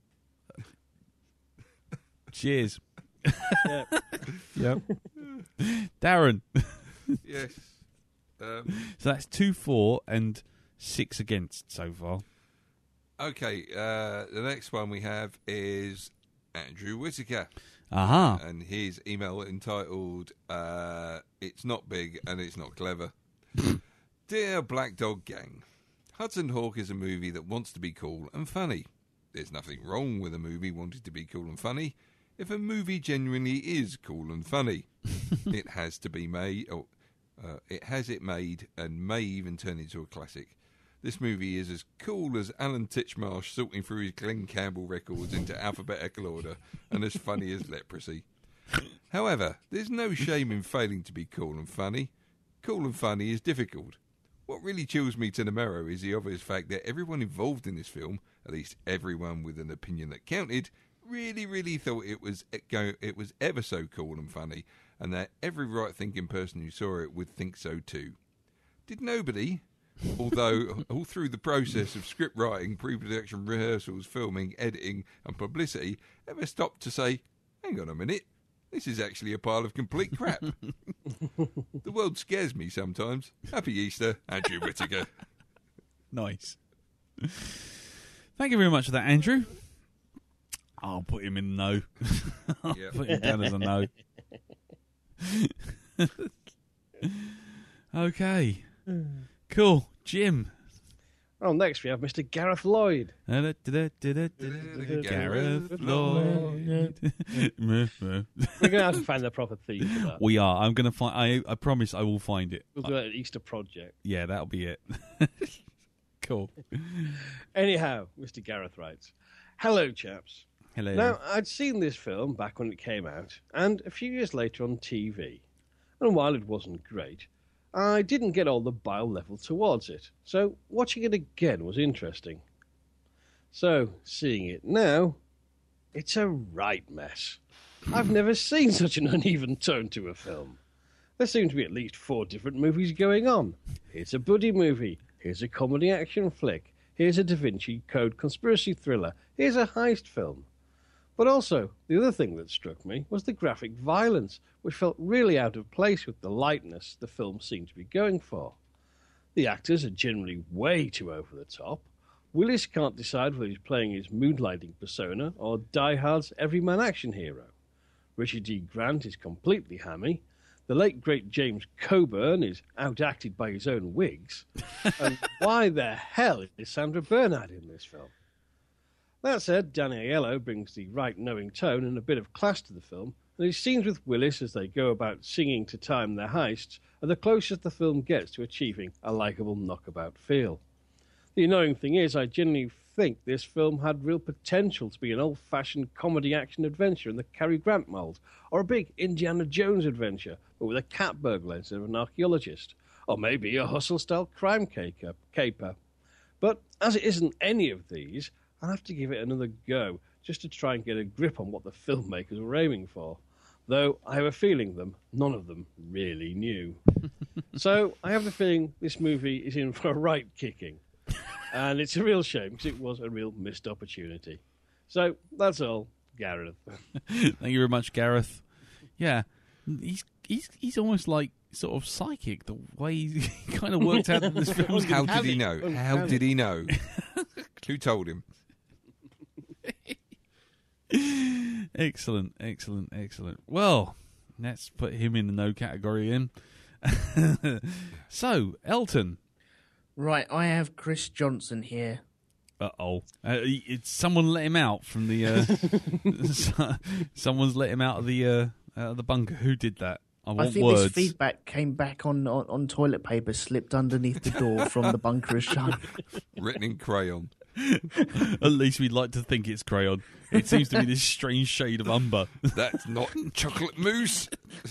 Cheers. Yep. Darren. Yes. So that's 2-4 and 6 against so far. Okay, the next one we have is Andrew Whittaker. Aha. And his email entitled, It's Not Big and It's Not Clever. Dear Blackdog Gang, Hudson Hawk is a movie that wants to be cool and funny. There's nothing wrong with a movie wanting to be cool and funny if a movie genuinely is cool and funny. It has to be made, it has it made and may even turn into a classic. This movie is as cool as Alan Titchmarsh sorting through his Glenn Campbell records into alphabetical order and as funny as leprosy. However, there's no shame in failing to be cool and funny. Cool and funny is difficult. What really chills me to the marrow is the obvious fact that everyone involved in this film, at least everyone with an opinion that counted, really thought it was ever so cool and funny, and that every right-thinking person who saw it would think so too. Did nobody, although all through the process of script writing, pre-production rehearsals, filming, editing and publicity, ever stop to say, hang on a minute, this is actually a pile of complete crap? The world scares me sometimes. Happy Easter, Andrew Whittaker. Nice. Thank you very much for that, Andrew. I'll put him in no. I'll put him down as a no. Okay. Cool. Jim. Oh, next we have Mr. Gareth Lloyd. Gareth Lloyd. We're going to have to find the proper theme for that. We are. I'm going to find. I promise I will find it. We'll do an Easter project. Yeah, that'll be it. Cool. Anyhow, Mr. Gareth writes, hello, chaps. Hello. Now, I'd seen this film back when it came out, and a few years later on TV. And while it wasn't great, I didn't get all the bile level towards it. So watching it again was interesting. So, seeing it now, it's a right mess. I've never seen such an uneven tone to a film. There seem to be at least 4 different movies going on. Here's a buddy movie. Here's a comedy action flick. Here's a Da Vinci Code conspiracy thriller. Here's a heist film. But also, the other thing that struck me was the graphic violence, which felt really out of place with the lightness the film seemed to be going for. The actors are generally way too over the top. Willis can't decide whether he's playing his moonlighting persona or Die Hard's everyman action hero. Richard E. Grant is completely hammy. The late great James Coburn is outacted by his own wigs. And why the hell is Sandra Bernhard in this film? That said, Danny Aiello brings the right knowing tone and a bit of class to the film, and his scenes with Willis as they go about singing to time their heists are the closest the film gets to achieving a likeable knockabout feel. The annoying thing is, I genuinely think this film had real potential to be an old-fashioned comedy-action-adventure in the Cary Grant mould, or a big Indiana Jones adventure, but with a cat burglar instead of an archaeologist, or maybe a hustle-style crime caper. But as it isn't any of these, I'll have to give it another go, just to try and get a grip on what the filmmakers were aiming for. though I have a feeling none of them really knew. So I have the feeling this movie is in for a right kicking. And it's a real shame because it was a real missed opportunity. So that's all, Gareth. Thank you very much, Gareth. Yeah, he's almost like sort of psychic, the way he kind of worked out that this film was How going to did he know? How did he know? Who told him? Excellent. Well, let's put him in the no category in. So, Elton. Right, I have Chris Johnson here. Someone let him out from the. Someone's let him out of the bunker. Who did that? I think words. this feedback came back on toilet paper slipped underneath the door from the bunker of shun. Written in crayon. At least we'd like to think it's crayon. It seems to be this strange shade of umber. That's not chocolate mousse.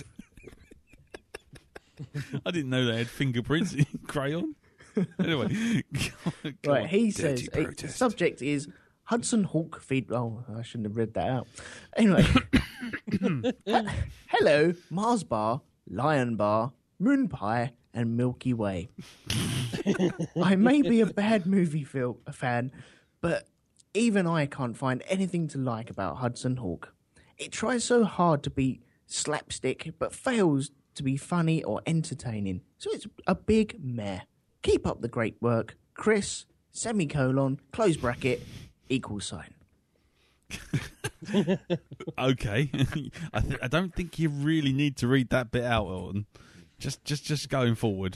I didn't know they had fingerprints in crayon. Anyway, right, he says the protest. subject is Hudson Hawk feed. Oh, I shouldn't have read that out. Anyway, hello, Mars bar, Lion bar, Moon pie, and Milky Way. I may be a bad movie fan, but even I can't find anything to like about Hudson Hawk. It tries so hard to be slapstick, but fails to be funny or entertaining. So it's a big meh. Keep up the great work. Chris, semicolon, close bracket, equals sign. Okay. I don't think you really need to read that bit out, Elton. Just going forward.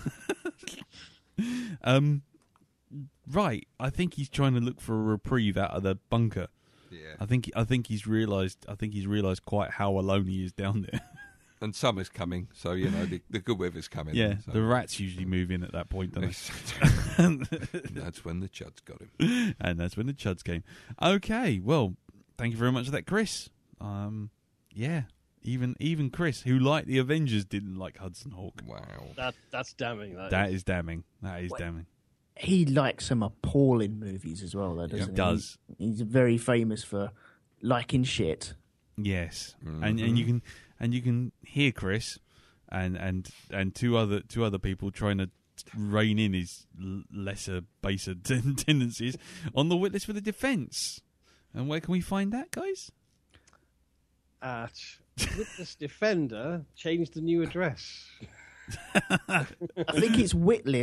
Right. I think he's trying to look for a reprieve out of the bunker. Yeah. I think he's realised quite how alone he is down there. And summer's coming, so the good weather's coming. Yeah, so. the rats usually move in at that point, don't they? That's when the chuds got him. And that's when the chuds came. Okay, well, thank you very much for that, Chris. Yeah, even Chris, who liked the Avengers, didn't like Hudson Hawk. Wow. That's damning. That is damning. That is damning. He likes some appalling movies as well, though, doesn't he? He does. He's very famous for liking shit. Yes, Mm-hmm. and you can hear Chris and two other people trying to rein in his lesser, baser tendencies on the witness for the defence. And where can we find that, guys? At Witness Defender, change the new address. I think it's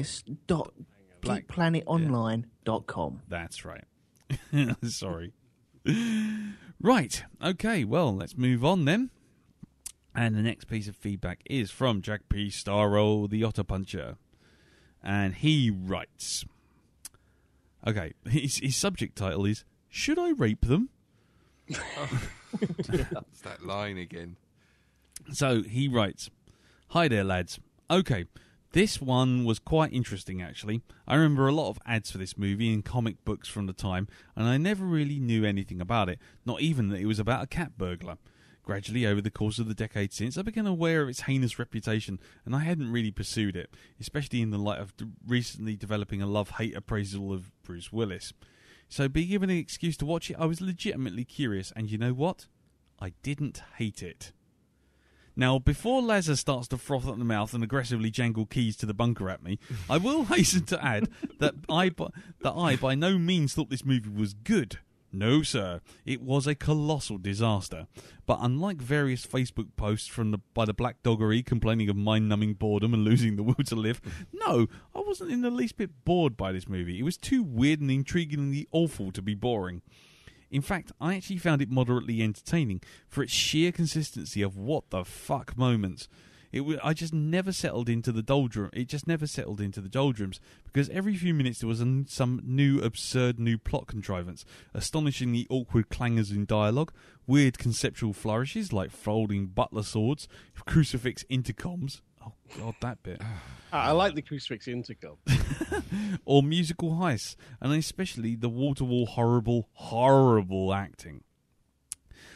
witlist.geekplanetonline.com. That's right. Sorry. Right. Okay. Well, let's move on then. And the next piece of feedback is from Jack P. Starro, the Otter Puncher. And he writes... Okay, his subject title is, Should I Rape Them? It's that line again. So he writes, Hi there, lads. Okay, this one was quite interesting, actually. I remember a lot of ads for this movie in comic books from the time, and I never really knew anything about it, not even that it was about a cat burglar. Gradually, over the course of the decade since, I became aware of its heinous reputation, and I hadn't really pursued it, especially in the light of recently developing a love-hate appraisal of Bruce Willis. So, being given an excuse to watch it, I was legitimately curious, and you know what? I didn't hate it. Now, before Lazar starts to froth at the mouth and aggressively jangle keys to the bunker at me, I will hasten to add that I by no means thought this movie was good. No, sir, it was a colossal disaster. But unlike various Facebook posts by the Blackdoggery complaining of mind-numbing boredom and losing the will to live, no, I wasn't in the least bit bored by this movie. It was too weird and intriguingly awful to be boring. In fact, I actually found it moderately entertaining for its sheer consistency of what the fuck moments. I just never settled into the doldrum. It just never settled into the doldrums because every few minutes there was some absurd new plot contrivance, astonishingly awkward clangers in dialogue, weird conceptual flourishes like folding butler swords, crucifix intercoms. Oh God, that bit. I like the crucifix intercom. Or musical heists, and especially the wall-to-wall horrible acting.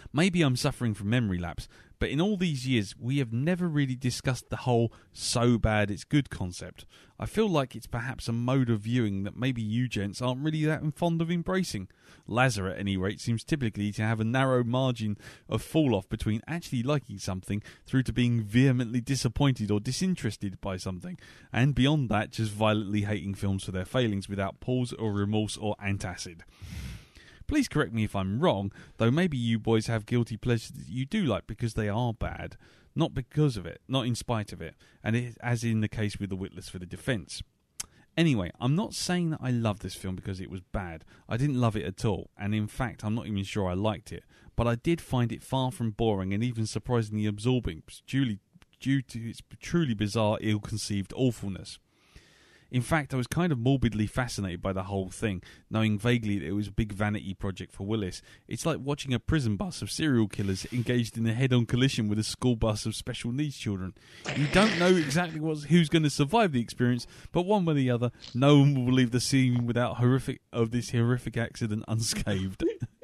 Maybe I'm suffering from memory lapse, but in all these years, we have never really discussed the whole so bad it's good concept. I feel like it's perhaps a mode of viewing that maybe you gents aren't really that fond of embracing. Lazar, at any rate, seems typically to have a narrow margin of fall-off between actually liking something through to being vehemently disappointed or disinterested by something, and beyond that, just violently hating films for their failings without pause or remorse or antacid. Please correct me if I'm wrong, though maybe you boys have guilty pleasures that you do like because they are bad, not because of it, not in spite of it, and as in the case with The Witless for the Defence. Anyway, I'm not saying that I love this film because it was bad. I didn't love it at all, and in fact I'm not even sure I liked it, but I did find it far from boring and even surprisingly absorbing, due to its truly bizarre, ill-conceived awfulness. In fact, I was kind of morbidly fascinated by the whole thing, knowing vaguely that it was a big vanity project for Willis. It's like watching a prison bus of serial killers engaged in a head-on collision with a school bus of special needs children. You don't know exactly who's going to survive the experience, but one way or the other, no one will leave the scene without this horrific accident unscathed.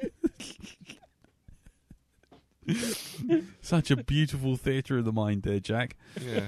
Such a beautiful theatre of the mind there, Jack. Yeah.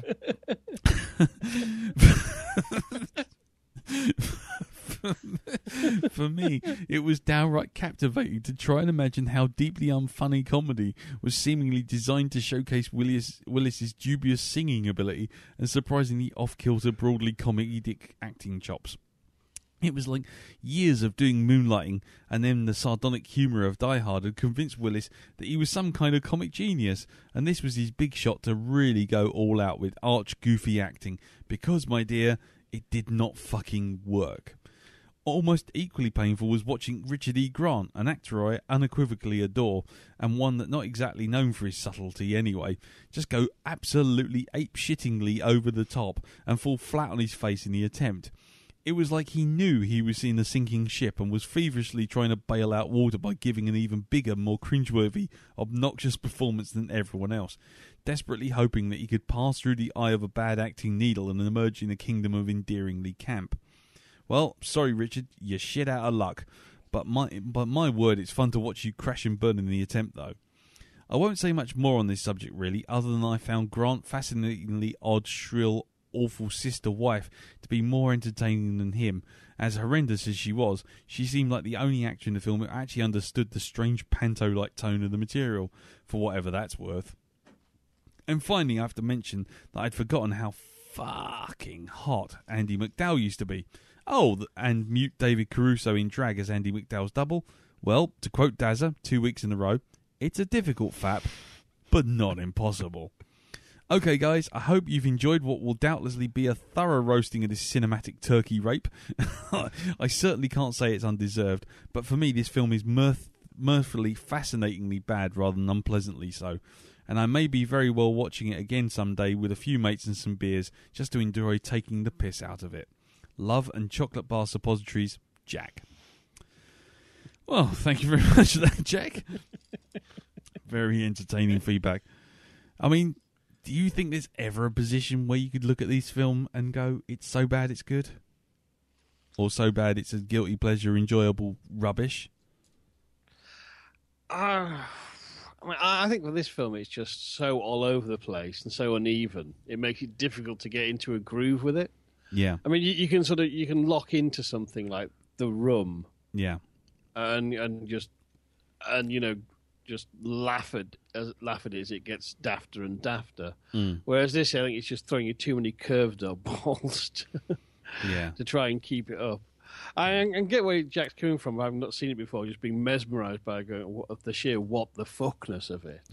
For me, it was downright captivating to try and imagine how deeply unfunny comedy was seemingly designed to showcase Willis's dubious singing ability and surprisingly off-kilter, broadly comedic acting chops. It was like years of doing Moonlighting and then the sardonic humour of Die Hard had convinced Willis that he was some kind of comic genius, and this was his big shot to really go all out with arch-goofy acting, because, my dear, it did not fucking work. Almost equally painful was watching Richard E. Grant, an actor I unequivocally adore, and one that not exactly known for his subtlety anyway, just go absolutely ape-shittingly over the top and fall flat on his face in the attempt. It was like he knew he was in a sinking ship and was feverishly trying to bail out water by giving an even bigger, more cringeworthy, obnoxious performance than everyone else, desperately hoping that he could pass through the eye of a bad acting needle and emerge in a kingdom of endearingly camp. Well, sorry Richard, you're shit out of luck, but my word, it's fun to watch you crash and burn in the attempt though. I won't say much more on this subject really, other than I found Grant fascinatingly odd, shrill, awful sister wife to be more entertaining than him. As horrendous as she was, she seemed like the only actor in the film who actually understood the strange panto-like tone of the material, for whatever that's worth. And finally, I have to mention that I'd forgotten how fucking hot Andy McDowell used to be. Oh, and mute David Caruso in drag as Andy McDowell's double. Well, to quote Dazza 2 weeks in a row, it's a difficult fap, but not impossible. Okay, guys, I hope you've enjoyed what will doubtlessly be a thorough roasting of this cinematic turkey rape. I certainly can't say it's undeserved, but for me this film is mirthfully, fascinatingly bad rather than unpleasantly so, and I may be very well watching it again someday with a few mates and some beers just to enjoy taking the piss out of it. Love and chocolate bar suppositories, Jack. Well, thank you very much for that, Jack. Very entertaining feedback. I mean, do you think there's ever a position where you could look at this film and go, it's so bad it's good? Or so bad it's a guilty pleasure, enjoyable rubbish? I think with this film it's just so all over the place and so uneven. It makes it difficult to get into a groove with it. Yeah. I mean, you can lock into something like The Room. Yeah. And just laugh at it as it gets dafter and dafter. Whereas this, I think it's just throwing you too many curved up balls to try and keep it up. I get where Jack's coming from. I've not seen it before, just being mesmerised by the sheer what the fuckness of it.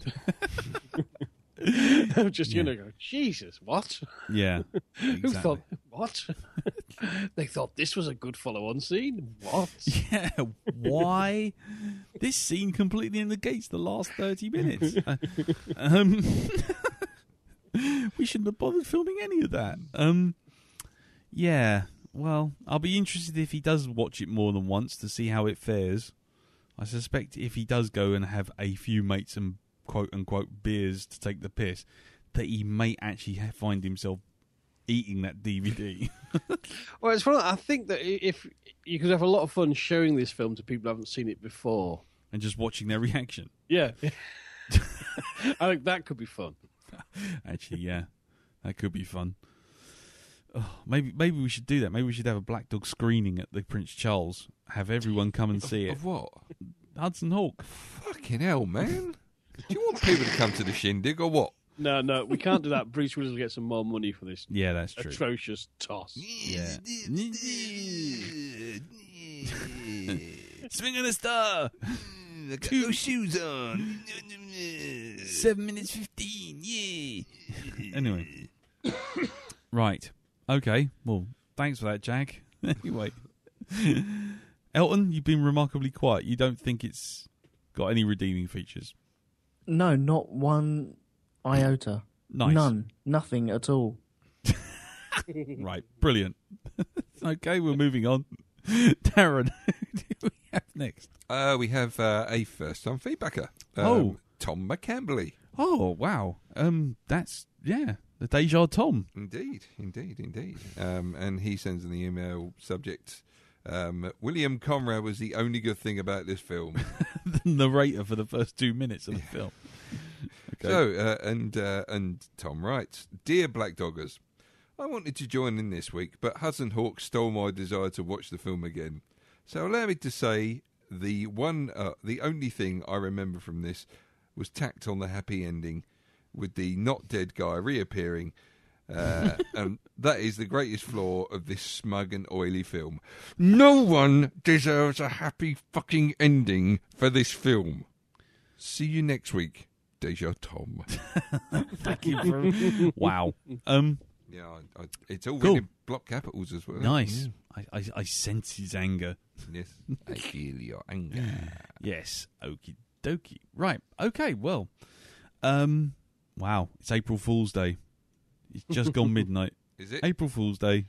I'm just go, Jesus, what? Yeah. Exactly. Who thought what? They thought this was a good follow-on scene. What? Yeah. Why? This scene completely negates the last 30 minutes. We shouldn't have bothered filming any of that. Yeah. Well, I'll be interested if he does watch it more than once to see how it fares. I suspect if he does go and have a few mates and quote-unquote beers to take the piss, that he may actually find himself eating that DVD. Well, it's funny. I think that if you could have a lot of fun showing this film to people who haven't seen it before. And just watching their reaction. Yeah. I think that could be fun. Actually, yeah, that could be fun. Oh, maybe we should do that. Maybe we should have a Blackdog screening at the Prince Charles. Have everyone come and see it. Of what? Hudson Hawk. Fucking hell, man. Do you want people to come to the shindig or what? No, we can't do that. Bruce Willis will get some more money for this Yeah, that's true. atrocious toss. Yeah. Swing on a star. I got no shoes on. 7 minutes 15. Yeah. Anyway. Right. Okay. Well, thanks for that, Jack. Anyway. Elton, you've been remarkably quiet. You don't think it's got any redeeming features? No, not one iota. Nice. None. Nothing at all. Right. Brilliant. Okay, we're moving on. Darren, who do we have next? We have a first-time feedbacker. Tom McCamberley. Oh, wow. That's, the Deja Tom. Indeed. And he sends in the email subject, William Conrad was the only good thing about this film. The narrator for the first 2 minutes of the film. Okay. So, and Tom writes, Dear Black Doggers, I wanted to join in this week, but Hudson Hawk stole my desire to watch the film again. So allow me to say the only thing I remember from this was tacked on the happy ending with the not dead guy reappearing. And that is the greatest flaw of this smug and oily film. No one deserves a happy fucking ending for this film. See you next week, Deja Tom. Thank you for... Wow. Yeah, it's all Cool. written in block capitals as well. Nice. I sense his anger. Yes, I feel your anger. Yes. Okie dokie. Right. Okay. Well. Wow. It's April Fool's Day. It's just gone midnight. Is it? April Fool's Day.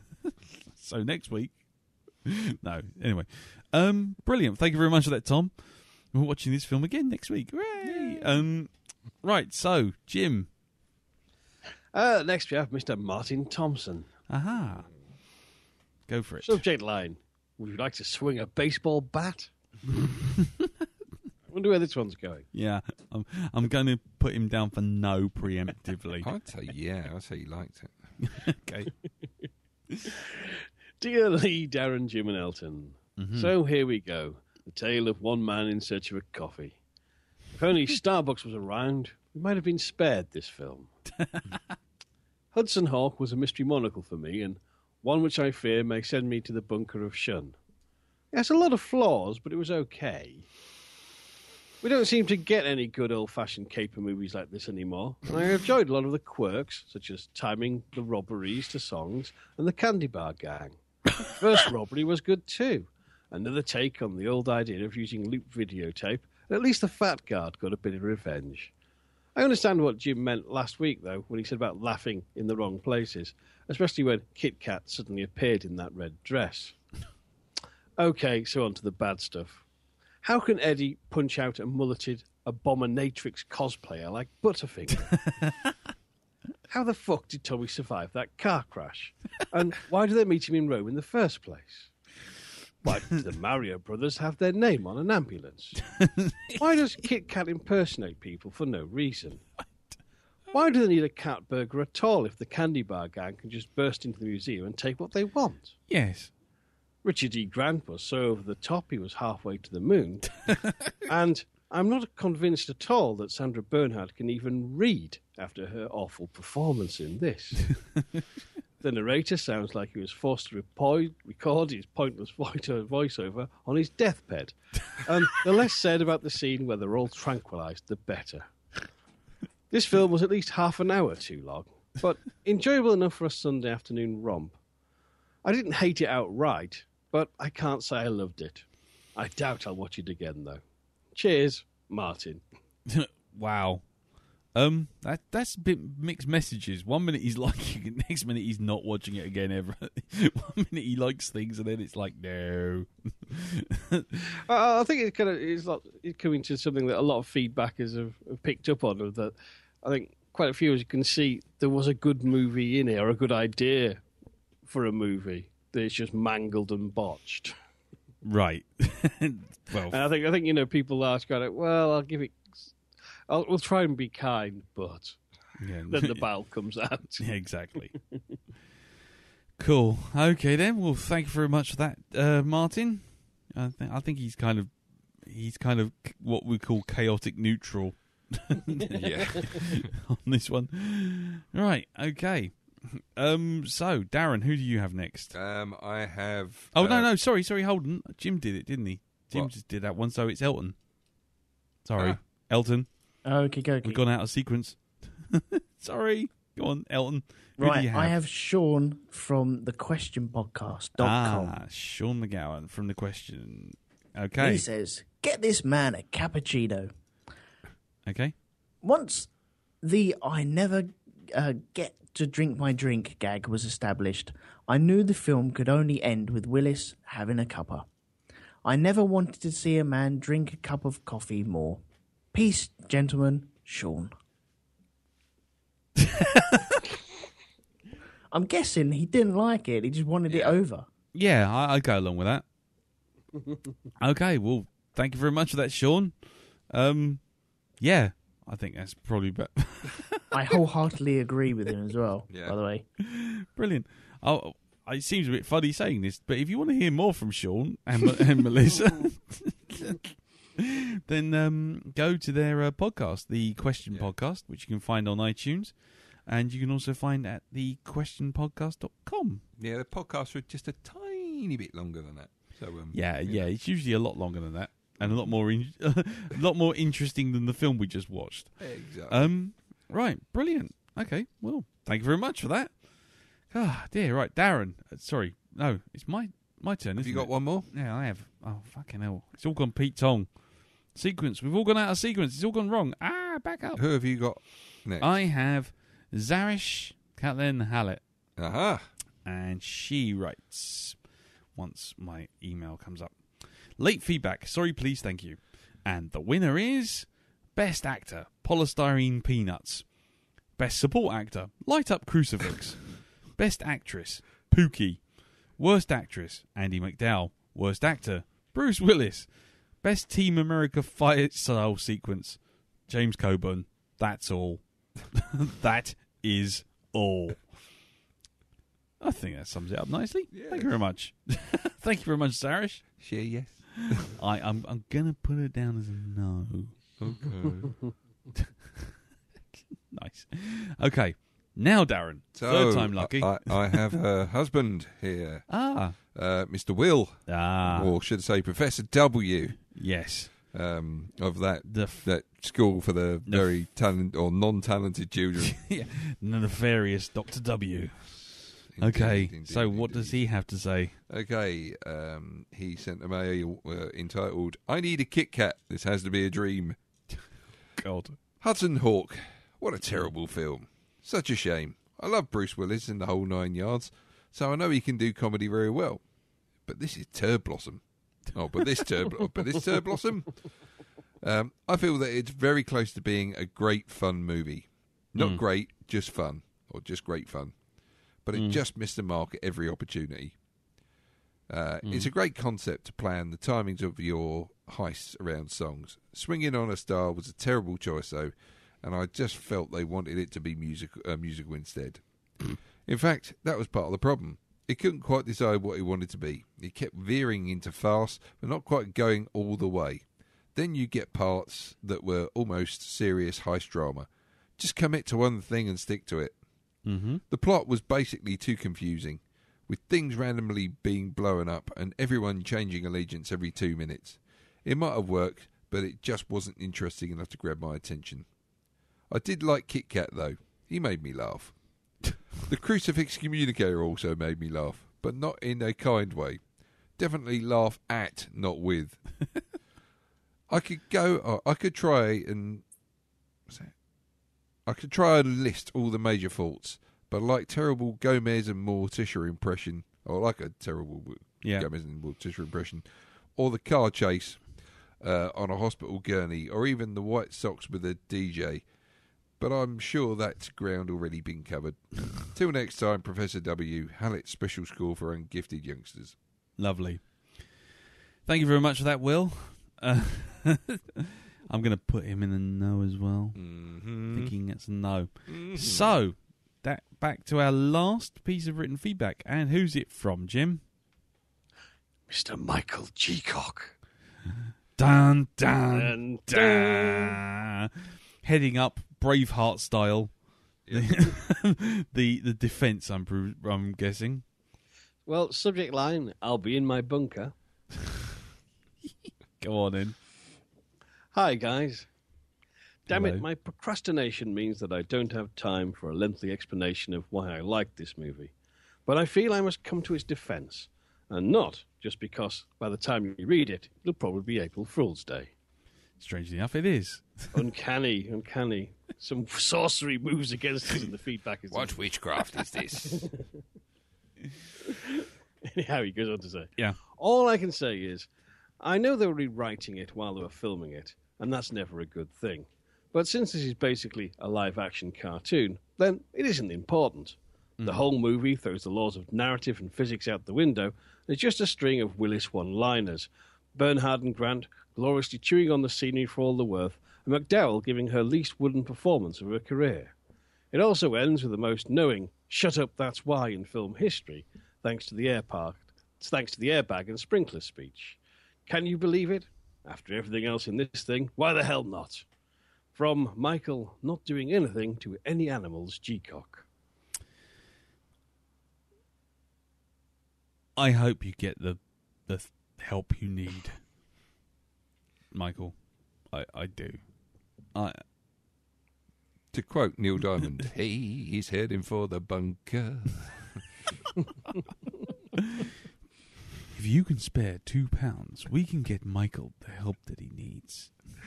So next week. No. Anyway. Brilliant. Thank you very much for that, Tom. We're watching this film again next week. Hooray! Right. So, Jim. Next we have Mr. Martin Thompson. Aha. Go for it. Subject line: would you like to swing a baseball bat? I wonder where this one's going. Yeah, I'm going to put him down for no preemptively. I'd say yeah. I'd say you liked it. Okay. Dear Lee, Darren, Jim, and Elton. Mm-hmm. So here we go. The tale of one man in search of a coffee. If only Starbucks was around, we might have been spared this film. Hudson Hawk was a mystery monocle for me, and one which I fear may send me to the bunker of shun. It has a lot of flaws, but it was okay. We don't seem to get any good old-fashioned caper movies like this anymore, and I enjoyed a lot of the quirks, such as timing the robberies to songs and the candy bar gang. First robbery was good too. Another take on the old idea of using loop videotape, and at least the fat guard got a bit of revenge. I understand what Jim meant last week, though, when he said about laughing in the wrong places, especially when Kit Kat suddenly appeared in that red dress. Okay, so on to the bad stuff. How can Eddie punch out a mulleted abominatrix cosplayer like Butterfinger? How the fuck did Tommy survive that car crash? And why do they meet him in Rome in the first place? Why did the Mario brothers have their name on an ambulance? Why does Kit Kat impersonate people for no reason? Why do they need a cat burger at all if the candy bar gang can just burst into the museum and take what they want? Yes. Richard E. Grant was so over the top he was halfway to the moon. And I'm not convinced at all that Sandra Bernhard can even read after her awful performance in this. The narrator sounds like he was forced to record his pointless voiceover on his deathbed. And the less said about the scene where they're all tranquilised, the better. This film was at least half an hour too long, but enjoyable enough for a Sunday afternoon romp. I didn't hate it outright, but I can't say I loved it. I doubt I'll watch it again, though. Cheers, Martin. Wow. That's a bit mixed messages. 1 minute he's liking it, next minute he's not watching it again ever. 1 minute he likes things, and then it's like no. I think it's coming to something that a lot of feedbackers have picked up on. That I think quite a few, as you can see, there was a good movie in here, or a good idea for a movie that is just mangled and botched. Right. Well, And I think people ask kind of, well, I'll give it. We'll try and be kind, but yeah. then the bowel comes out. Yeah, exactly. Cool. Okay, then. Well, thank you very much for that, Martin. I think he's kind of what we call chaotic neutral. Yeah. On this one. Right. Okay. So, Darren, who do you have next? I have. Oh no! Sorry. Hold on. Jim did it, didn't he? Jim What? just did that one. So it's Elton. Sorry, Elton. Okay. We've gone out of sequence. Sorry. Go on, Elton. Who Right, do you have? I have Sean from thequestionpodcast.com. Sean McGowan from The Question. Okay. He says, get this man a cappuccino. Okay. Once the I never get to drink my drink gag was established, I knew the film could only end with Willis having a cuppa. I never wanted to see a man drink a cup of coffee more. Peace, gentlemen. Sean. I'm guessing he didn't like it. He just wanted it over. Yeah, I go along with that. Okay, well, thank you very much for that, Sean. Yeah, I think that's probably better. I wholeheartedly agree with him as well, Yeah. by the way. Brilliant. Oh, it seems a bit funny saying this, but if you want to hear more from Sean and Melissa, then go to their podcast, the Question Podcast, which you can find on iTunes, and you can also find at thequestionpodcast.com. Yeah, the podcasts are just a tiny bit longer than that. So Yeah, it's usually a lot longer than that, and a lot more a lot more interesting than the film we just watched. Exactly. Right, brilliant. Okay, well, thank you very much for that. Ah, dear. Right, Darren. Sorry, no, it's my turn. Have isn't you got it? one more? Yeah, I have. Oh, fucking hell! It's all gone Pete Tong. Sequence. We've all gone out of sequence. It's all gone wrong. Back up. Who have you got next? I have Zarish Kathleen Hallett, Aha. and she writes. Once my email comes up. Late feedback. Sorry, please, thank you. And the winner is Best Actor, Polystyrene Peanuts. Best Support Actor, Light Up Crucifix. Best Actress, Pookie. Worst Actress, Andie MacDowell. Worst Actor, Bruce Willis. Best Team America Fight Style Sequence, James Coburn. That's all. That is all. I think that sums it up nicely. Yes. Thank you very much. Thank you very much, Sarish. Sure, yes. I'm gonna put it down as a no. Okay. Nice. Okay. Now, Darren. So, Third time lucky. I have her husband here, Mr. Will, Ah. or should I say Professor W, Yes. of that The that school for the very non-talented children. nefarious Dr. W. Okay. So what does he have to say? Okay, he sent a mail entitled, I need a Kit Kat, this has to be a dream. God. Hudson Hawk, what a terrible film. Such a shame. I love Bruce Willis in the whole 9 yards, so I know he can do comedy very well. But this is Turd Blossom. But this Turd Blossom? I feel that it's very close to being a great fun movie. Not great, just fun. Or just great fun. But it just missed the mark at every opportunity. It's a great concept to plan the timings of your heists around songs. Swinging on a Star was a terrible choice, though, and I just felt they wanted it to be musical instead. In fact, that was part of the problem. It couldn't quite decide what it wanted to be. It kept veering into farce, but not quite going all the way. Then you get parts that were almost serious heist drama. Just commit to one thing and stick to it. Mm-hmm. The plot was basically too confusing, with things randomly being blown up and everyone changing allegiance every 2 minutes. It might have worked, but it just wasn't interesting enough to grab my attention. I did like Kit Kat, though. He made me laugh. The crucifix communicator also made me laugh, but not in a kind way. Definitely laugh at, not with. I could try and list all the major faults, but like terrible Gomez and Morticia impression, or like a terrible Gomez and Morticia impression, or the car chase on a hospital gurney, or even the White Sox with a DJ. But I'm sure that's ground already been covered. Till next time, Professor W, Hallett's Special School for Ungifted Youngsters. Lovely. Thank you very much for that, Will. I'm going to put him in a no as well. Mm-hmm. Thinking it's a no. Mm-hmm. So, back to our last piece of written feedback. And who's it from, Jim? Mr. Michael Geacock. Dun, dun, dun. Heading up Braveheart style. The defence, I'm guessing. Well, subject line, I'll be in my bunker. Go on in. Hi, guys. Damn Hello. it, my procrastination means that I don't have time for a lengthy explanation of why I like this movie. But I feel I must come to its defence, and not just because by the time you read it, it'll probably be April Fool's Day. Strangely enough, it is. Uncanny. Some sorcery moves against us in the feedback. What witchcraft is this? Anyhow, he goes on to say, Yeah. all I can say is, I know they were rewriting it while they were filming it, and that's never a good thing. But since this is basically a live-action cartoon, then it isn't important. The whole movie throws the laws of narrative and physics out the window, and it's just a string of Willis one-liners. Bernhard and Grant gloriously chewing on the scenery for all the worth, and McDowell giving her least wooden performance of her career. It also ends with the most knowing, shut up, that's why in film history, thanks to the airbag and sprinkler speech. Can you believe it? After everything else in this thing, why the hell not? From Michael, not doing anything to any animals, Geacock. I hope you get the help you need, Michael. I do. To quote Neil Diamond, hey, he's heading for the bunker. If you can spare £2, we can get Michael the help that he needs.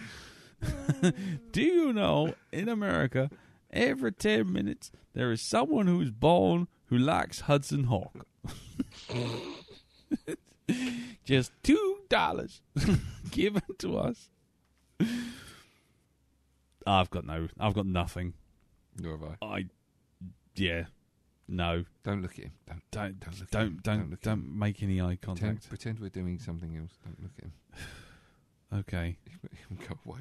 Do you know, in America, every 10 minutes, there is someone who is born who likes Hudson Hawk. Just $2 given to us. I've got nothing. Nor have I. No. Don't look at him. Don't make any eye contact. Pretend we're doing something else. Don't look at him. Okay. Go away.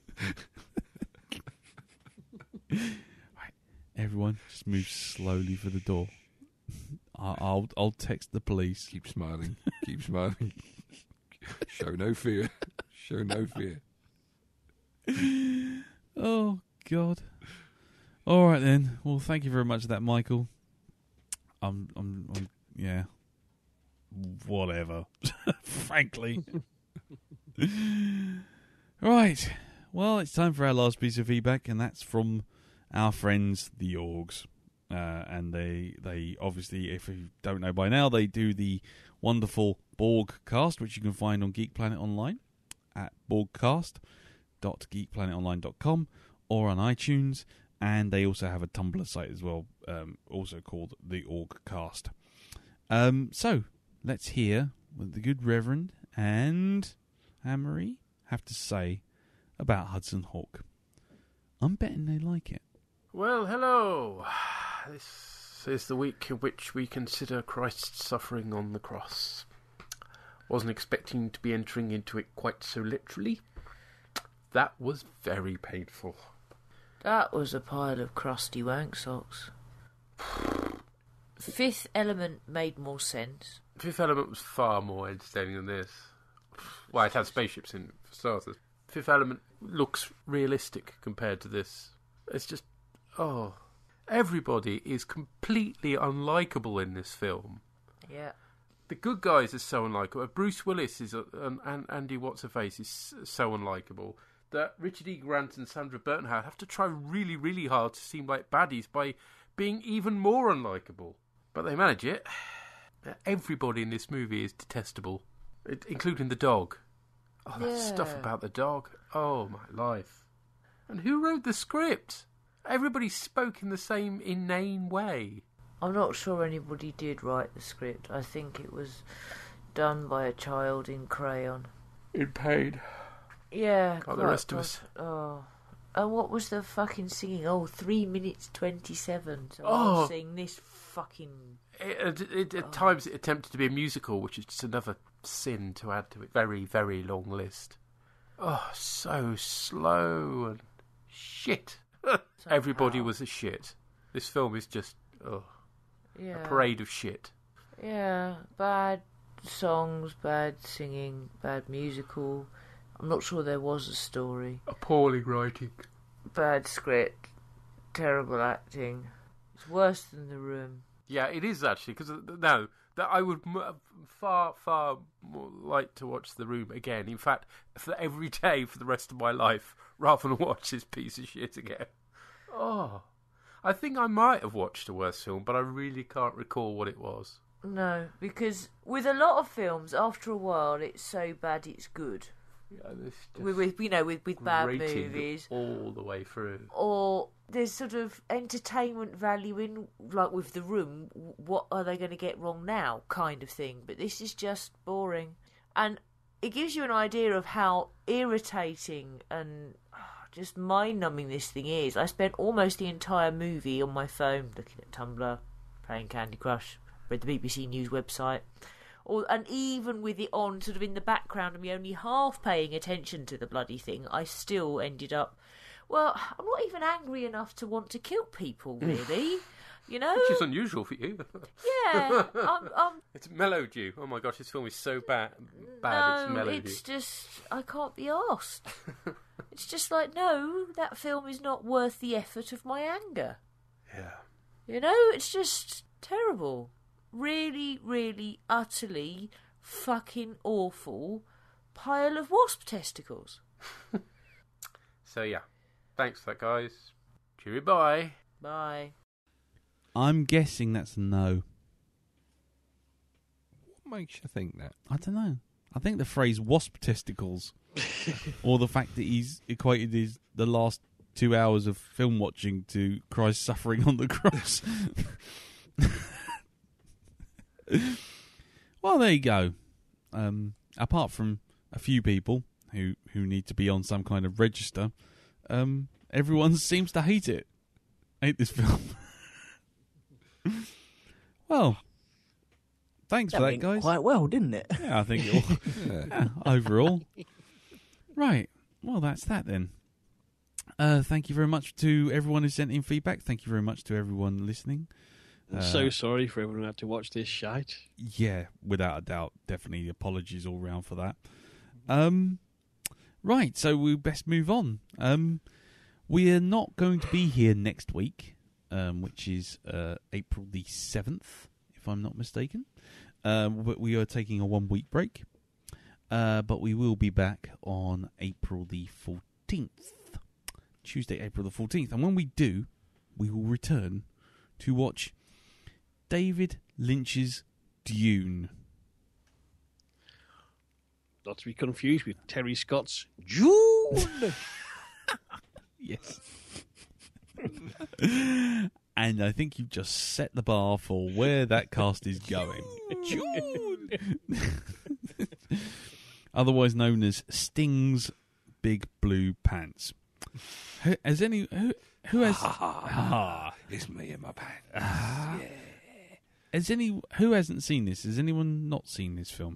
Right. Everyone, just move slowly for the door. I'll text the police. Keep smiling. Keep smiling. Show no fear. Show no fear. Oh God. All right then. Well, thank you very much for that, Michael. Yeah. Whatever. Frankly. Right. Well, it's time for our last piece of feedback, and that's from our friends, the Orgs. And they obviously, if you don't know by now, they do the wonderful Borg cast, which you can find on Geek Planet Online at borgcast.geekplanetonline.com or on iTunes. And they also have a Tumblr site as well, also called the Orgcast. So, let's hear what the good Reverend and Anne-Marie have to say about Hudson Hawk. I'm betting they like it. Well, hello. This is the week in which we consider Christ's suffering on the cross. Wasn't expecting to be entering into it quite so literally. That was very painful. That was a pile of crusty wank socks. Fifth Element made more sense. Fifth Element was far more entertaining than this. Well, it had spaceships in it, for starters. Fifth Element looks realistic compared to this. It's just... oh... everybody is completely unlikable in this film. Yeah. The good guys are so unlikable. Bruce Willis is and Andy What's-Her-Face is so unlikable that Richard E. Grant and Sandra Bernhard have to try really, really hard to seem like baddies by being even more unlikable. But they manage it. Everybody in this movie is detestable, including the dog. Oh, that stuff about the dog. Oh, my life. And who wrote the script? Everybody spoke in the same inane way. I'm not sure anybody did write the script. I think it was done by a child in crayon. In pain. Yeah. Like the rest of us. Oh. And what was the fucking singing? 3 minutes 27. So Oh. I'll sing this fucking... At times it attempted to be a musical, which is just another sin to add to it. Very, very long list. Oh, so slow and shit. Everybody was a shit. This film is just a parade of shit. Yeah, bad songs, bad singing, bad musical. I'm not sure there was a story. Appalling writing. Bad script, terrible acting. It's worse than The Room. Yeah, it is actually, because no, that I would far, far more like to watch The Room again. In fact, for every day for the rest of my life, rather than watch this piece of shit again. Oh, I think I might have watched a worse film, but I really can't recall what it was. No, because with a lot of films, after a while, it's so bad it's good. Yeah, with bad movies all the way through, or there's sort of entertainment value in, like with The Room. What are they going to get wrong now, kind of thing. But this is just boring, and it gives you an idea of how irritating and just mind-numbing this thing is. I spent almost the entire movie on my phone, looking at Tumblr, playing Candy Crush, read the BBC News website. And even with it on sort of in the background and me only half paying attention to the bloody thing, I still ended up, well, I'm not even angry enough to want to kill people, really. You know? Which is unusual for you. Yeah. It's mellowed you. Oh my gosh, this film is so bad no, it's mellowed it's you. just, I can't be arsed. It's just like, no, that film is not worth the effort of my anger. Yeah. You know, it's just terrible. Really, really, utterly fucking awful pile of wasp testicles. So, yeah. Thanks for that, guys. Cheery bye. Bye. I'm guessing that's a no. What makes you think that? I don't know. I think the phrase wasp testicles, or the fact that he's equated the last 2 hours of film watching to Christ suffering on the cross. Well, there you go. Apart from a few people who need to be on some kind of register, everyone seems to hate this film. Well, thanks for that, guys. Quite well, didn't it? Yeah, I think it will. Overall. Right. Well, that's that then. Thank you very much to everyone who sent in feedback. Thank you very much to everyone listening. I'm so sorry for everyone who had to watch this shite. Yeah, without a doubt. Definitely apologies all round for that. Right, so we best move on. We are not going to be here next week, which is April the 7th, if I'm not mistaken. But we are taking a 1 week break. But we will be back on April the 14th. Tuesday, April the 14th. And when we do, we will return to watch David Lynch's Dune. Not to be confused with Terry Scott's June. Yes. And I think you've just set the bar for where that cast is going. June. Otherwise known as Sting's Big Blue Pants. Who has... It's me in my pants. Yeah. Who hasn't seen this? Has anyone not seen this film?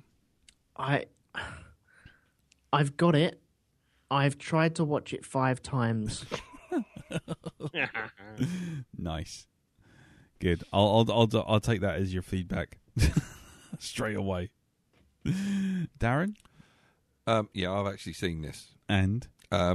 I've got it. I've tried to watch it 5 times. Nice. Good. I'll take that as your feedback straight away. Darren? Yeah, I've actually seen this. And?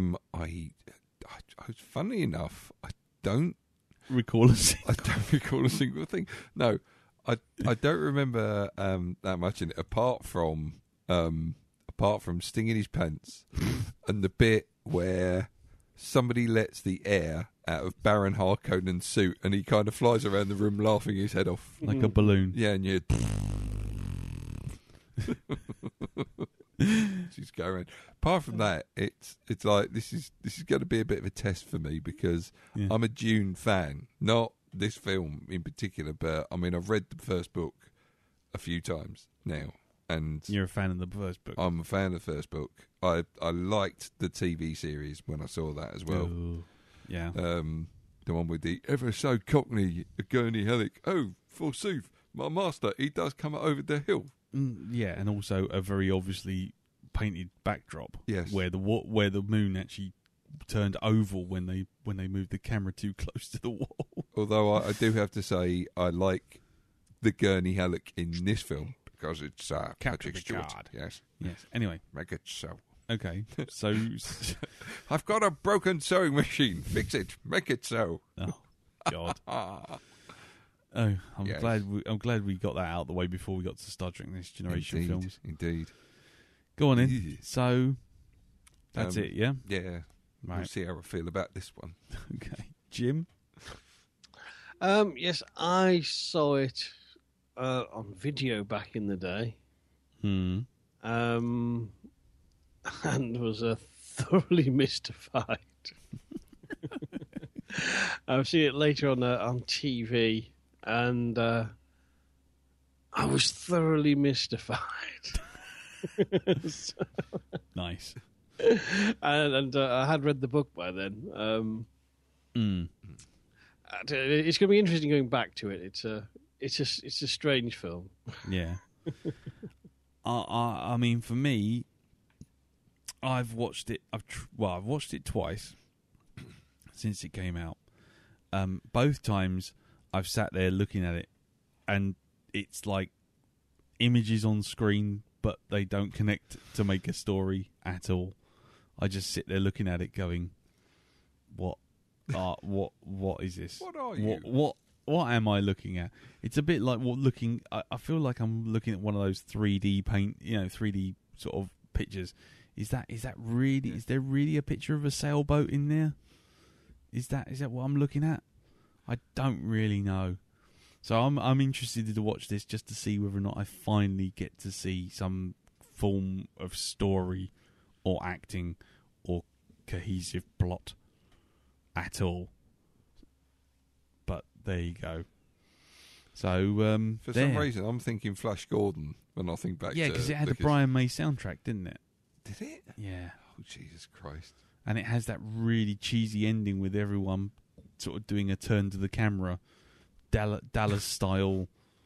Funny enough, I don't recall a single thing. No, I don't remember that much in it, apart from stinging his pants and the bit where somebody lets the air out of Baron Harkonnen's suit and he kind of flies around the room laughing his head off like a balloon. Yeah, and you. She's going. Apart from that, it's like this is going to be a bit of a test for me because I'm a Dune fan, not this film in particular, but I mean I've read the first book a few times now, and you're a fan of the first book. I'm a fan of the first book. I liked the TV series when I saw that as well. Ooh. Yeah, the one with the ever so cockney Gurney Halleck. Oh, forsooth, my master, he does come over the hill. Yeah, and also a very obviously painted backdrop. Yes. Where the moon actually turned oval when they moved the camera too close to the wall. Although I do have to say I like the Gurney Halleck in this film because it's Patrick Stewart. Picard. Yes. Yes. Anyway. Make it so. Okay. So I've got a broken sewing machine. Fix it. Make it so. Oh God. I'm glad we got that out of the way before we got to Star Trek Next Generation films. Indeed. Go on in. So that's it, yeah? Yeah. Right. We'll see how I feel about this one. Okay. Jim? Yes, I saw it on video back in the day. And was thoroughly mystified. I've seen it later on TV, and I was thoroughly mystified. Nice. And I had read the book by then. It's going to be interesting going back to it. It's a strange film. Yeah. I mean, for me, I've watched it. I've watched it twice since it came out. Both times I've sat there looking at it, and it's like images on screen, but they don't connect to make a story at all. I just sit there looking at it, going, "What is this? What are you? What am I looking at?" It's a bit like looking. I feel like I'm looking at one of those 3D paint, 3D sort of pictures. Is that really? Is there really a picture of a sailboat in there? Is that what I'm looking at? I don't really know. So I'm interested to watch this just to see whether or not I finally get to see some form of story or acting or cohesive plot at all. But there you go. So for some reason, I'm thinking Flash Gordon when I think back. Yeah, because it had a Brian May soundtrack, didn't it? Did it? Yeah. Oh, Jesus Christ! And it has that really cheesy ending with everyone sort of doing a turn to the camera, Dallas style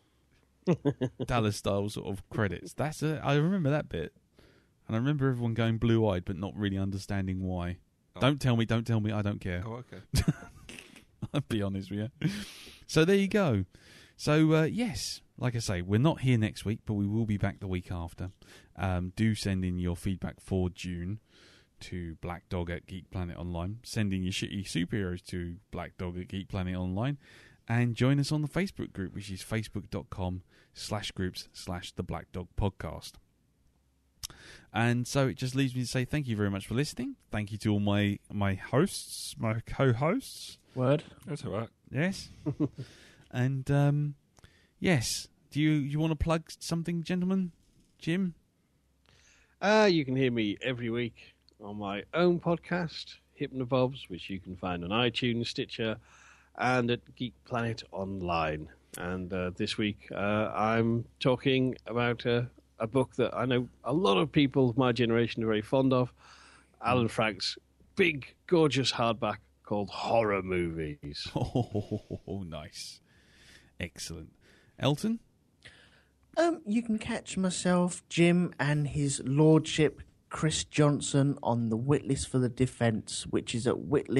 sort of credits. I remember that bit, and I remember everyone going blue-eyed but not really understanding why. Oh. Don't tell me. I don't care. Oh, okay. I'll be honest with you. So there you go. So yes, like I say, we're not here next week, but we will be back the week after. Do send in your feedback for June to Blackdog at Geek Planet Online. Send in your shitty superheroes to Blackdog at Geek Planet Online. And join us on the Facebook group, which is facebook.com/groups/the Blackdog Podcast. And so it just leaves me to say thank you very much for listening. Thank you to all my hosts, my co-hosts. Word. That's all right. Yes. And yes. Do you want to plug something, gentlemen? Jim? You can hear me every week on my own podcast, Hypnobobs, which you can find on iTunes, Stitcher, and at Geek Planet Online. And this week I'm talking about a book that I know a lot of people of my generation are very fond of, Alan Frank's big, gorgeous hardback called Horror Movies. Oh, nice. Excellent. Elton? You can catch myself, Jim, and his lordship, Chris Johnson, on the Witlist for the Defence, which is at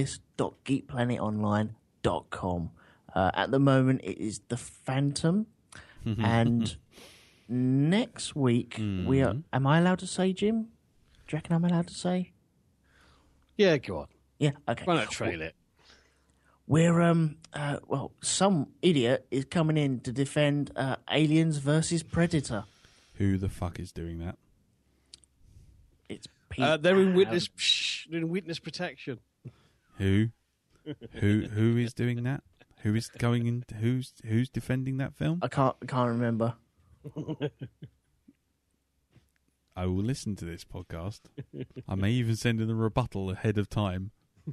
witlist.geekplanetonline.com. At the moment, it is The Phantom. And next week, we are... Am I allowed to say, Jim? Do you reckon I'm allowed to say? Yeah, go on. Yeah, okay. Why not trail it? We're, some idiot is coming in to defend Aliens versus Predator. Who the fuck is doing that? It's Pete. They're in witness protection. Who is doing that? Who is going in? Who's defending that film? I can't remember. I will listen to this podcast. I may even send in a rebuttal ahead of time.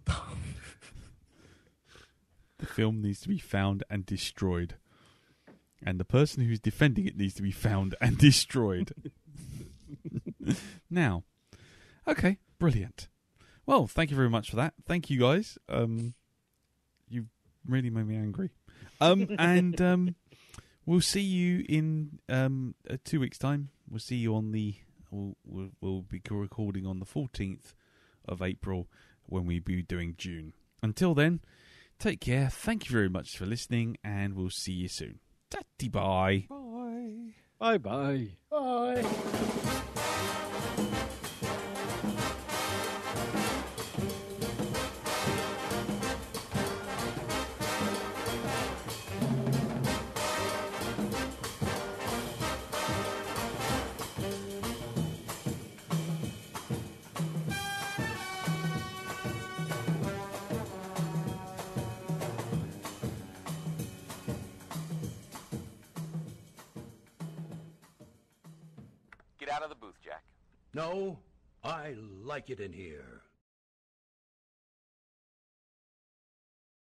The film needs to be found and destroyed. And the person who's defending it needs to be found and destroyed. Now, okay, brilliant. Well, thank you very much for that. Thank you, guys. You really made me angry. And We'll see you in 2 weeks' time. We'll see you on the. We'll be recording on the 14th of April when we be doing June. Until then, take care. Thank you very much for listening, and we'll see you soon. Tatty bye. Bye. Bye bye. Bye. Get out of the booth, Jack. No, I like it in here.